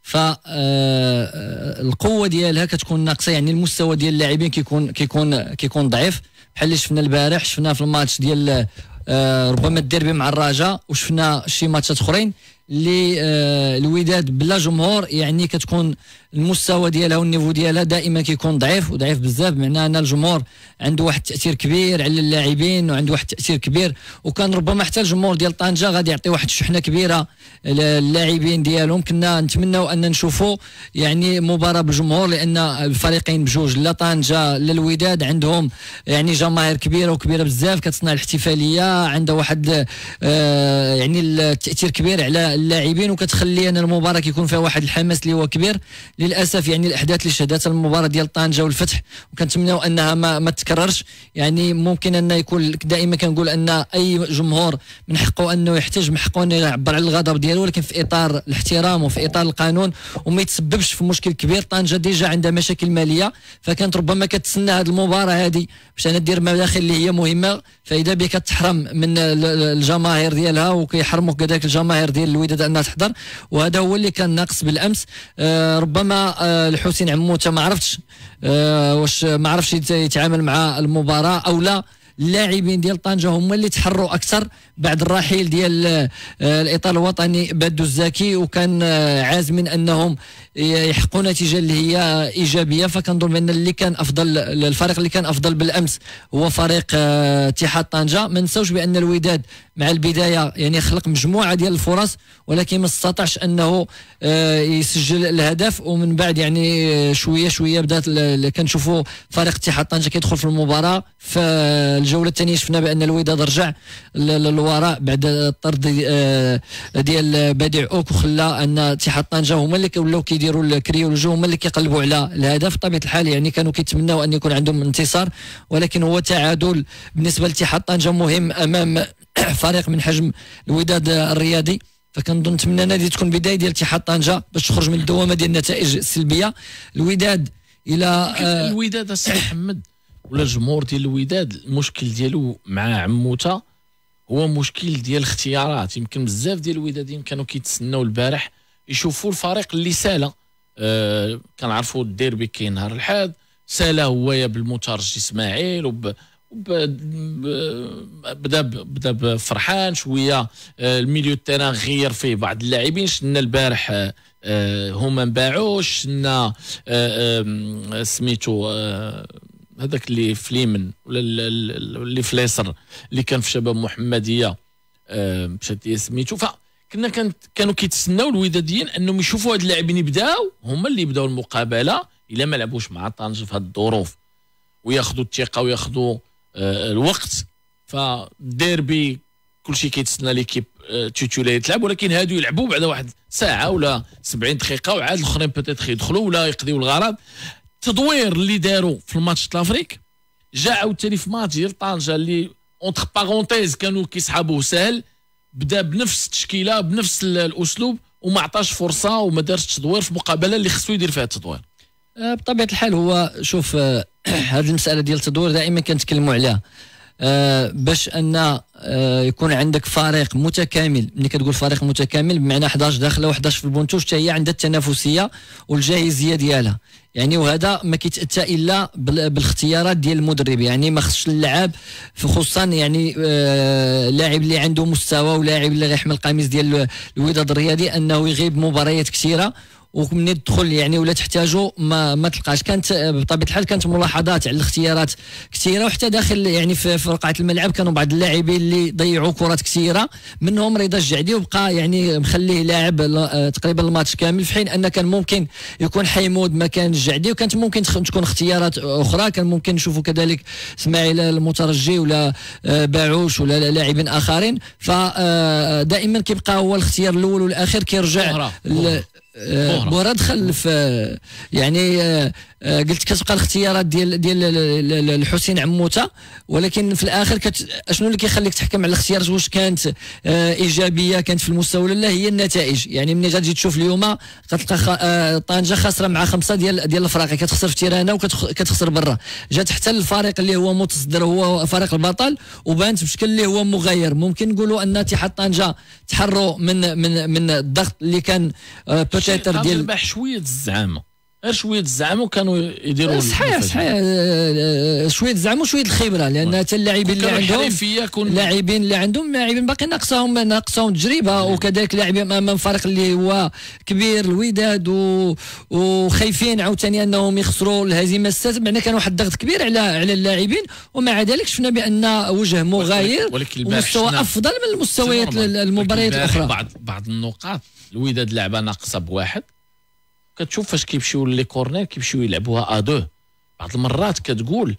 فالقوه ديالها كتكون ناقصه، يعني المستوى ديال اللاعبين كيكون ضعيف، بحال اللي شفنا البارح، شفنا في الماتش ديال ربما الديربي مع الرجاء، وشفنا شي ماتشات اخرين. اللي الوداد بلا جمهور يعني كتكون المستوى ديالها والنيفو ديالها دائما كيكون ضعيف وضعيف بزاف، بمعنى ان الجمهور عنده واحد التاثير كبير على اللاعبين وعنده واحد التاثير كبير، وكان ربما حتى الجمهور ديال طنجه غادي يعطي واحد الشحنه كبيره للاعبين ديالهم. كنا نتمناو ان نشوفوا يعني مباراه بالجمهور، لان الفريقين بجوج لا طنجه لا الوداد عندهم يعني جماهير كبيره وكبيره بزاف كتصنع الاحتفاليه، عندها واحد يعني التاثير كبير على اللاعبين، وكتخلي ان المباراه كيكون فيها واحد الحماس اللي هو كبير. للاسف يعني الاحداث اللي شهدتها المباراه ديال طنجه والفتح وكنتمناو انها ما تكررش. يعني ممكن ان يكون دائما كنقول ان اي جمهور من حقه انه يحتاج، من حقه انه يعبر على الغضب ديالو، ولكن في اطار الاحترام وفي اطار القانون وما يتسببش في مشكل كبير. طنجه ديجا عندها مشاكل ماليه، فكانت ربما كتسنى هذه المباراه هذه باش انا دير مداخل اللي هي مهمه، فاذا بك تحرم من الجماهير ديالها وكيحرموا كذلك الجماهير ديال الوداد انها تحضر، وهذا هو اللي كان ناقص بالامس. ربما الحسين عموته ما عرفتش واش ما عرفش يتعامل مع المباراه او لا. اللاعبين ديال طنجه هما اللي تحروا اكثر بعد الرحيل ديال الاطار الوطني بادو الزكي، وكان عازمين انهم يحققوا نتيجه اللي هي ايجابيه. فكنظن بان اللي كان افضل، الفريق اللي كان افضل بالامس هو فريق اتحاد طنجه. ما نساوش بان الوداد مع البدايه يعني خلق مجموعه ديال الفرص، ولكن ما استطاعش انه يسجل الهدف، ومن بعد يعني شويه بدات كنشوفوا فريق اتحاد طنجه كيدخل في المباراه. في الجوله الثانيه شفنا بان الوداد رجع للوراء بعد الطرد ديال بديع اوك، وخلى ان اتحاد طنجه هما اللي ولاو كيديروا الكري والجو، هما اللي كيقلبوا على الهدف. بطبيعه الحال يعني كانوا كيتمناو ان يكون عندهم انتصار، ولكن هو تعادل بالنسبه لاتحاد طنجه مهم امام فريق من حجم الوداد الرياضي. فكنظن نتمنى هذه تكون بدايه ديال اتحاد طنجه باش تخرج من الدوامه ديال النتائج السلبيه. الوداد الى الوداد السي محمد ولا الجمهور ديال الوداد المشكل ديالو مع عموته هو مشكل ديال الاختيارات. يمكن بزاف ديال الوداديين كانوا كيتسناو البارح يشوفوا الفريق اللي سالا. كنعرفوا الديربي كاين نهار الحد، سالا هو بالمترجي اسماعيل بدا فرحان شويه. الميليو تيران غير فيه بعض اللاعبين، شفنا البارح هما مباعوش، شفنا سميتو هذاك اللي في اليمن ولا اللي في اليسر اللي كان في شباب محمديه مشات سميتو. كانوا كيتسناو الوداديين انهم يشوفوا هاد اللاعبين يبداو، هما اللي يبداو المقابله الا ما لعبوش مع طنجه في هاد الظروف، وياخذوا الثقه وياخذوا الوقت. فالديربي كلشي كيتسنى ليكيب تيتولاري تلعب، ولكن هادو يلعبوا بعد واحد ساعه ولا 70 دقيقه، وعاد الاخرين بيتيتر يدخلوا ولا يقضيو الغرض. التدوير اللي داروا في الماتش الافريك جا عاوتاني في ماتش ديال طنجه اللي اونتر بارونتيز كانوا كيسحبوه سهل، بدا بنفس التشكيله بنفس الاسلوب وما عطاش فرصه وما دارش تدوير في مقابله اللي خصو يدير فيها التدوير. بطبيعه الحال هو شوف هذه المساله ديال التدوير دائما كنتكلموا عليها باش ان يكون عندك فريق متكامل. ملي كتقول فريق متكامل بمعنى 11 داخله و11 في البونتو، حتى هي عندها التنافسيه والجاهزيه ديالها يعني، وهذا ما كيتاتى الا بالاختيارات ديال المدرب. يعني ما خصش اللعاب خصوصا يعني لاعب اللي عنده مستوى ولاعب اللي غيحمل القميص ديال الوداد الرياضي انه يغيب مباريات كثيره، ومن تدخل يعني ولا تحتاجه ما تلقاش. كانت بطبيعه الحال كانت ملاحظات على الاختيارات كثيره، وحتى داخل يعني في رقعه الملعب كانوا بعض اللاعبين اللي ضيعوا كرات كثيره، منهم رضا الجعدي وبقى يعني مخليه لاعب تقريبا الماتش كامل، في حين ان كان ممكن يكون حيمود مكان الجعدي، وكانت ممكن تكون اختيارات اخرى. كان ممكن نشوفوا كذلك اسماعيل المترجي ولا باعوش ولا لاعبين اخرين. فدائما كيبقى هو الاختيار الاول والاخير كيرجع بورا دخل في يعني قلت كتبقى الاختيارات ديال الحسين عموته، ولكن في الاخر شنو اللي كيخليك تحكم على الاختيارات واش كانت ايجابيه كانت في المستوى ولا لا؟ هي النتائج. يعني ملي غتجي تشوف اليوم كتلقى طنجه خاسره مع 5 ديال الافريقيا، كتخسر في تيرانا وكتخسر برا، جات حتى الفريق اللي هو متصدر هو فريق البطل وبانت بشكل اللي هو مغاير. ممكن نقولوا ان اتحاد طنجه تحروا من الضغط اللي كان بوتيتر ديال شويه الزعامه غير شويه الزعم وكانوا يديروا صحيح شويه الزعم وشويه الخبره، لان حتى اللاعبين اللي عندهم لاعبين باقي ناقصهم تجربه، وكذلك لاعبين امام فريق اللي هو كبير الوداد وخايفين عاوتاني انهم يخسروا الهزيمه السادسه، معنا كان واحد الضغط كبير على اللاعبين، ومع ذلك شفنا بان وجه مغاير ومستوى افضل من المستويات المباريات الاخرى. بعض النقاط الوداد لعبه ناقصه بواحد، كتشوف فاش كيمشيو لي كورنير كيمشيو يلعبوها ا2، بعض المرات كتقول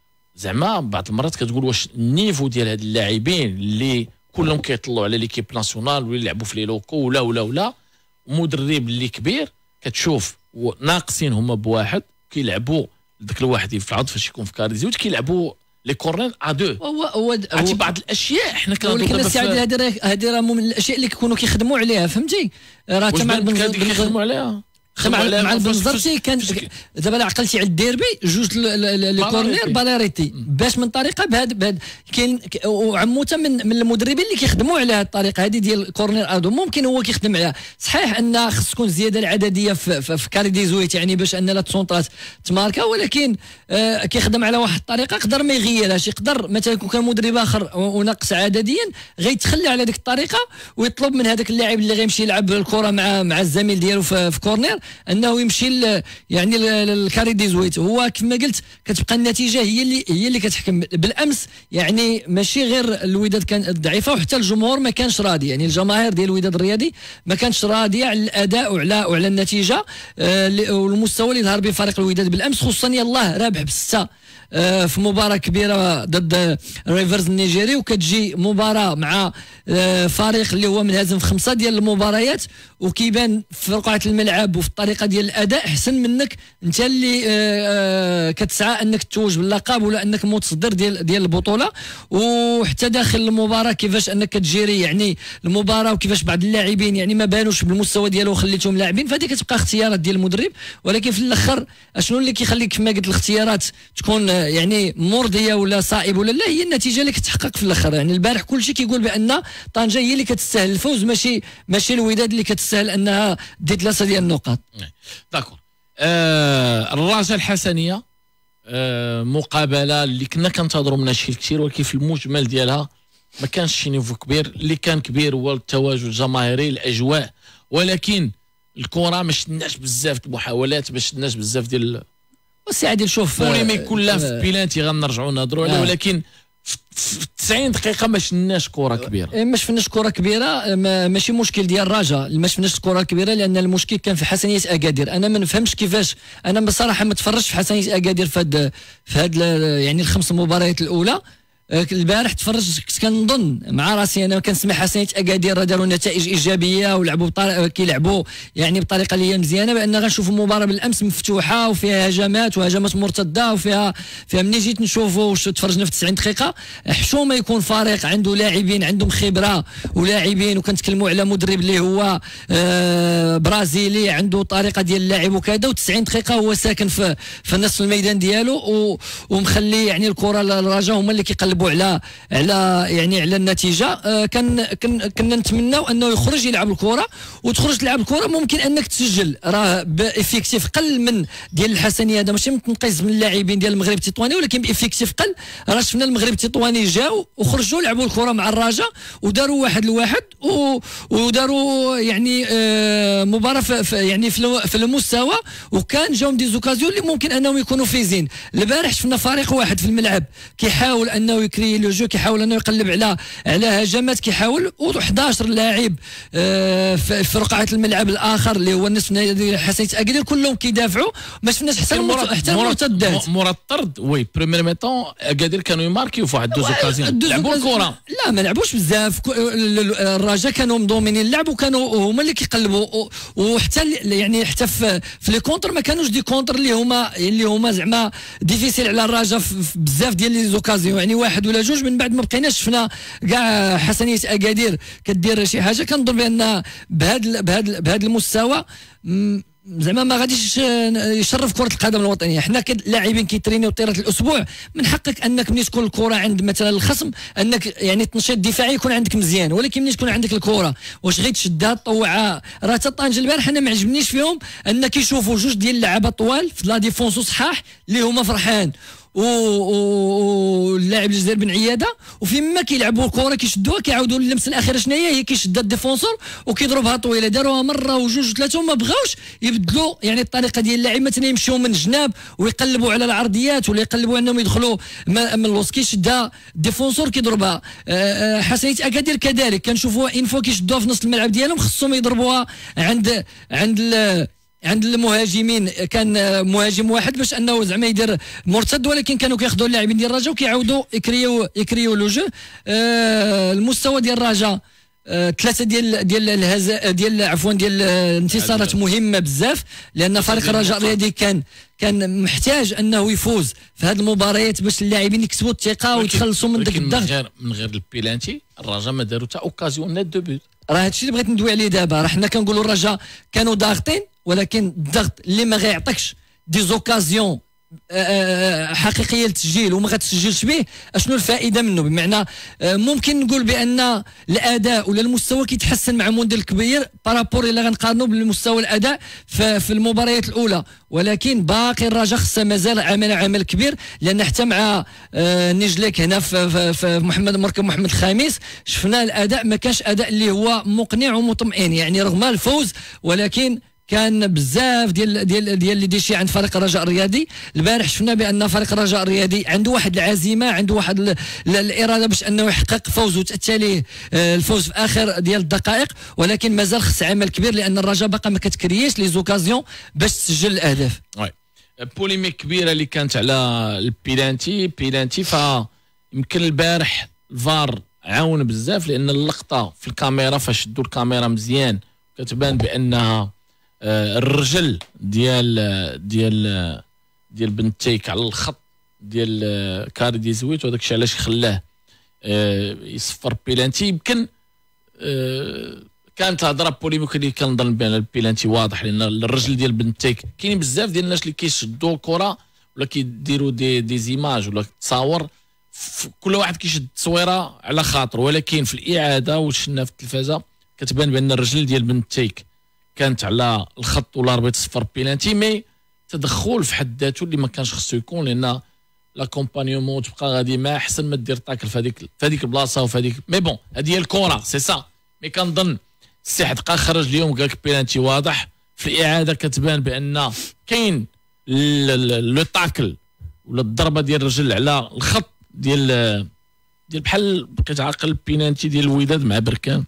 واش النيفو ديال هاد اللاعبين اللي كلهم كيطلعوا على ليكيب ناسيونال ولا يلعبوا في لي لوكو ولا مدرب اللي كبير، كتشوف ناقصين هما بواحد كيلعبوا داك الواحد في العرض فاش يكون في كاريزيوت كيلعبوا لي كورنير ا2. عرفتي بعض الاشياء حنا ولكن السعد هذه راه من الاشياء اللي كيكونوا كيخدموا عليها، فهمتي؟ راه تما كيخدموا عليها مع البنزرتي كان دابا عقلتي على الديربي جوج لي كورنير باليريتي باش من طريقه بهذا كاين وعموته من المدربين اللي كيخدموا على هذه الطريقه هذه ديال الكورنير ادو، ممكن هو كيخدم عليها. صحيح ان خص تكون الزياده العدديه في كاري دي زويت يعني باش ان لا تسونطرات تماركا، ولكن كيخدم على واحد الطريقه يقدر ما يغيرهاش، يقدر مثلا يكون كان مدرب اخر وناقص عدديا غيتخلى على ديك الطريقه ويطلب من هذاك اللاعب اللي غيمشي يلعب الكره مع الزميل ديالو في كورنير انه يمشي يعني الكاري دي زويت. هو كما قلت كتبقى النتيجه هي اللي كتحكم. بالامس يعني ماشي غير الوداد كان ضعيفه، وحتى الجمهور ما كانش راضي، يعني الجماهير ديال الوداد الرياضي ما كانش راضيه على الاداء وعلى النتيجه والمستوى اللي ظهر به فريق الوداد بالامس، خصوصا يلاه رابح ب6 في مباراة كبيرة ضد ريفرز النيجيري، وكتجي مباراة مع فريق اللي هو منهزم في 5 ديال المباريات، وكيبان في رقعة الملعب وفي الطريقة ديال الأداء أحسن منك أنت اللي كتسعى أنك تتوج باللقب ولا أنك متصدر ديال البطولة. وحتى داخل المباراة كيفاش أنك كتجيري يعني المباراة وكيفاش بعض اللاعبين يعني ما بانوش بالمستوى ديالو وخليتهم لاعبين، فهذه كتبقى اختيارات ديال المدرب. ولكن في الآخر اشنو اللي كيخليك كما قلت الاختيارات تكون يعني مرضيه ولا صائب ولا لا؟ هي النتيجه اللي كتحقق في الاخر. يعني البارح كلشي كيقول بان طنجه هي اللي كتستاهل الفوز، ماشي الوداد اللي كتستاهل انها دي 3 ديال النقاط. داكور. الرجاء الحسنيه مقابله اللي كنا كنتظروا منها شي كثير، ولكن في المجمل ديالها ما كانش شي نيفو كبير. اللي كان كبير هو التواجد الجماهيري، الاجواء، ولكن الكره ما شفناش بزاف المحاولات، ما شفناش بزاف ديال سي عادل. شوف بوليميك كلها في بيلانتي غنرجعوا نهضروا عليه، ولكن في 90 دقيقه ما شفناش كره كبيره. ما شفناش كره كبيره، ماشي مشكل ديال الرجاء ما شفناش الكره الكبيره، لان المشكل كان في حسنيه اكادير. انا ما نفهمش كيفاش، انا بصراحه ما تفرجتش في حسنيه اكادير في هاد يعني ال5 مباريات الاولى. البارح تفرجت كنت كنظن مع راسي انا كنسمع حسنيه اكادير داروا نتائج ايجابيه ولعبوا كيلعبوا يعني بطريقه اللي هي مزيانه، بان غنشوفوا مباراه بالامس مفتوحه وفيها هجمات مرتده وفيها ملي جيت نشوفوا تفرجنا في 90 دقيقه حشومه يكون فريق عنده لاعبين عندهم خبره ولاعبين، وكنتكلموا على مدرب اللي هو برازيلي عنده طريقه ديال اللاعب وكذا، و90 دقيقه هو ساكن في نصف الميدان ديالو ومخلي يعني الكره للرجاء هما اللي كيقلبوا على النتيجه. كنا نتمناو انه يخرج يلعب الكره، وتخرج تلعب الكره ممكن انك تسجل. راه بافيكتيف قل من ديال الحسنيه، هذا ماشي متنقص من اللاعبين ديال المغرب التطواني، ولكن بافيكتيف قل. راه شفنا المغرب التطواني جاو وخرجوا لعبوا الكره مع الرجاء وداروا 1-1 وداروا يعني مباراه يعني في المستوى، وكان جاهم دي زوكازيون اللي ممكن انهم يكونوا فايزين. البارح شفنا فريق واحد في الملعب كيحاول انه يكري لو جو، كيحاول انه يقلب على هجمات، كيحاول و11 لاعب في رقعه الملعب الاخر اللي هو النصف ديال حسنيه اكادير كلهم كيدافعوا. ما شفناش حتى المرتدات. مورا الطرد وي بريمير ميطون اكادير كانوا يماركيو في واحد 2 اوكازيون، لعبوا الكره. لا ما لعبوش بزاف، الرجاء كانوا مضومين اللعب وكانوا هما اللي كيقلبوا، وحتى يعني حتى في لي كونتر ما كانوش دي كونتر اللي هما زعما ديفيسيل على الرجاء بزاف ديال لي زوكازيون، يعني 1 ولا 2. من بعد ما بقيناش شفنا كاع حسنيه اكادير كدير شي حاجه. كنظن بان بهذا المستوى زعما ما غاديش يشرف كره القدم الوطنيه. حنا لاعبين كيترينيو طيله الاسبوع، من حقك انك ملي تكون الكره عند مثلا الخصم انك يعني التنشيط الدفاعي يكون عندك مزيان، ولكن ملي تكون عندك الكره واش غير تشدها تطوعها. راه حتى طنجه البارح انا ما عجبنيش فيهم ان كيشوفوا جوج ديال اللعابه طوال في لا ديفونسو صحاح اللي هما فرحان واللاعب الجزائر بن عياده، وفيما كيلعبوا الكره كيشدوها كيعاودوا اللمسه الاخيره شنو هي كيشدها الديفونسور وكيضربها طويله. داروها مره وجوج وثلاثه وما بغاوش يبدلوا يعني الطريقه ديال اللاعب، مثلا يمشيو من الجناب ويقلبوا على العرضيات ولا يقلبوا انهم يدخلوا من الوسط كيشدها الديفونسور كيضربها. حسنيه اكادير كذلك كنشوفوها ان فوا كيشدوها في نص الملعب ديالهم، خصهم يضربوها عند المهاجمين. كان مهاجم واحد باش انه زعما يدير مرتد، ولكن كانوا كياخذوا اللاعبين ديال الرجاء وكيعاودوا يكريو لو جو. المستوى ديال الرجاء ثلاثه ديال عفوا ديال الانتصارات مهمه بزاف، لان فريق الرجاء الرياضي كان محتاج انه يفوز في هذه المباريات باش اللاعبين يكسبوا الثقه ويتخلصوا من داك الضغط. من غير البيلانتي الرجاء ما داروا حتى اوكازيون نت دو بوت. راه هادشي اللي بغيت ندوي عليه دابا. راه حنا كنقولوا الرجاء كانوا ضاغطين، ولكن الضغط اللي ما غيعطيكش دي زوكازيون حقيقيه للتسجيل وما غتسجلش به، اشنو الفائده منه؟ بمعنى ممكن نقول بان الاداء ولا المستوى كيتحسن مع موديل كبير بارابور الا غنقارنوا بالمستوى الاداء في المباريات الاولى، ولكن باقي الرجاء خصها مازال عمل كبير، لان حتى مع نيجليك هنا في مركب محمد الخامس شفنا الاداء ما كانش اداء اللي هو مقنع ومطمئن، يعني رغم الفوز ولكن كان بزاف ديال لي ديشي عند فريق الرجاء الرياضي. البارح شفنا بان فريق الرجاء الرياضي عنده واحد العزيمه، عنده واحد الاراده باش انه يحقق فوز وتاتى ليه الفوز في اخر ديال الدقائق، ولكن مازال خص عمل كبير لان الرجاء باقا ما كتكرياش لي زوكازيون باش تسجل الاهداف. وي بوليميك كبيره اللي كانت على البيلانتي فيمكن البارح الفار عاون بزاف، لان اللقطه في الكاميرا فاش شدوا الكاميرا مزيان كتبان بانها الرجل ديال بنتيك على الخط ديال كاري دي زويت، وهذاك الشيء علاش خلاه يصفر بيلانتي. يمكن كانت هضره بوليميك اللي كنظن بان البيلانتي واضح، لان الرجل ديال بنتيك كاينين بزاف ديال الناس اللي كيشدوا الكره ولا كيديروا دي زيماج ولا تصاور، كل واحد كيشد تصويره على خاطر، ولكن في الاعاده وشفنا في التلفازه كتبان بان الرجل ديال بنتيك كانت على الخط والاربيط صفر بيلانتي، مي تدخل في حد ذاته اللي ما كانش خصو يكون، لان لاكومبانيومون تبقى غادي ما احسن ما دير طاكل في هذيك البلاصه وفي هذيك، مي بون هذه هي الكره سي سا. مي كنظن السي حدقه خرج اليوم قال لك بيلانتي واضح، في الاعاده كتبان بان كاين لو طاكل ولا الضربه ديال الرجل على الخط ديال بحال بقيت عاقل بيلانتي ديال الوداد مع بركان.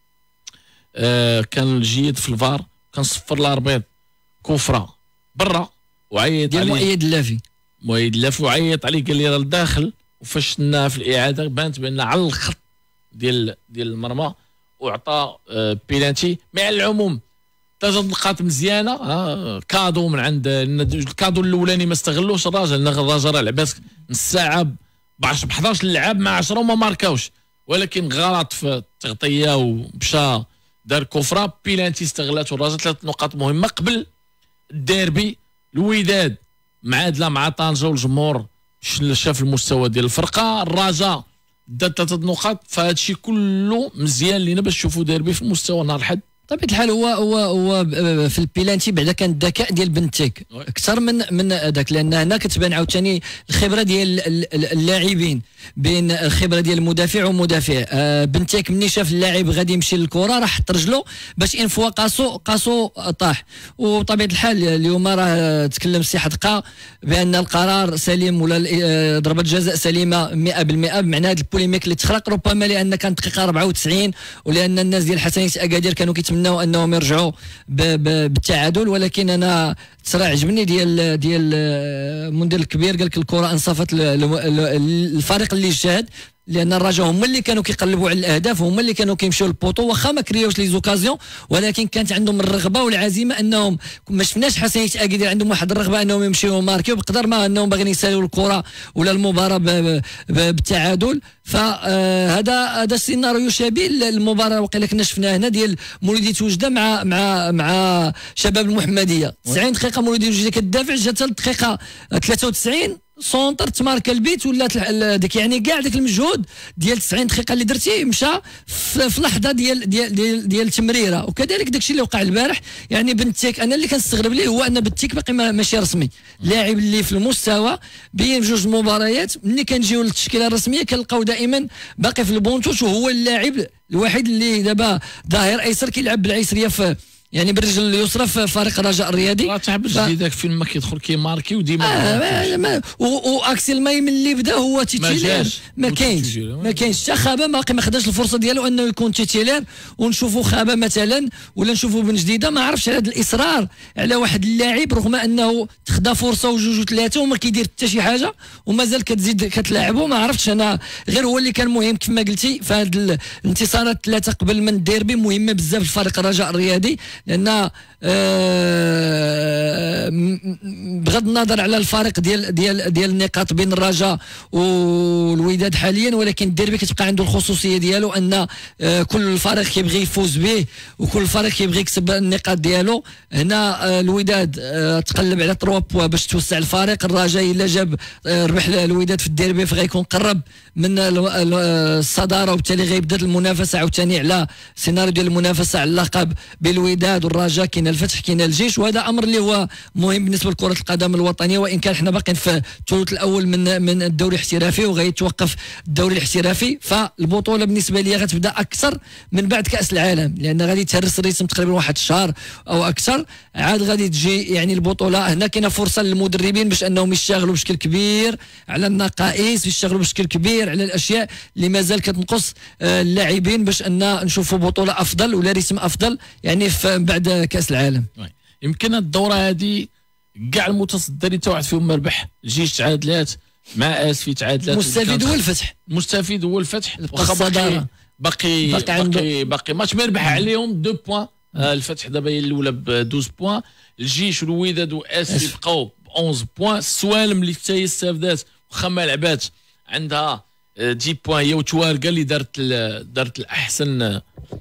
كان جيد في الفار، كان صفر الاربيط كفره برا وعيط عليه مؤيد اللافي وعيط عليه قال لي راه الداخل، وفاش شفناها في الاعاده بانت بان على الخط ديال المرمى وعطى بيلانتي. مع العموم ثلاثه نقاط مزيانه، كادو من عند الكادو الاولاني ما استغلوش الراجل راه لعبات نص ساعه ب 11 لعاب مع 10 وما ماركاوش، ولكن غلط في التغطيه ومشى دار كفره. بيلانتي استغلته الرجاء 3 نقاط مهمه قبل الديربي. الوداد معادله مع طنجه والجمهور شاف المستوى ديال الفرقه. الرجاء دا 3 نقاط، فهذا الشيء كله مزيان لينا باش نشوفوا ديربي في مستوى نهار الحد. بطبيعه الحال هو في البيلانتي بعدا كان الذكاء ديال بنتيك اكثر من هذاك، لان هنا كتبان عاوتاني الخبره ديال اللاعبين بين الخبره ديال المدافع ومدافع. بنتيك مني شاف اللاعب غادي يمشي للكره راح حط رجله باش ان فوا قاسو طاح. وبطبيعه الحال اليوم راه تكلم السي حدقه بان القرار سليم ولا ضربه جزاء سليمه 100%، بمعنى هذا البوليميك اللي تخلق ربما لان كانت دقيقه 94 ولان الناس ديال حسنيه اكادير كانوا كيتمناو انهم يرجعوا بالتعادل، ولكن انا تصريح عجبني ديال المدير الكبير قال لك الكره انصفت الفريق اللي اجتهد. لان الرجاء هما اللي كانوا كيقلبوا على الاهداف، هما اللي كانوا كيمشيو للبوطو، واخا ما كريوش لي زوكازيون، ولكن كانت عندهم الرغبه والعزيمه انهم ما شفناش حسن اكيدير عندهم واحد الرغبه انهم يمشيو ماركيو بقدر ما انهم باغيين يسالوا الكره ولا المباراه بالتعادل. فهذا السيناريو شبيه للمباراه وقيلا كنا شفناه هنا ديال مولوديه وجده مع شباب المحمديه. 90 دقيقه مولوديه وجده كتدافع، جات الدقيقه 93 سونتر تماركا البيت ولات ديك، يعني كاع داك المجهود ديال 90 دقيقه اللي درتيه مشى في لحظه ديال التمريره. وكذلك داكشي اللي وقع البارح، يعني بنتيك انا اللي كنستغرب ليه هو ان بنتيك باقي ماشي رسمي، لاعب اللي في المستوى بين بجوج المباريات ملي كنجيو للتشكيله الرسميه كنلقاو دائما باقي في البونتوش، وهو اللاعب الوحيد اللي دابا ظاهر ايسر كيلعب بالعيسريه في يعني بالرجل اليسرى في فريق الرجاء الرياضي. تعب جديدك فين ما كيدخل كيماركي وديما واكسل ماي من اللي بدا هو تيتيلير، ما كاينش حتى خابه باقي ما خداش الفرصه ديالو انه يكون تيتيلير، ونشوفوا خابه مثلا ولا نشوفوا بن جديده. ما عرفتش على هذا الاصرار على واحد اللاعب رغم انه تخدا فرصه وجوج وثلاثه وما كيدير حتى شي حاجه ومازال كتزيد كتلاعبوا. ما عرفتش انا، غير هو اللي كان مهم كما قلتي. فهاد الانتصارات الثلاثه قبل من الديربي مهمه بزاف لفريق الرجاء الرياضي، لان بغض النظر على الفارق ديال النقاط بين الرجاء والوداد حاليا، ولكن الديربي كتبقى عنده الخصوصيه ديالو ان كل فريق كيبغي يفوز به وكل فريق كيبغي يكسب النقاط ديالو. هنا الوداد تقلب على 3 بوا باش توسع الفارق، الرجاء الا جاب ربح الوداد في الديربي فغيكون قرب من الصداره، وبالتالي غيبدا المنافسه عاوتاني على سيناريو ديال المنافسه على اللقب بالوداد والرجاء. كاين الفتح كاين الجيش، وهذا امر اللي هو مهم بالنسبه لكره القدم الوطنيه، وان كان حنا باقيين في الثلث الاول من الدوري الاحترافي وغيتوقف الدوري الاحترافي. فالبطوله بالنسبه لي غتبدا اكثر من بعد كاس العالم، لان غادي تهرس الريتم تقريبا واحد الشهر او اكثر، عاد غادي تجي يعني البطوله. هنا كاينه فرصه للمدربين باش انهم يشتغلوا بشكل كبير على النقائص، يشتغلوا بشكل كبير على الاشياء اللي مازال كتنقص اللاعبين باش ان نشوفوا بطوله افضل ولا ريتم افضل يعني بعد كاس العالم. يمكن الدوره هذه كاع المتصدرين تا واحد فيهم مربح، الجيش تعادلات مع اسفي تعادلات، المستفيد هو الفتح واخا باقي ماتش ما يربح عليهم 2 بوان. الفتح دابا هي الاولى ب 12 بوان، الجيش والوداد واسفي بقاو ب 11 بوان. السوالم اللي حتى هي استافدات واخا ما لعبات عندها 10 بوان، هي وتوارقه اللي دارت الاحسن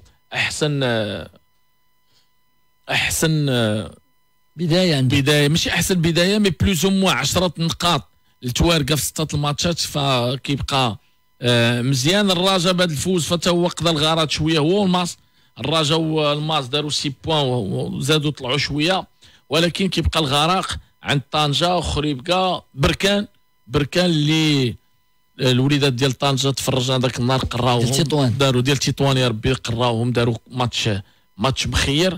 بدايه ماشي احسن بدايه مي بلوز او موان 10 نقاط التوارقه في 6 الماتشات، فكيبقى مزيان. الرجاء بهذا الفوز فتا هو قضى الغارات شويه، هو والماس. الرجاء والماس داروا 6 بوان وزادوا طلعوا شويه، ولكن كيبقى الغرق عند طنجه وخريبكا بركان اللي الوليدات ديال طنجه تفرجنا ذاك النهار قراوهم داروا ديال تطوان يا ربي قراوهم، داروا ماتش مخير.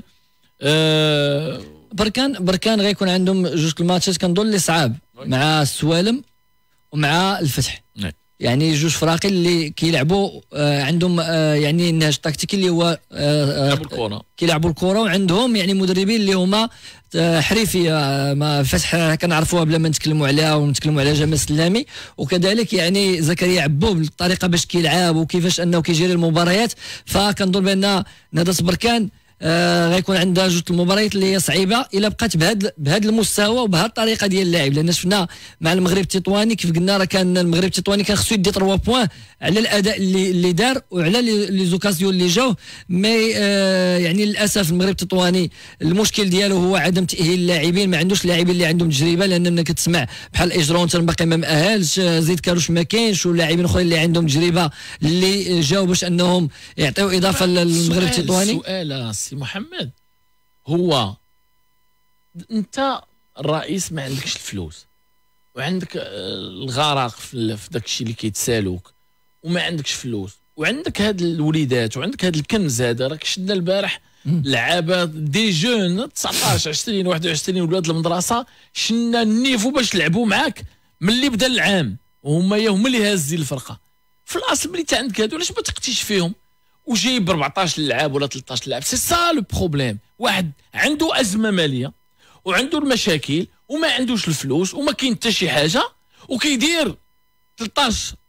بركان غيكون عندهم جوج الماتشات كنظن اللي صعاب مع السوالم ومع الفتح. يعني جوج فراقي اللي كيلعبوا عندهم يعني النهج التكتيكي اللي هو كيلعبوا الكره، وعندهم يعني مدربين اللي هما حريفيه. ما فتح كنعرفوها بلا ما نتكلموا عليها ونتكلموا على جمال السلامي، وكذلك يعني زكريا عبوب الطريقه باش كيلعب وكيفاش انه كيجري المباريات. فكنظن بان نهضه بركان غيكون عندها جوج المباريات اللي هي صعيبه الا بقات بهذا المستوى وبهذه الطريقه ديال اللاعب، لان شفنا مع المغرب التطواني كيف قلنا راه كان المغرب التطواني كان خصو يدي 3 بوان على الاداء اللي دار وعلى لي زوكازيون اللي جاو. مي يعني للاسف المغرب التطواني المشكل ديالو هو عدم تاهيل اللاعبين، ما عندوش لاعبين اللي عندهم تجربه، لان ملي كتسمع بحال اجرون باقي ما مأهلش، زيد كاروش ما كاينش، ولاعبين اخرين اللي عندهم تجربه اللي جاو باش انهم يعطيو اضافه للمغرب التطواني. سؤال سي محمد، هو انت الرئيس ما عندكش الفلوس وعندك الغرق في داك الشيء اللي كيتسالوك وما عندكش فلوس، وعندك هاد الوليدات وعندك هاد الكنز هذا، راك شدنا البارح لعابه دي جون 19 20 21 ولاد المدرسه، شنا النيفو باش يلعبوا معاك ملي بدا العام، وهما اللي هازين الفرقه. في الاصل ملي انت عندك هادو علاش ما تقتيش فيهم وجايب 14 لعاب ولا 13 لعاب؟ سي سا لو بروبليم. واحد عنده ازمه ماليه وعنده المشاكل وما عندوش الفلوس وما كاين حتى شي حاجه، وكيدير 13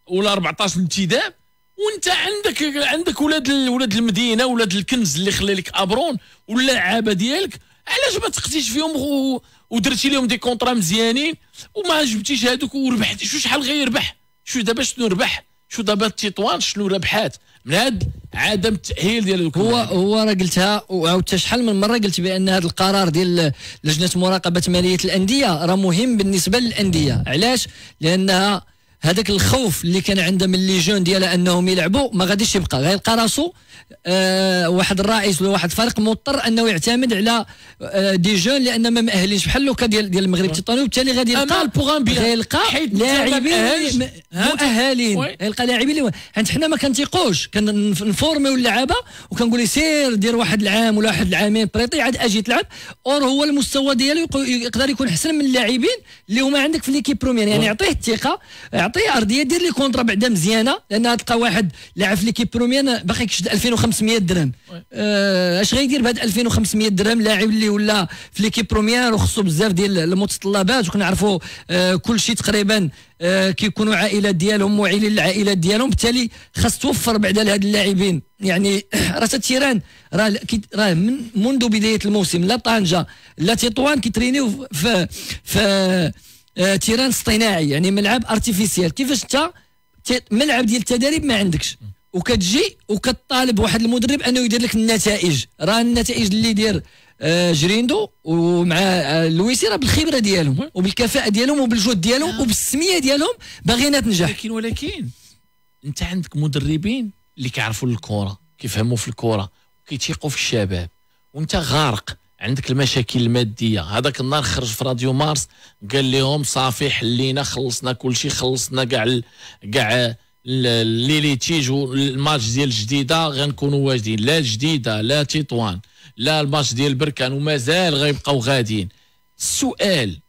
ولا 14 الانتداب، وانت عندك ولاد المدينه، ولاد الكنز اللي خلى لك ابرون واللعابه ديالك، علاش ما تقتيش فيهم ودرتي لهم دي كونطرا مزيانين وما جبتيش هذوك وربحتي؟ شحال غيربح؟ دابا شنو ربح؟ دابا تطوان شنو ربحات من هذا عدم التاهيل ديال هو راه قلتها وعاودت شحال من مره، قلت بان هذا القرار ديال لجنه مراقبه ماليه الانديه راه مهم بالنسبه للانديه. علاش؟ لانها هذاك الخوف اللي كان عندها من لي جون ديالها انهم يلعبوا ما غاديش يبقى، غيلقى راسو واحد الرئيس ولا واحد الفريق مضطر انه يعتمد على دي جون لان ما مأهلينش بحال لوكا ديال المغرب التطواني، وبالتالي غادي يلقى لاعبين مؤهلين، يلقى لاعبين حيت حنا ما كنتيقوش كنفورميو اللعابه وكنقول سير دير واحد العام ولا واحد العامين بريطي عاد اجي تلعب، اور هو المستوى ديالو يقدر يكون احسن من اللاعبين اللي هما عندك في ليكيب بروميير. يعني يعطيه الثقه، يعطيه ارضيه، دير لي كونطرا بعدا مزيانه، لان تلقى واحد لاعب في ليكيب بروميير باقي كيشد 2500 درهم، اش غيدير بهاد 2500 درهم؟ لاعب اللي ولا في ليكيب بروميير وخصو بزاف ديال المتطلبات، وكنعرفوا كل شيء تقريبا كيكونوا عائلات ديالهم معيلين للعائلات ديالهم، بالتالي خاص توفر بعدا لهاد اللاعبين. يعني راه تيران راه منذ بدايه الموسم لا طنجه لا تطوان كيترينيو في تيران اصطناعي، يعني ملعب ارتيفيسيال. كيفاش انت ملعب ديال التدريب ما عندكش وكتجي وكتطالب واحد المدرب انه يدير لك النتائج؟ راه النتائج اللي يدير جريندو ومع لويسي راه بالخبره ديالهم وبالكفاءه ديالهم وبالجهد ديالهم وبالسميه ديالهم باغينا تنجح. ولكن انت عندك مدربين اللي كيعرفوا الكره، كيفهموا في الكره، كيتيقوا في الشباب، وانت غارق عندك المشاكل الماديه. هذاك النهار خرج في راديو مارس قال لهم صافي حلينا خلصنا كل شيء، خلصنا كاع اللي تيجوا الماتش ديال الجديده غنكونوا واجدين، لا الجديده لا تطوان لا الماتش ديال بركان، ومازال غيبقاو غاديين. السؤال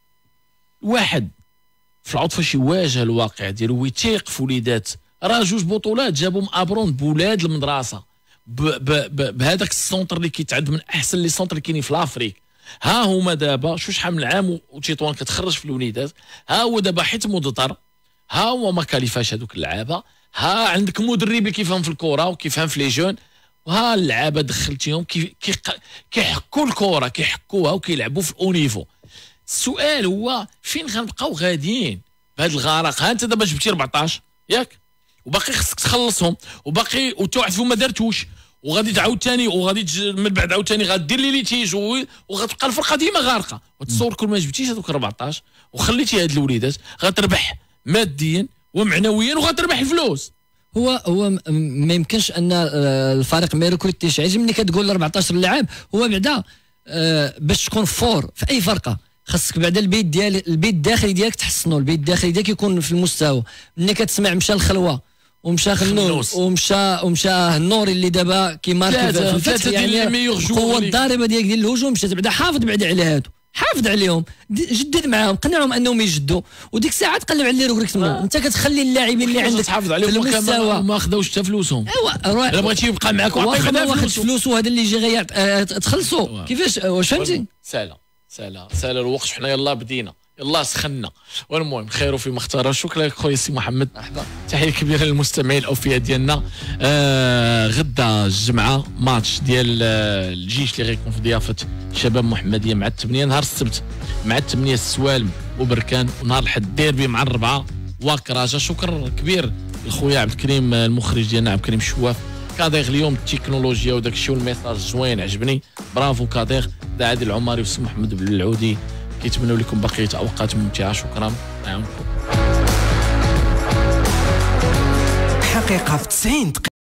واحد في العوض فاش يواجه الواقع ديالو ويتيق في وليدات، راه جوج بطولات جابهم ابرون بولاد المدرسه بهذاك السونتر اللي كيتعد من احسن لي سونتر اللي كاينين في لافريك. ها هما دابا شحال من عام وتطوان كتخرج في الوليدات، ها هو دابا حيت مضطر، ها هو ما كاليفاش هذوك اللعابه، ها عندك مدرب اللي كيفهم في الكره وكيفهم في لي جون، وها اللعابه دخلتيهم كيحكوا الكره كيحكوها وكيلعبوا في الاونيفو. السؤال هو فين غنبقاو غاديين بهذا الغرق؟ ها انت دابا جبتي 14 ياك وباقي خصك تخلصهم، وباقي وتوعد فيهم ما دارتوش، وغادي تعاود ثاني وغادي من بعد عاود ثاني غدير لي تيج وغتبقى الفرقه ديما غارقه. وتصور كل ما جبتيش هذوك 14 وخليتي هاد الوليدات غتربح ماديا ومعنويا وغتربح الفلوس. هو ما يمكنش ان الفريق ما يركروتيش. عجبني كتقول 14 لاعب، هو بعدا باش تكون فور في اي فرقه خاصك بعدا البيت الداخلي ديالك تحسنوا، البيت الداخلي ديالك يكون في المستوى. ملي كتسمع مشى الخلوه ومشى خنوس ومشى النور اللي دابا كيمارك في الفتح، يعني القوه الضاربه ديال الهجوم مشات بعدا. حافظ بعدا على هادو، حافظ عليهم، جدد معاهم، قنعهم انهم يجدوا، وديك الساعه تقلب على اللي روكريك تما. انت كتخلي اللاعبين اللي عندك تحافظ عليهم ما خداوش حتى فلوسهم. ايوا الا بغيتي يبقى معاك واخد فلوسه، هذا اللي يجي غير تخلصوا. كيفاش واش فهمتي؟ سالا الوقت، حنا يلاه بدينا، يلاه سخنا. والمهم خير فيما اختار. شكرا لك خويا سي محمد، تحيه كبيره للمستمعين الاوفياء ديالنا. غدا الجمعه ماتش ديال الجيش اللي غيكون في ضيافه شباب محمديه مع 8، نهار السبت مع 8 السوالم وبركان، ونهار الحد ديربي مع 4 وكراجه. شكر كبير لخويا عبد الكريم المخرج ديالنا عبد الكريم الشواف. كادير اليوم التكنولوجيا وداك الشيء والميساج زوين عجبني، برافو كادير. عادل العماري وسي محمد بن العودي كيتمنوا لكم بقيه اوقات ممتعه. شكرا. حقيقه في 90